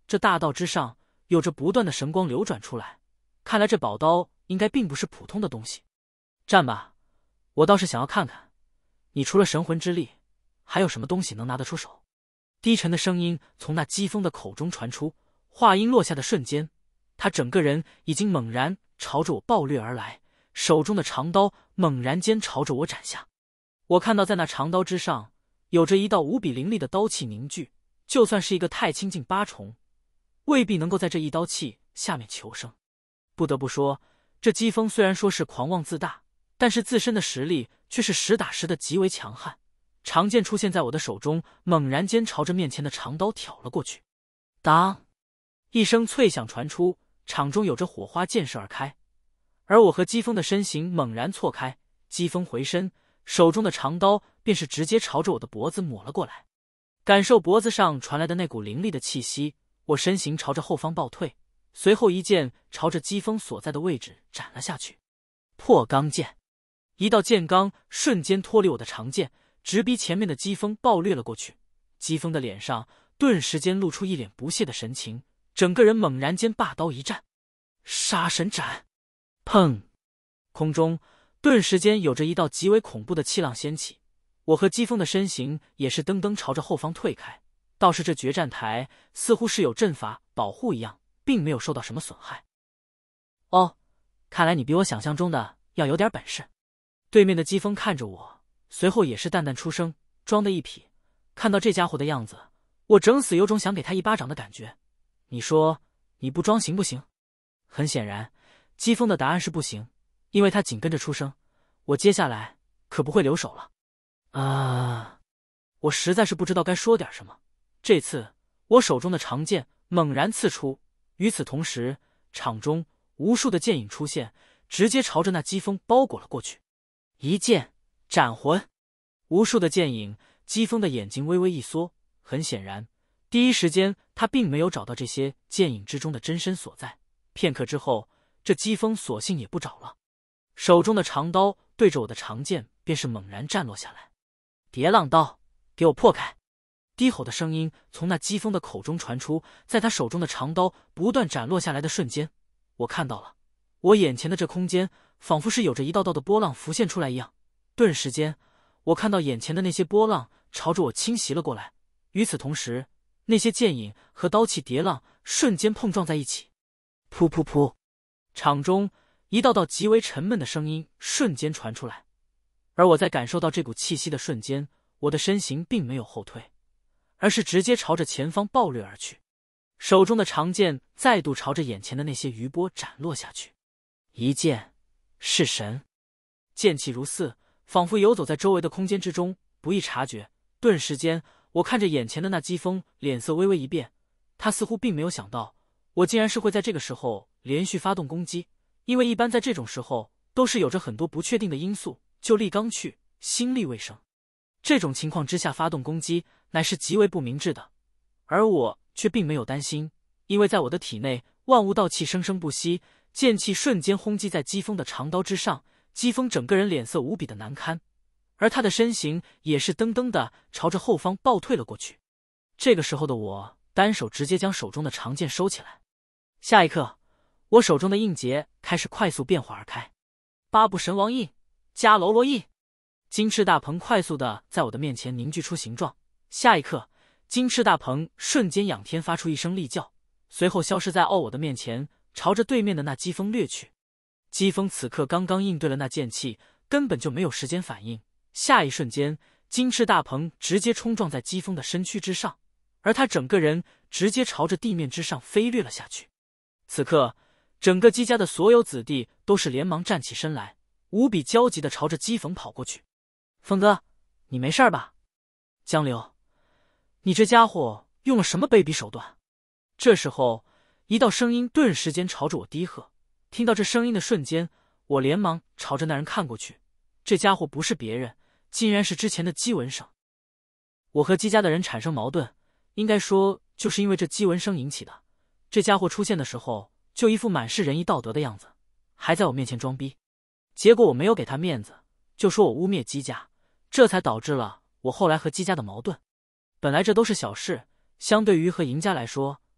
这大道之上有着不断的神光流转出来，看来这宝刀应该并不是普通的东西。战吧，我倒是想要看看，你除了神魂之力，还有什么东西能拿得出手。低沉的声音从那姬风的口中传出，话音落下的瞬间，他整个人已经猛然朝着我暴掠而来，手中的长刀猛然间朝着我斩下。我看到在那长刀之上有着一道无比凌厉的刀气凝聚，就算是一个太清境八重，未必能够在这一刀气下面求生。不得不说，这姬风虽然说是狂妄自大，但是自身的实力却是实打实的极为强悍。长剑出现在我的手中，猛然间朝着面前的长刀挑了过去。当一声脆响传出，场中有着火花溅射而开，而我和姬风的身形猛然错开，姬风回身，手中的长刀便是直接朝着我的脖子抹了过来。感受脖子上传来的那股凌厉的气息，我身形朝着后方暴退，随后一剑朝着姬风所在的位置斩了下去。破钢剑，一道剑罡瞬间脱离我的长剑，直逼前面的姬风暴掠了过去。姬风的脸上顿时间露出一脸不屑的神情，整个人猛然间拔刀一战，杀神斩！砰！空中顿时间有着一道极为恐怖的气浪掀起，我和姬风的身形也是噔噔朝着后方退开。倒是这决战台似乎是有阵法保护一样，并没有受到什么损害。哦，看来你比我想象中的要有点本事。对面的姬风看着我，随后也是淡淡出声，装的一痞。看到这家伙的样子，我整死有种想给他一巴掌的感觉。你说你不装行不行？很显然，姬风的答案是不行，因为他紧跟着出声，我接下来可不会留手了。啊！我实在是不知道该说点什么。这次我手中的长剑猛然刺出，与此同时，场中无数的剑影出现，直接朝着那姬风包裹了过去。一剑斩魂！无数的剑影，姬风的眼睛微微一缩，很显然，第一时间他并没有找到这些剑影之中的真身所在。片刻之后，这姬风索性也不找了，手中的长刀对着我的长剑便是猛然战落下来。叠浪刀，给我破开！低吼的声音从那姬风的口中传出，在他手中的长刀不断斩落下来的瞬间，我看到了，我眼前的这空间仿佛是有着一道道的波浪浮现出来一样。顿时间，我看到眼前的那些波浪朝着我侵袭了过来，与此同时，那些剑影和刀气叠浪瞬间碰撞在一起。噗噗噗！场中一道道极为沉闷的声音瞬间传出来，而我在感受到这股气息的瞬间，我的身形并没有后退，而是直接朝着前方暴掠而去，手中的长剑再度朝着眼前的那些余波斩落下去。一剑是神，剑气如似，仿佛游走在周围的空间之中，不易察觉。顿时间，我看着眼前的那姬风，脸色微微一变，他似乎并没有想到我竟然是会在这个时候连续发动攻击，因为一般在这种时候都是有着很多不确定的因素，就力刚去，心力未生。这种情况之下发动攻击乃是极为不明智的，而我却并没有担心，因为在我的体内万物道气生生不息，剑气瞬间轰击在姬风的长刀之上，姬风整个人脸色无比的难堪，而他的身形也是噔噔的朝着后方暴退了过去。这个时候的我单手直接将手中的长剑收起来，下一刻，我手中的印结开始快速变化而开，八部神王印，迦楼罗印。金翅大鹏快速的在我的面前凝聚出形状，下一刻，金翅大鹏瞬间仰天发出一声厉叫，随后消失在哦我的面前，朝着对面的那姬风掠去。姬风此刻刚刚应对了那剑气，根本就没有时间反应，下一瞬间，金翅大鹏直接冲撞在姬风的身躯之上，而他整个人直接朝着地面之上飞掠了下去。此刻，整个姬家的所有子弟都是连忙站起身来，无比焦急的朝着姬风跑过去。风哥，你没事吧？江流，你这家伙用了什么卑鄙手段？这时候，一道声音顿时间朝着我低喝。听到这声音的瞬间，我连忙朝着那人看过去。这家伙不是别人，竟然是之前的姬文生。我和姬家的人产生矛盾，应该说就是因为这姬文生引起的。这家伙出现的时候，就一副满是仁义道德的样子，还在我面前装逼。结果我没有给他面子，就说我污蔑姬家。这才导致了我后来和姬家的矛盾。本来这都是小事，相对于和赢家来说，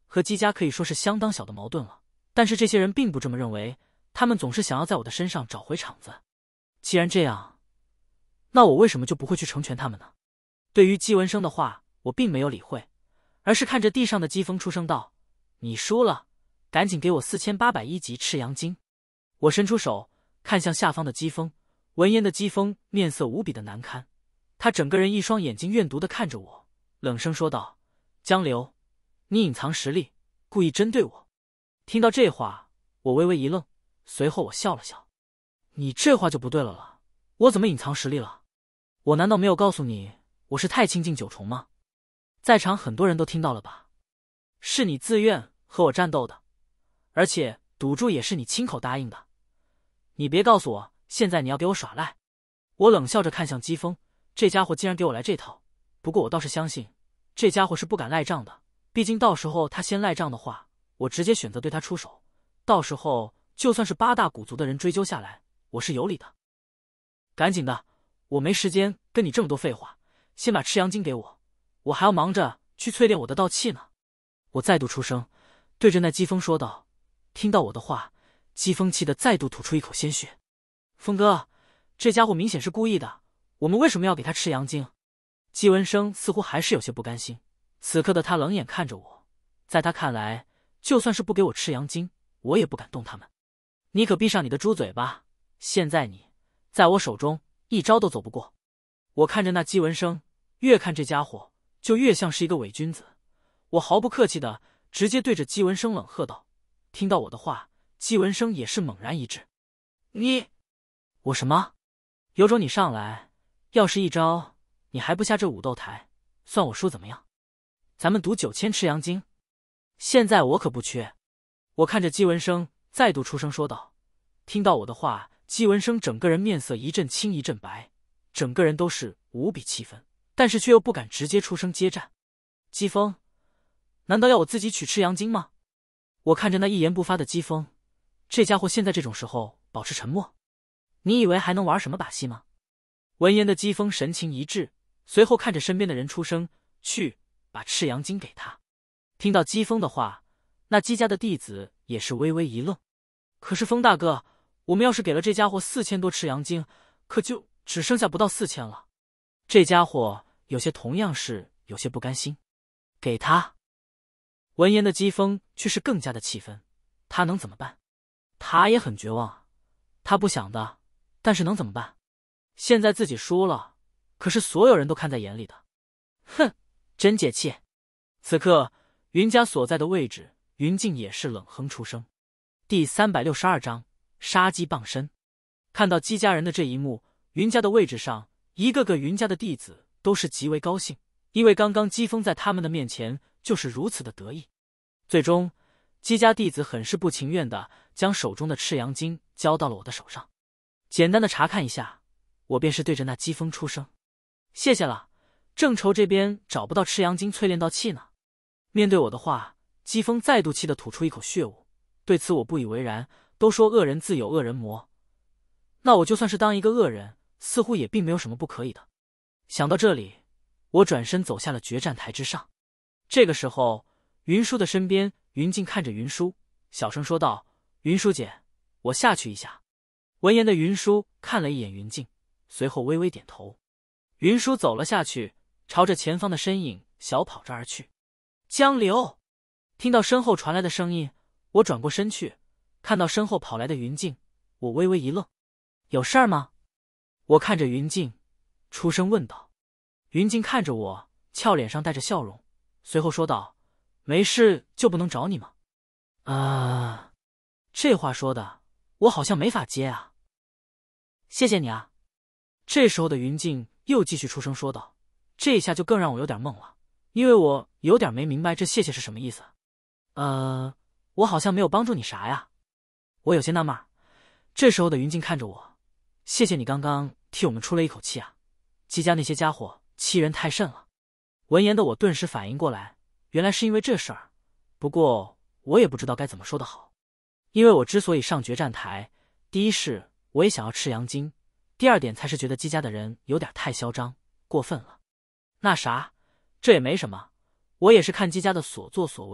和姬家可以说是相当小的矛盾了。但是这些人并不这么认为，他们总是想要在我的身上找回场子。既然这样，那我为什么就不会去成全他们呢？对于姬文生的话，我并没有理会，而是看着地上的姬风出声道：“你输了，赶紧给我四千八百一级赤阳金。”我伸出手看向下方的姬风，闻言的姬风面色无比的难堪，他整个人一双眼睛怨毒的看着我，冷声说道：“江流，你隐藏实力，故意针对我。”听到这话，我微微一愣，随后我笑了笑：“你这话就不对了了，我怎么隐藏实力了？我难道没有告诉你我是太清境九重吗？在场很多人都听到了吧？是你自愿和我战斗的，而且赌注也是你亲口答应的。你别告诉我现在你要给我耍赖。”我冷笑着看向姬风，这家伙竟然给我来这套。不过我倒是相信这家伙是不敢赖账的，毕竟到时候他先赖账的话，我直接选择对他出手，到时候就算是八大古族的人追究下来，我是有理的。赶紧的，我没时间跟你这么多废话，先把赤阳金给我，我还要忙着去淬炼我的道气呢。我再度出声，对着那姬风说道。听到我的话，姬风气得再度吐出一口鲜血。风哥，这家伙明显是故意的，我们为什么要给他赤阳金？姬文生似乎还是有些不甘心，此刻的他冷眼看着我，在他看来，就算是不给我赤阳金，我也不敢动他们。你可闭上你的猪嘴吧，现在你在我手中一招都走不过。我看着那姬文生，越看这家伙就越像是一个伪君子。我毫不客气的直接对着姬文生冷喝道。听到我的话，姬文生也是猛然一滞。你我什么？有种你上来，要是一招你还不下这武斗台，算我输怎么样？咱们赌九千赤阳金，现在我可不缺。我看着姬文生再度出声说道。听到我的话，姬文生整个人面色一阵青一阵白，整个人都是无比气愤，但是却又不敢直接出声接战。姬风，难道要我自己取赤阳金吗？我看着那一言不发的姬风，这家伙现在这种时候保持沉默，你以为还能玩什么把戏吗？闻言的姬风神情一滞，随后看着身边的人出声，去把赤阳金给他。听到姬风的话，那姬家的弟子也是微微一愣。可是风大哥，我们要是给了这家伙四千多赤阳金，可就只剩下不到四千了。这家伙有些同样是有些不甘心。给他。闻言的姬风却是更加的气愤，他能怎么办？他也很绝望，他不想的，但是能怎么办？现在自己输了，可是所有人都看在眼里的。哼，真解气。此刻云家所在的位置，云静也是冷哼出声。第三百六十二章杀鸡傍身。看到姬家人的这一幕，云家的位置上一个个云家的弟子都是极为高兴，因为刚刚姬风在他们的面前就是如此的得意。最终姬家弟子很是不情愿的将手中的赤阳金交到了我的手上，简单的查看一下，我便是对着那姬风出声：谢谢了，正愁这边找不到赤阳金淬炼道气呢。面对我的话，姬风再度气得吐出一口血雾，对此我不以为然，都说恶人自有恶人磨，那我就算是当一个恶人，似乎也并没有什么不可以的。想到这里，我转身走下了决战台之上。这个时候，云舒的身边，云静看着云舒，小声说道：云舒姐，我下去一下。闻言的云舒看了一眼云静，随后微微点头。云舒走了下去，朝着前方的身影小跑着而去。江流！听到身后传来的声音，我转过身去，看到身后跑来的云静，我微微一愣。有事儿吗？我看着云静，出声问道。云静看着我，俏脸上带着笑容，随后说道：没事就不能找你吗？啊、呃，这话说的我好像没法接啊。谢谢你啊。这时候的云静又继续出声说道，这下就更让我有点懵了，因为我有点没明白这谢谢是什么意思。呃，我好像没有帮助你啥呀。我有些纳闷。这时候的云静看着我，谢谢你刚刚替我们出了一口气啊，姬家那些家伙欺人太甚了。闻言的我顿时反应过来，原来是因为这事儿，不过我也不知道该怎么说的好。因为我之所以上决战台，第一是我也想要赤阳金，第二点才是觉得姬家的人有点太嚣张过分了。那啥，这也没什么，我也是看姬家的所作所为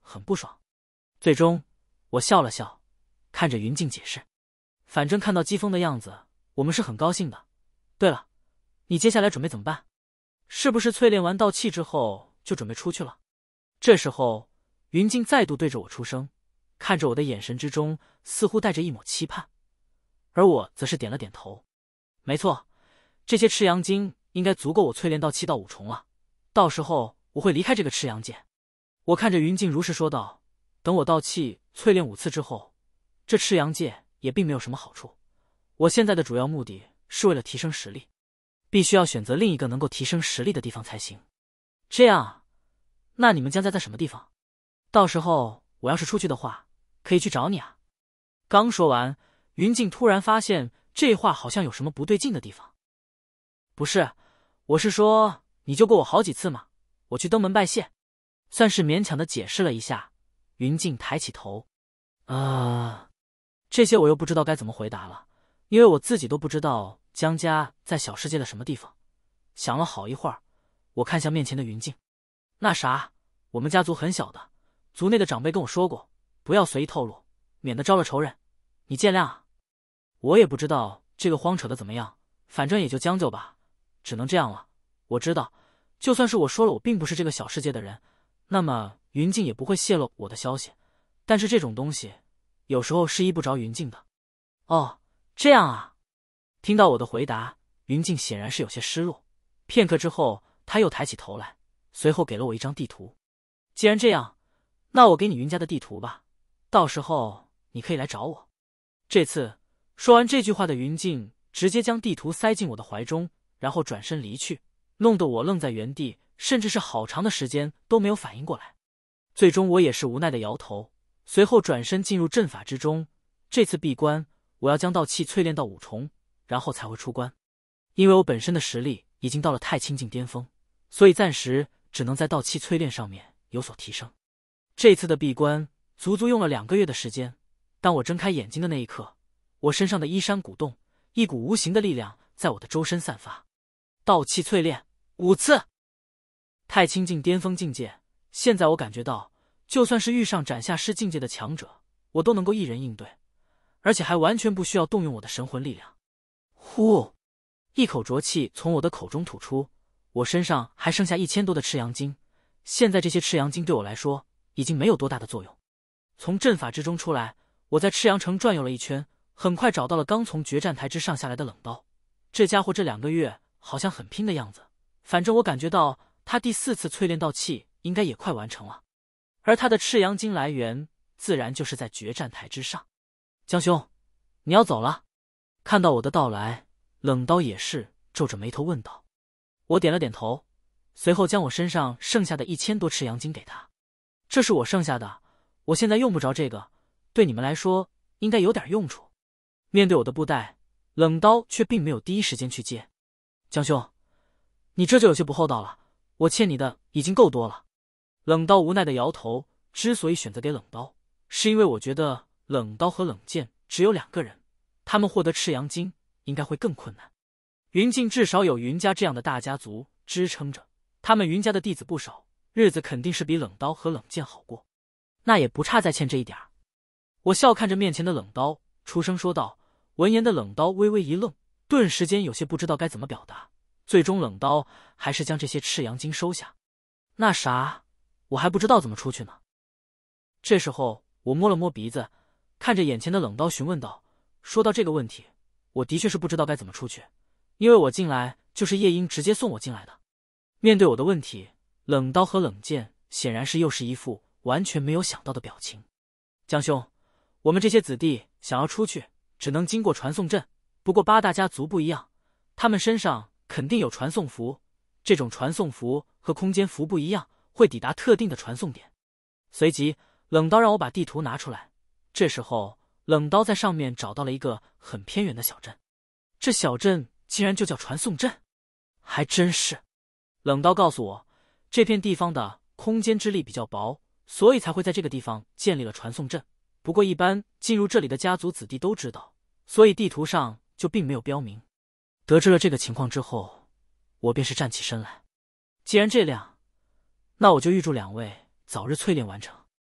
很不爽。最终，我笑了笑，看着云静解释：“反正看到姬风的样子，我们是很高兴的。对了，你接下来准备怎么办？是不是淬炼完道气之后就准备出去了？”这时候，云静再度对着我出声，看着我的眼神之中似乎带着一抹期盼，而我则是点了点头。没错，这些赤阳精应该足够我淬炼到七到五重了，到时候我会离开这个赤阳界。我看着云静如实说道，等我道气淬炼五次之后，这赤阳界也并没有什么好处。我现在的主要目的是为了提升实力，必须要选择另一个能够提升实力的地方才行。这样，那你们将在在什么地方？到时候我要是出去的话，可以去找你啊。刚说完，云静突然发现这话好像有什么不对劲的地方。不是，我是说你救过我好几次嘛，我去登门拜谢。算是勉强的解释了一下。云静抬起头，啊，这些我又不知道该怎么回答了，因为我自己都不知道江家在小世界的什么地方。想了好一会儿，我看向面前的云静，那啥，我们家族很小的，族内的长辈跟我说过，不要随意透露，免得招了仇人，你见谅啊。我也不知道这个荒扯的怎么样，反正也就将就吧，只能这样了。我知道，就算是我说了我并不是这个小世界的人，那么云静也不会泄露我的消息，但是这种东西有时候是依不着云静的。哦，这样啊。听到我的回答，云静显然是有些失落，片刻之后他又抬起头来，随后给了我一张地图。既然这样，那我给你云家的地图吧，到时候你可以来找我。这次说完这句话的云静直接将地图塞进我的怀中，然后转身离去，弄得我愣在原地，甚至是好长的时间都没有反应过来。最终我也是无奈的摇头，随后转身进入阵法之中。这次闭关，我要将道气淬炼到五重，然后才会出关。因为我本身的实力已经到了太清境巅峰，所以暂时只能在道气淬炼上面有所提升。这次的闭关足足用了两个月的时间。当我睁开眼睛的那一刻，我身上的衣衫鼓动，一股无形的力量在我的周身散发。道气淬炼五次，太清境巅峰境界，现在我感觉到，就算是遇上斩下师境界的强者，我都能够一人应对，而且还完全不需要动用我的神魂力量。呼，一口浊气从我的口中吐出，我身上还剩下一千多的赤阳精，现在这些赤阳精对我来说已经没有多大的作用。从阵法之中出来，我在赤阳城转悠了一圈，很快找到了刚从决战台之上下来的冷刀。这家伙这两个月好像很拼的样子，反正我感觉到他第四次淬炼道气应该也快完成了，而他的赤阳精来源自然就是在决战台之上。江兄，你要走了？看到我的到来，冷刀也是皱着眉头问道。我点了点头，随后将我身上剩下的一千多赤阳精给他。这是我剩下的，我现在用不着这个，对你们来说应该有点用处。面对我的布袋，冷刀却并没有第一时间去接。江兄，你这就有些不厚道了，我欠你的已经够多了。冷刀无奈的摇头，之所以选择给冷刀，是因为我觉得冷刀和冷剑只有两个人，他们获得赤阳精应该会更困难。云境至少有云家这样的大家族支撑着，他们云家的弟子不少，日子肯定是比冷刀和冷剑好过，那也不差再欠这一点儿。我笑看着面前的冷刀，出声说道。闻言的冷刀微微一愣，顿时间有些不知道该怎么表达，最终冷刀还是将这些赤阳精收下。那啥，我还不知道怎么出去呢。这时候我摸了摸鼻子，看着眼前的冷刀询问道。说到这个问题，我的确是不知道该怎么出去，因为我进来就是夜莺直接送我进来的。面对我的问题，冷刀和冷剑显然是又是一副完全没有想到的表情。江兄，我们这些子弟想要出去只能经过传送阵，不过八大家族不一样，他们身上肯定有传送符，这种传送符和空间符不一样，会抵达特定的传送点。随即冷刀让我把地图拿出来，这时候冷刀在上面找到了一个很偏远的小镇，这小镇竟然就叫传送阵，还真是。冷刀告诉我，这片地方的空间之力比较薄，所以才会在这个地方建立了传送阵，不过一般进入这里的家族子弟都知道，所以地图上就并没有标明。得知了这个情况之后，我便是站起身来。既然这样，那我就预祝两位早日淬炼完成。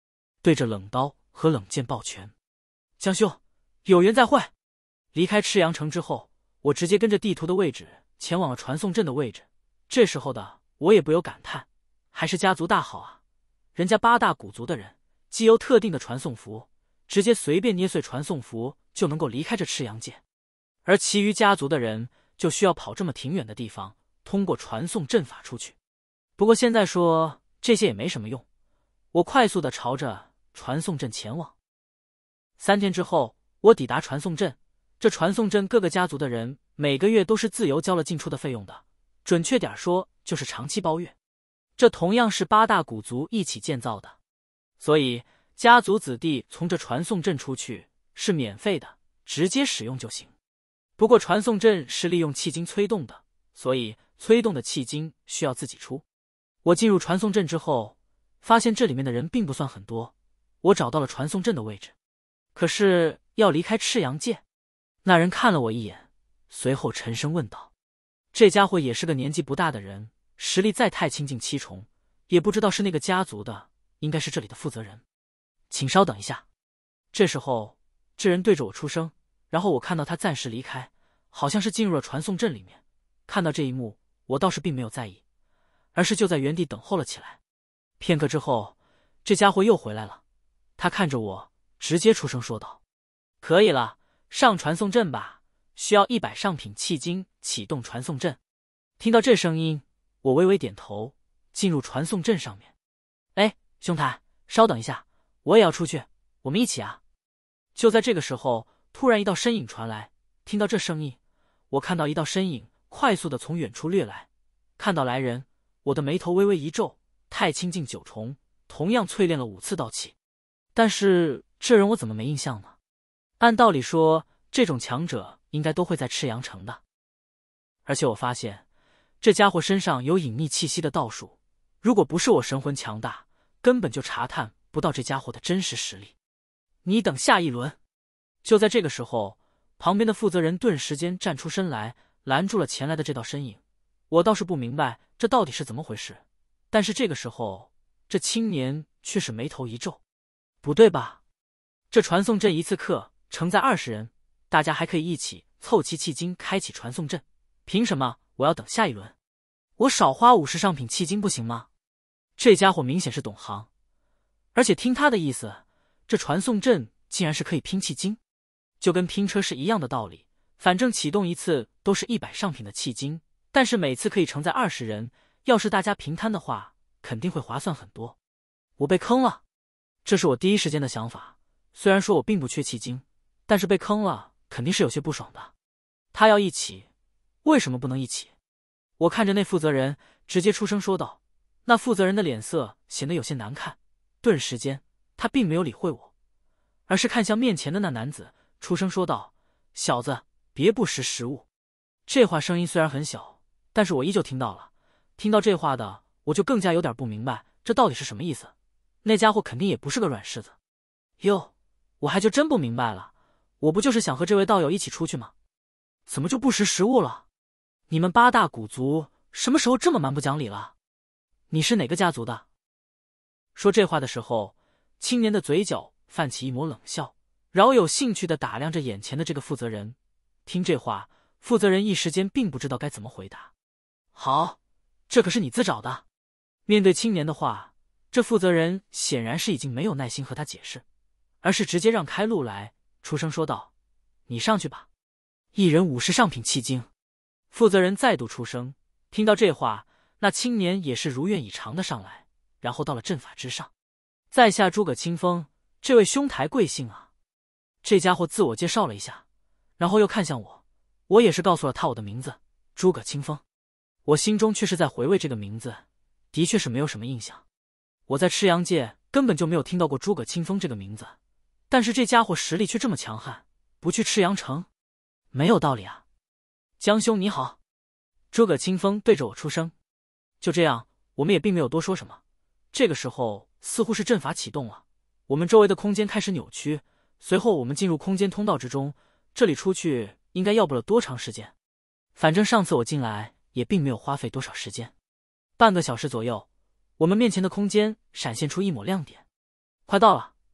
对着冷刀和冷剑抱拳：“江兄，有缘再会。”离开赤阳城之后，我直接跟着地图的位置前往了传送阵的位置。这时候的我也不由感叹，还是家族大好啊！人家八大古族的人，既有特定的传送符，直接随便捏碎传送符就能够离开这赤阳界，而其余家族的人就需要跑这么挺远的地方，通过传送阵法出去。不过现在说这些也没什么用，我快速的朝着传送阵前往。三天之后，我抵达传送阵。这传送阵各个家族的人每个月都是自由交了进出的费用的，准确点说就是长期包月。这同样是八大古族一起建造的，所以家族子弟从这传送阵出去是免费的，直接使用就行。不过传送阵是利用契金催动的，所以催动的契金需要自己出。我进入传送阵之后，发现这里面的人并不算很多。我找到了传送阵的位置，可是要离开赤阳界。那人看了我一眼，随后沉声问道：“这家伙也是个年纪不大的人，实力再太清境七重，也不知道是那个家族的，应该是这里的负责人。请稍等一下。”这时候，这人对着我出声，然后我看到他暂时离开，好像是进入了传送阵里面。看到这一幕，我倒是并没有在意，而是就在原地等候了起来。片刻之后，这家伙又回来了，他看着我，直接出声说道：“可以了。上传送阵吧，需要一百上品契金启动传送阵。”听到这声音，我微微点头，进入传送阵上面。哎，兄台，稍等一下，我也要出去，我们一起啊！就在这个时候，突然一道身影传来。听到这声音，我看到一道身影快速的从远处掠来。看到来人，我的眉头微微一皱。太清境九重，同样淬炼了五次道气，但是这人我怎么没印象呢？按道理说，这种强者应该都会在赤阳城的。而且我发现，这家伙身上有隐秘气息的道术，如果不是我神魂强大，根本就查探不到这家伙的真实实力。你等下一轮。就在这个时候，旁边的负责人顿时间站出身来，拦住了前来的这道身影。我倒是不明白这到底是怎么回事，但是这个时候，这青年却是眉头一皱。不对吧？这传送阵一次课承载二十人，大家还可以一起凑齐契金开启传送阵，凭什么我要等下一轮？我少花五十上品契金不行吗？这家伙明显是懂行，而且听他的意思，这传送阵竟然是可以拼契金，就跟拼车是一样的道理。反正启动一次都是一百上品的契金，但是每次可以承载二十人，要是大家平摊的话，肯定会划算很多。我被坑了，这是我第一时间的想法。虽然说我并不缺契金，但是被坑了肯定是有些不爽的。他要一起，为什么不能一起？我看着那负责人，直接出声说道。那负责人的脸色显得有些难看，顿时间他并没有理会我，而是看向面前的那男子，出声说道：“小子，别不识时务。”这话声音虽然很小，但是我依旧听到了。听到这话的，我就更加有点不明白，这到底是什么意思？那家伙肯定也不是个软柿子。哟，我还就真不明白了，我不就是想和这位道友一起出去吗？怎么就不识时务了？你们八大古族什么时候这么蛮不讲理了？你是哪个家族的？说这话的时候，青年的嘴角泛起一抹冷笑，饶有兴趣地打量着眼前的这个负责人。听这话，负责人一时间并不知道该怎么回答。好，这可是你自找的。面对青年的话，这负责人显然是已经没有耐心和他解释，而是直接让开路来，出声说道：“你上去吧，一人五十上品契金。”负责人再度出声。听到这话，那青年也是如愿以偿的上来，然后到了阵法之上。在下诸葛清风，这位兄台贵姓啊？这家伙自我介绍了一下，然后又看向我，我也是告诉了他我的名字，诸葛清风。我心中却是在回味这个名字，的确是没有什么印象。我在赤阳界根本就没有听到过诸葛清风这个名字，但是这家伙实力却这么强悍，不去赤阳城，没有道理啊。江兄你好。诸葛清风对着我出声。就这样，我们也并没有多说什么。这个时候似乎是阵法启动了，我们周围的空间开始扭曲，随后我们进入空间通道之中，这里出去应该要不了多长时间。反正上次我进来也并没有花费多少时间，半个小时左右，我们面前的空间闪现出一抹亮点。快到了，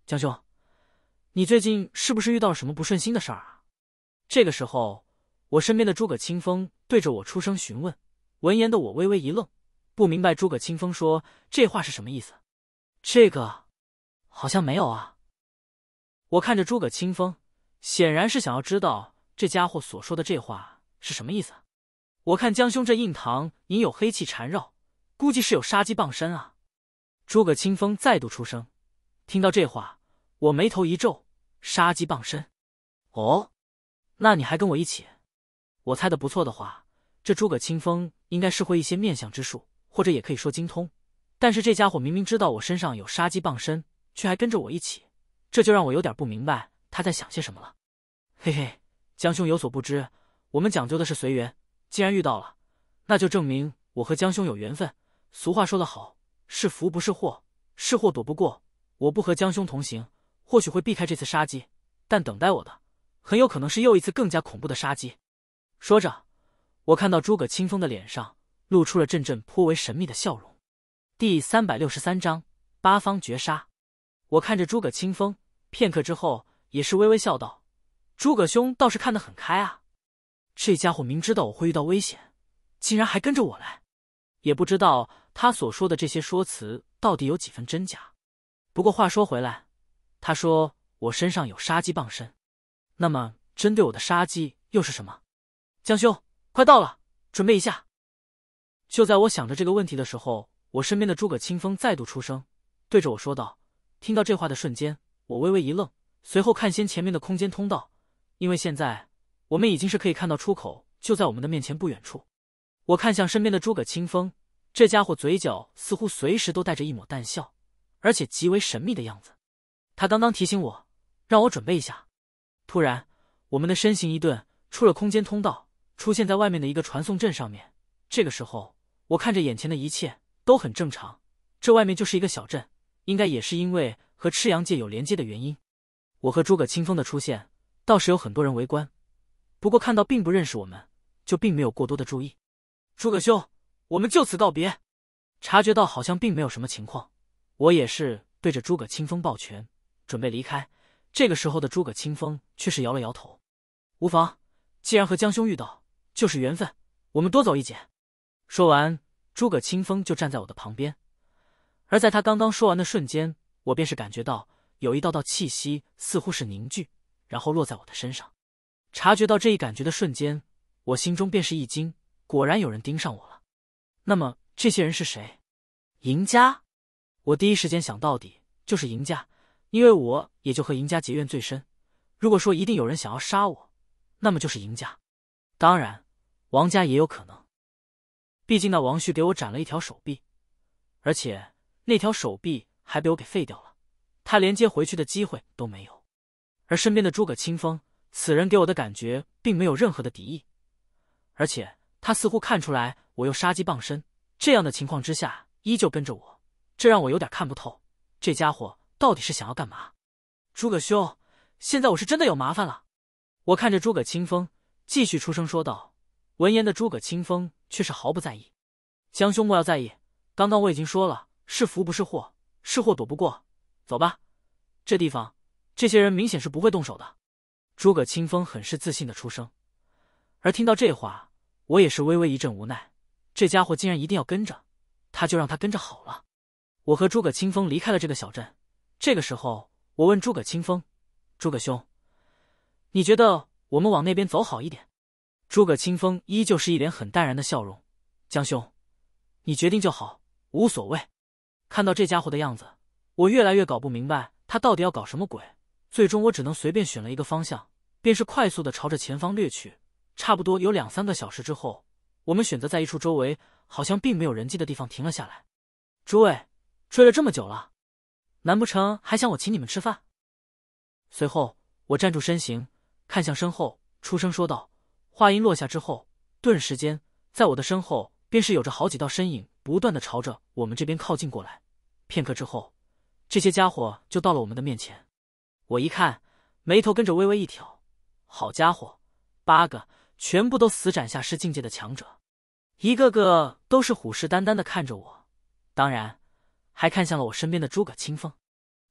江兄，你最近是不是遇到了什么不顺心的事儿啊？”这个时候，我身边的诸葛清风对着我出声询问。闻言的我微微一愣，不明白诸葛清风说这话是什么意思。这个好像没有啊。我看着诸葛清风，显然是想要知道这家伙所说的这话是什么意思。我看江兄这印堂隐有黑气缠绕，估计是有杀机傍身啊。诸葛清风再度出声。听到这话，我眉头一皱，杀机傍身？哦，那你还跟我一起？我猜的不错的话，这诸葛清风应该是会一些面相之术，或者也可以说精通。但是这家伙明明知道我身上有杀机傍身，却还跟着我一起，这就让我有点不明白他在想些什么了。嘿嘿，江兄有所不知，我们讲究的是随缘，既然遇到了，那就证明我和江兄有缘分。俗话说得好，是福不是祸，是祸躲不过。我不和江兄同行，或许会避开这次杀机，但等待我的很有可能是又一次更加恐怖的杀机。说着，我看到诸葛清风的脸上露出了阵阵颇为神秘的笑容。第三百六十三章八方绝杀。我看着诸葛清风，片刻之后也是微微笑道：“诸葛兄倒是看得很开啊，这家伙明知道我会遇到危险，竟然还跟着我来，也不知道他所说的这些说辞到底有几分真假。不过话说回来，他说我身上有杀机傍身，那么针对我的杀机又是什么？江兄，快到了，准备一下。”就在我想着这个问题的时候，我身边的诸葛清风再度出声，对着我说道。听到这话的瞬间，我微微一愣，随后看先前面的空间通道，因为现在我们已经是可以看到出口就在我们的面前不远处。我看向身边的诸葛清风，这家伙嘴角似乎随时都带着一抹淡笑，而且极为神秘的样子。他刚刚提醒我，让我准备一下。突然，我们的身形一顿，出了空间通道，出现在外面的一个传送阵上面。这个时候，我看着眼前的一切都很正常，这外面就是一个小镇，应该也是因为和赤阳界有连接的原因。我和诸葛清风的出现，倒是有很多人围观，不过看到并不认识我们，就并没有过多的注意。诸葛兄，我们就此告别。察觉到好像并没有什么情况，我也是对着诸葛清风抱拳，准备离开。这个时候的诸葛清风却是摇了摇头：“无妨，既然和江兄遇到，就是缘分，我们多走一截。”说完，诸葛清风就站在我的旁边。而在他刚刚说完的瞬间，我便是感觉到有一道道气息似乎是凝聚，然后落在我的身上。察觉到这一感觉的瞬间，我心中便是一惊，果然有人盯上我了。那么这些人是谁？赢家？我第一时间想到底就是赢家，因为我也就和赢家结怨最深。如果说一定有人想要杀我，那么就是赢家。当然，王家也有可能，毕竟那王旭给我斩了一条手臂，而且那条手臂还被我给废掉了，他连接回去的机会都没有。而身边的诸葛清风，此人给我的感觉并没有任何的敌意，而且他似乎看出来我又杀机傍身，这样的情况之下依旧跟着我，这让我有点看不透，这家伙到底是想要干嘛？诸葛兄，现在我是真的有麻烦了。我看着诸葛清风，继续出声说道。闻言的诸葛清风却是毫不在意：“江兄莫要在意，刚刚我已经说了，是福不是祸，是祸躲不过。走吧，这地方这些人明显是不会动手的。”诸葛清风很是自信的出声。而听到这话，我也是微微一阵无奈，这家伙竟然一定要跟着，他就让他跟着好了。我和诸葛清风离开了这个小镇。这个时候，我问诸葛清风：“诸葛兄，你觉得我们往那边走好一点？”诸葛清风依旧是一脸很淡然的笑容：“江兄，你决定就好，无所谓。”看到这家伙的样子，我越来越搞不明白他到底要搞什么鬼。最终我只能随便选了一个方向，便是快速的朝着前方掠去。差不多有两三个小时之后，我们选择在一处周围好像并没有人迹的地方停了下来。诸位，追了这么久了，难不成还想我请你们吃饭？随后我站住身形，看向身后，出声说道。话音落下之后，顿时间在我的身后便是有着好几道身影不断的朝着我们这边靠近过来。片刻之后，这些家伙就到了我们的面前。我一看，眉头跟着微微一挑，好家伙，八个全部都死斩下师境界的强者，一个个都是虎视眈眈的看着我，当然还看向了我身边的诸葛清风。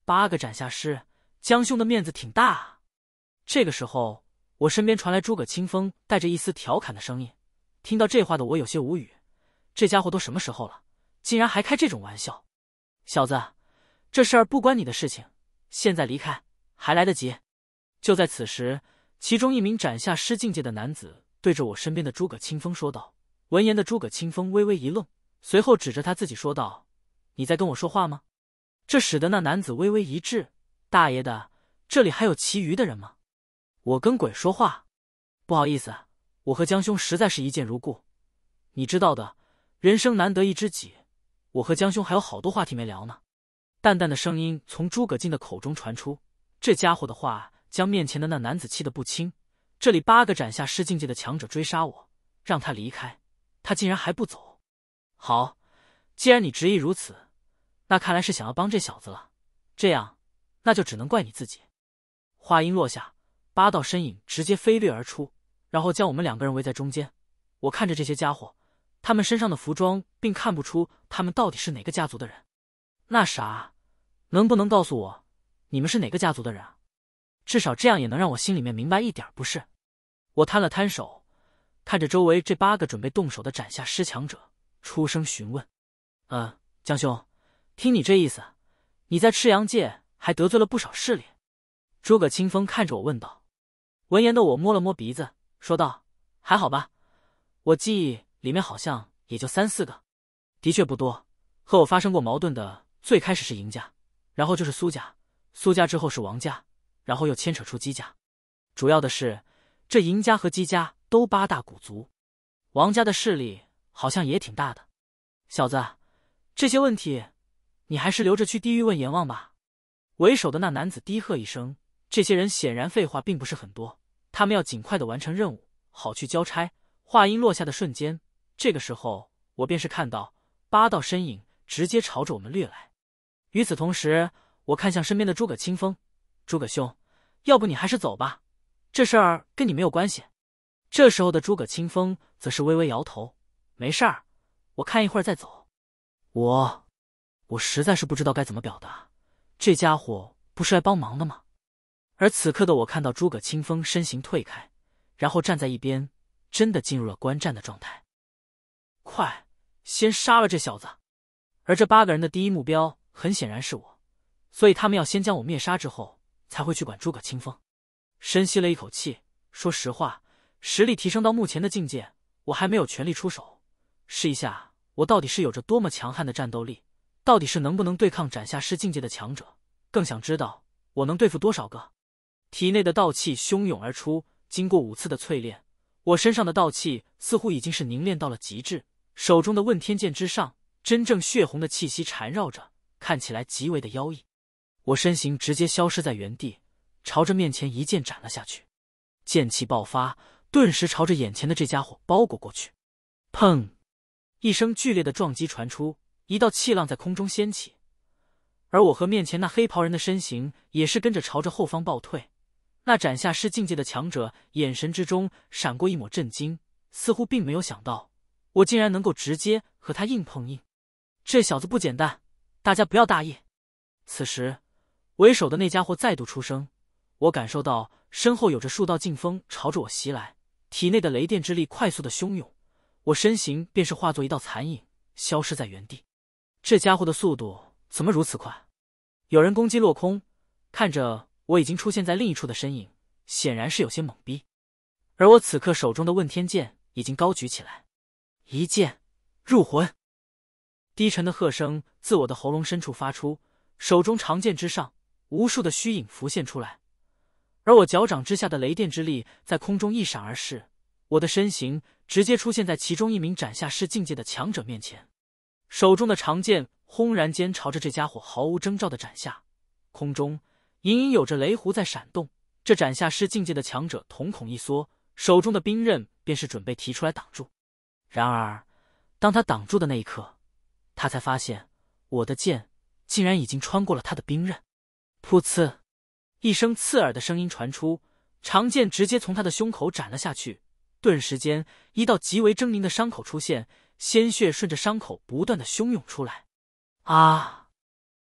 八个斩下师，江兄的面子挺大啊。这个时候，我身边传来诸葛清风带着一丝调侃的声音。听到这话的我有些无语，这家伙都什么时候了，竟然还开这种玩笑。小子，这事儿不关你的事情，现在离开还来得及。就在此时，其中一名斩下师境界的男子对着我身边的诸葛清风说道。闻言的诸葛清风微微一愣，随后指着他自己说道：“你在跟我说话吗？”这使得那男子微微一滞，大爷的，这里还有其余的人吗？我跟鬼说话？不好意思，我和江兄实在是一见如故。你知道的，人生难得一知己，我和江兄还有好多话题没聊呢。淡淡的声音从诸葛进的口中传出，这家伙的话将面前的那男子气得不轻。这里八个斩下师境界的强者追杀我，让他离开，他竟然还不走。好，既然你执意如此，那看来是想要帮这小子了。这样，那就只能怪你自己。话音落下，八道身影直接飞掠而出，然后将我们两个人围在中间。我看着这些家伙，他们身上的服装，并看不出他们到底是哪个家族的人。那啥，能不能告诉我，你们是哪个家族的人啊？至少这样也能让我心里面明白一点，不是？我摊了摊手，看着周围这八个准备动手的斩下师强者，出声询问：“呃，江兄，听你这意思，你在赤阳界还得罪了不少势力？”诸葛清风看着我问道。闻言的我摸了摸鼻子，说道：“还好吧，我记忆里面好像也就三四个，的确不多。和我发生过矛盾的，最开始是赢家，然后就是苏家，苏家之后是王家，然后又牵扯出姬家。主要的是，这赢家和姬家都八大古族，王家的势力好像也挺大的。小子，这些问题，你还是留着去地狱问阎王吧。”为首的那男子低喝一声，这些人显然废话并不是很多，他们要尽快的完成任务，好去交差。话音落下的瞬间，这个时候我便是看到八道身影直接朝着我们掠来。与此同时，我看向身边的诸葛清风：“诸葛兄，要不你还是走吧，这事儿跟你没有关系。”这时候的诸葛清风则是微微摇头：“没事儿，我看一会儿再走。”我我实在是不知道该怎么表达，这家伙不是来帮忙的吗？而此刻的我看到诸葛清风身形退开，然后站在一边，真的进入了观战的状态。快，先杀了这小子！而这八个人的第一目标很显然是我，所以他们要先将我灭杀之后，才会去管诸葛清风。深吸了一口气，说实话，实力提升到目前的境界，我还没有全力出手，试一下我到底是有着多么强悍的战斗力，到底是能不能对抗斩下师境界的强者，更想知道我能对付多少个。体内的道气汹涌而出，经过五次的淬炼，我身上的道气似乎已经是凝练到了极致，手中的问天剑之上，真正血红的气息缠绕着，看起来极为的妖异。我身形直接消失在原地，朝着面前一剑斩了下去，剑气爆发，顿时朝着眼前的这家伙包裹过去。砰！一声剧烈的撞击传出，一道气浪在空中掀起，而我和面前那黑袍人的身形也是跟着朝着后方暴退。那斩下师境界的强者眼神之中闪过一抹震惊，似乎并没有想到我竟然能够直接和他硬碰硬。这小子不简单，大家不要大意。此时为首的那家伙再度出声，我感受到身后有着数道劲风朝着我袭来，体内的雷电之力快速的汹涌，我身形便是化作一道残影，消失在原地。这家伙的速度怎么如此快？有人攻击落空，看着我已经出现在另一处的身影，显然是有些懵逼。而我此刻手中的问天剑已经高举起来，一剑入魂。低沉的喝声自我的喉咙深处发出，手中长剑之上，无数的虚影浮现出来，而我脚掌之下的雷电之力在空中一闪而逝，我的身形直接出现在其中一名斩下师境界的强者面前，手中的长剑轰然间朝着这家伙毫无征兆的斩下，空中隐隐有着雷弧在闪动。这斩下师境界的强者瞳孔一缩，手中的兵刃便是准备提出来挡住。然而当他挡住的那一刻，他才发现我的剑竟然已经穿过了他的兵刃。噗呲，一声刺耳的声音传出，长剑直接从他的胸口斩了下去，顿时间一道极为狰狞的伤口出现，鲜血顺着伤口不断的汹涌出来。啊！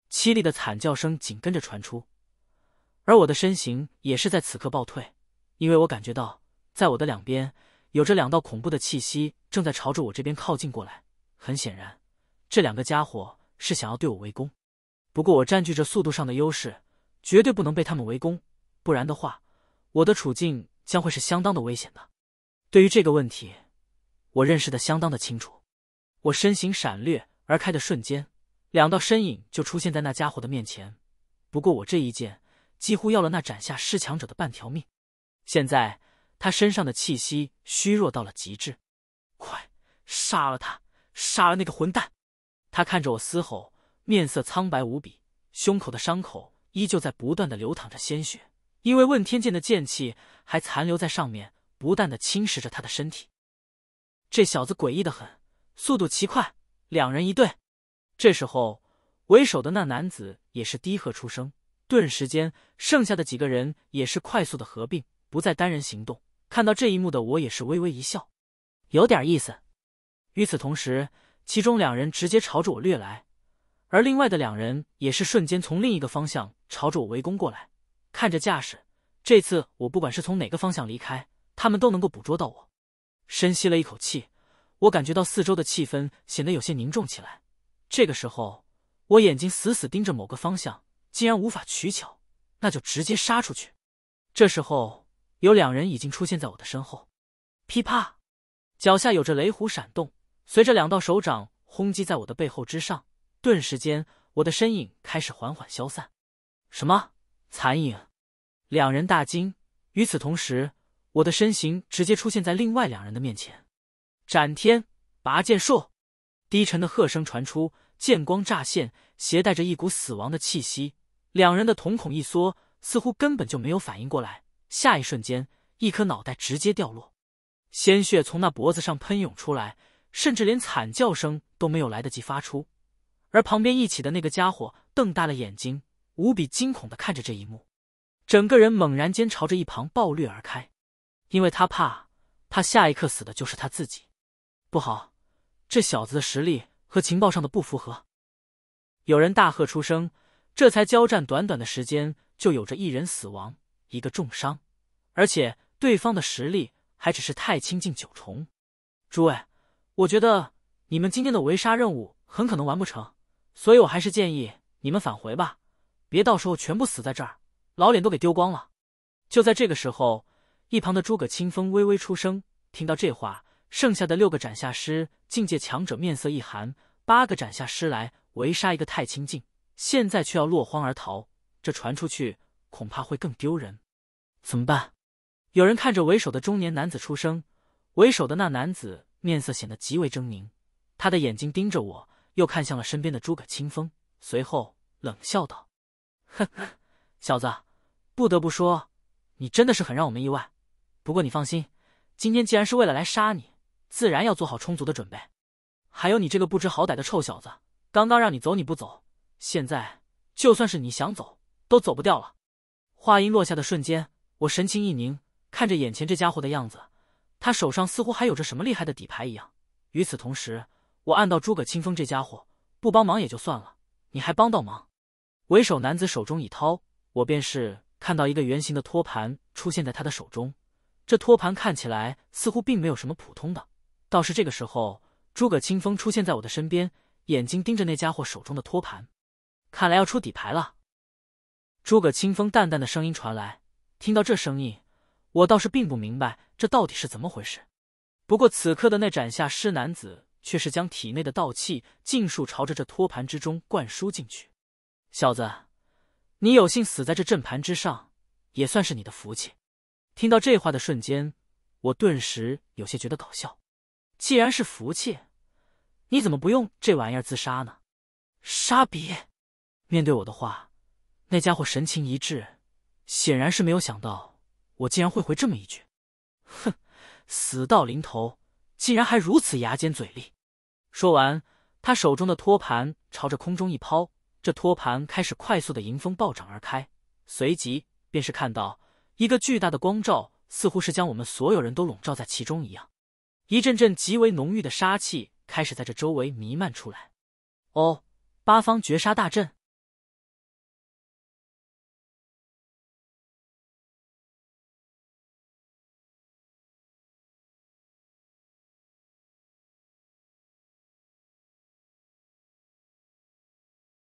凄厉的惨叫声紧跟着传出，而我的身形也是在此刻暴退，因为我感觉到在我的两边有着两道恐怖的气息正在朝着我这边靠近过来。很显然，这两个家伙是想要对我围攻，不过我占据着速度上的优势，绝对不能被他们围攻，不然的话，我的处境将会是相当的危险的。对于这个问题，我认识的相当的清楚。我身形闪掠而开的瞬间，两道身影就出现在那家伙的面前。不过我这一剑几乎要了那斩下尸强者的半条命。现在他身上的气息虚弱到了极致。快杀了他，杀了那个混蛋！他看着我嘶吼，面色苍白无比，胸口的伤口依旧在不断的流淌着鲜血，因为问天剑的剑气还残留在上面，不断的侵蚀着他的身体。这小子诡异的很，速度奇快，两人一对。这时候为首的那男子也是低喝出声，顿时间剩下的几个人也是快速的合并，不再单人行动。看到这一幕的我也是微微一笑，有点意思。与此同时，其中两人直接朝着我掠来，而另外的两人也是瞬间从另一个方向朝着我围攻过来。看着架势，这次我不管是从哪个方向离开，他们都能够捕捉到我。深吸了一口气，我感觉到四周的气氛显得有些凝重起来。这个时候，我眼睛死死盯着某个方向，既然无法取巧，那就直接杀出去。这时候，有两人已经出现在我的身后，噼啪，脚下有着雷虎闪动，随着两道手掌轰击在我的背后之上，顿时间，我的身影开始缓缓消散。什么？残影？两人大惊。与此同时，我的身形直接出现在另外两人的面前。斩天拔剑术！低沉的喝声传出，剑光乍现，携带着一股死亡的气息。两人的瞳孔一缩，似乎根本就没有反应过来。下一瞬间，一颗脑袋直接掉落，鲜血从那脖子上喷涌出来，甚至连惨叫声都没有来得及发出。而旁边一起的那个家伙瞪大了眼睛，无比惊恐地看着这一幕，整个人猛然间朝着一旁暴掠而开，因为他怕，怕下一刻死的就是他自己。不好，这小子的实力和情报上的不符合。有人大喝出声，这才交战短短的时间，就有着一人死亡，一个重伤，而且对方的实力还只是太清境九重。诸位，我觉得你们今天的围杀任务很可能完不成，所以我还是建议你们返回吧，别到时候全部死在这儿，老脸都给丢光了。就在这个时候，一旁的诸葛清风微微出声，听到这话，剩下的六个斩下师境界强者面色一寒，八个斩下师来围杀一个太清境，现在却要落荒而逃，这传出去恐怕会更丢人。怎么办？有人看着为首的中年男子出声，为首的那男子面色显得极为狰狞，他的眼睛盯着我，又看向了身边的诸葛清风，随后冷笑道：哼，小子，不得不说，你真的是很让我们意外。不过你放心，今天既然是为了来杀你，自然要做好充足的准备。还有你这个不知好歹的臭小子，刚刚让你走你不走，现在就算是你想走，都走不掉了。话音落下的瞬间，我神情一凝，看着眼前这家伙的样子，他手上似乎还有着什么厉害的底牌一样。与此同时，我暗道诸葛清风这家伙不帮忙也就算了，你还帮到忙。为首男子手中一掏，我便是看到一个圆形的托盘出现在他的手中。这托盘看起来似乎并没有什么普通的，倒是这个时候，诸葛清风出现在我的身边，眼睛盯着那家伙手中的托盘，看来要出底牌了。诸葛清风淡淡的声音传来，听到这声音，我倒是并不明白这到底是怎么回事。不过此刻的那斩下尸男子却是将体内的道气尽数朝着这托盘之中灌输进去。小子，你有幸死在这阵盘之上，也算是你的福气。听到这话的瞬间，我顿时有些觉得搞笑。既然是福气，你怎么不用这玩意儿自杀呢？杀比！面对我的话，那家伙神情一滞，显然是没有想到我竟然会回这么一句。哼，死到临头，竟然还如此牙尖嘴利。说完，他手中的托盘朝着空中一抛，这托盘开始快速的迎风暴涨而开，随即便是看到一个巨大的光罩，似乎是将我们所有人都笼罩在其中一样。一阵阵极为浓郁的杀气开始在这周围弥漫出来。哦，八方绝杀大阵。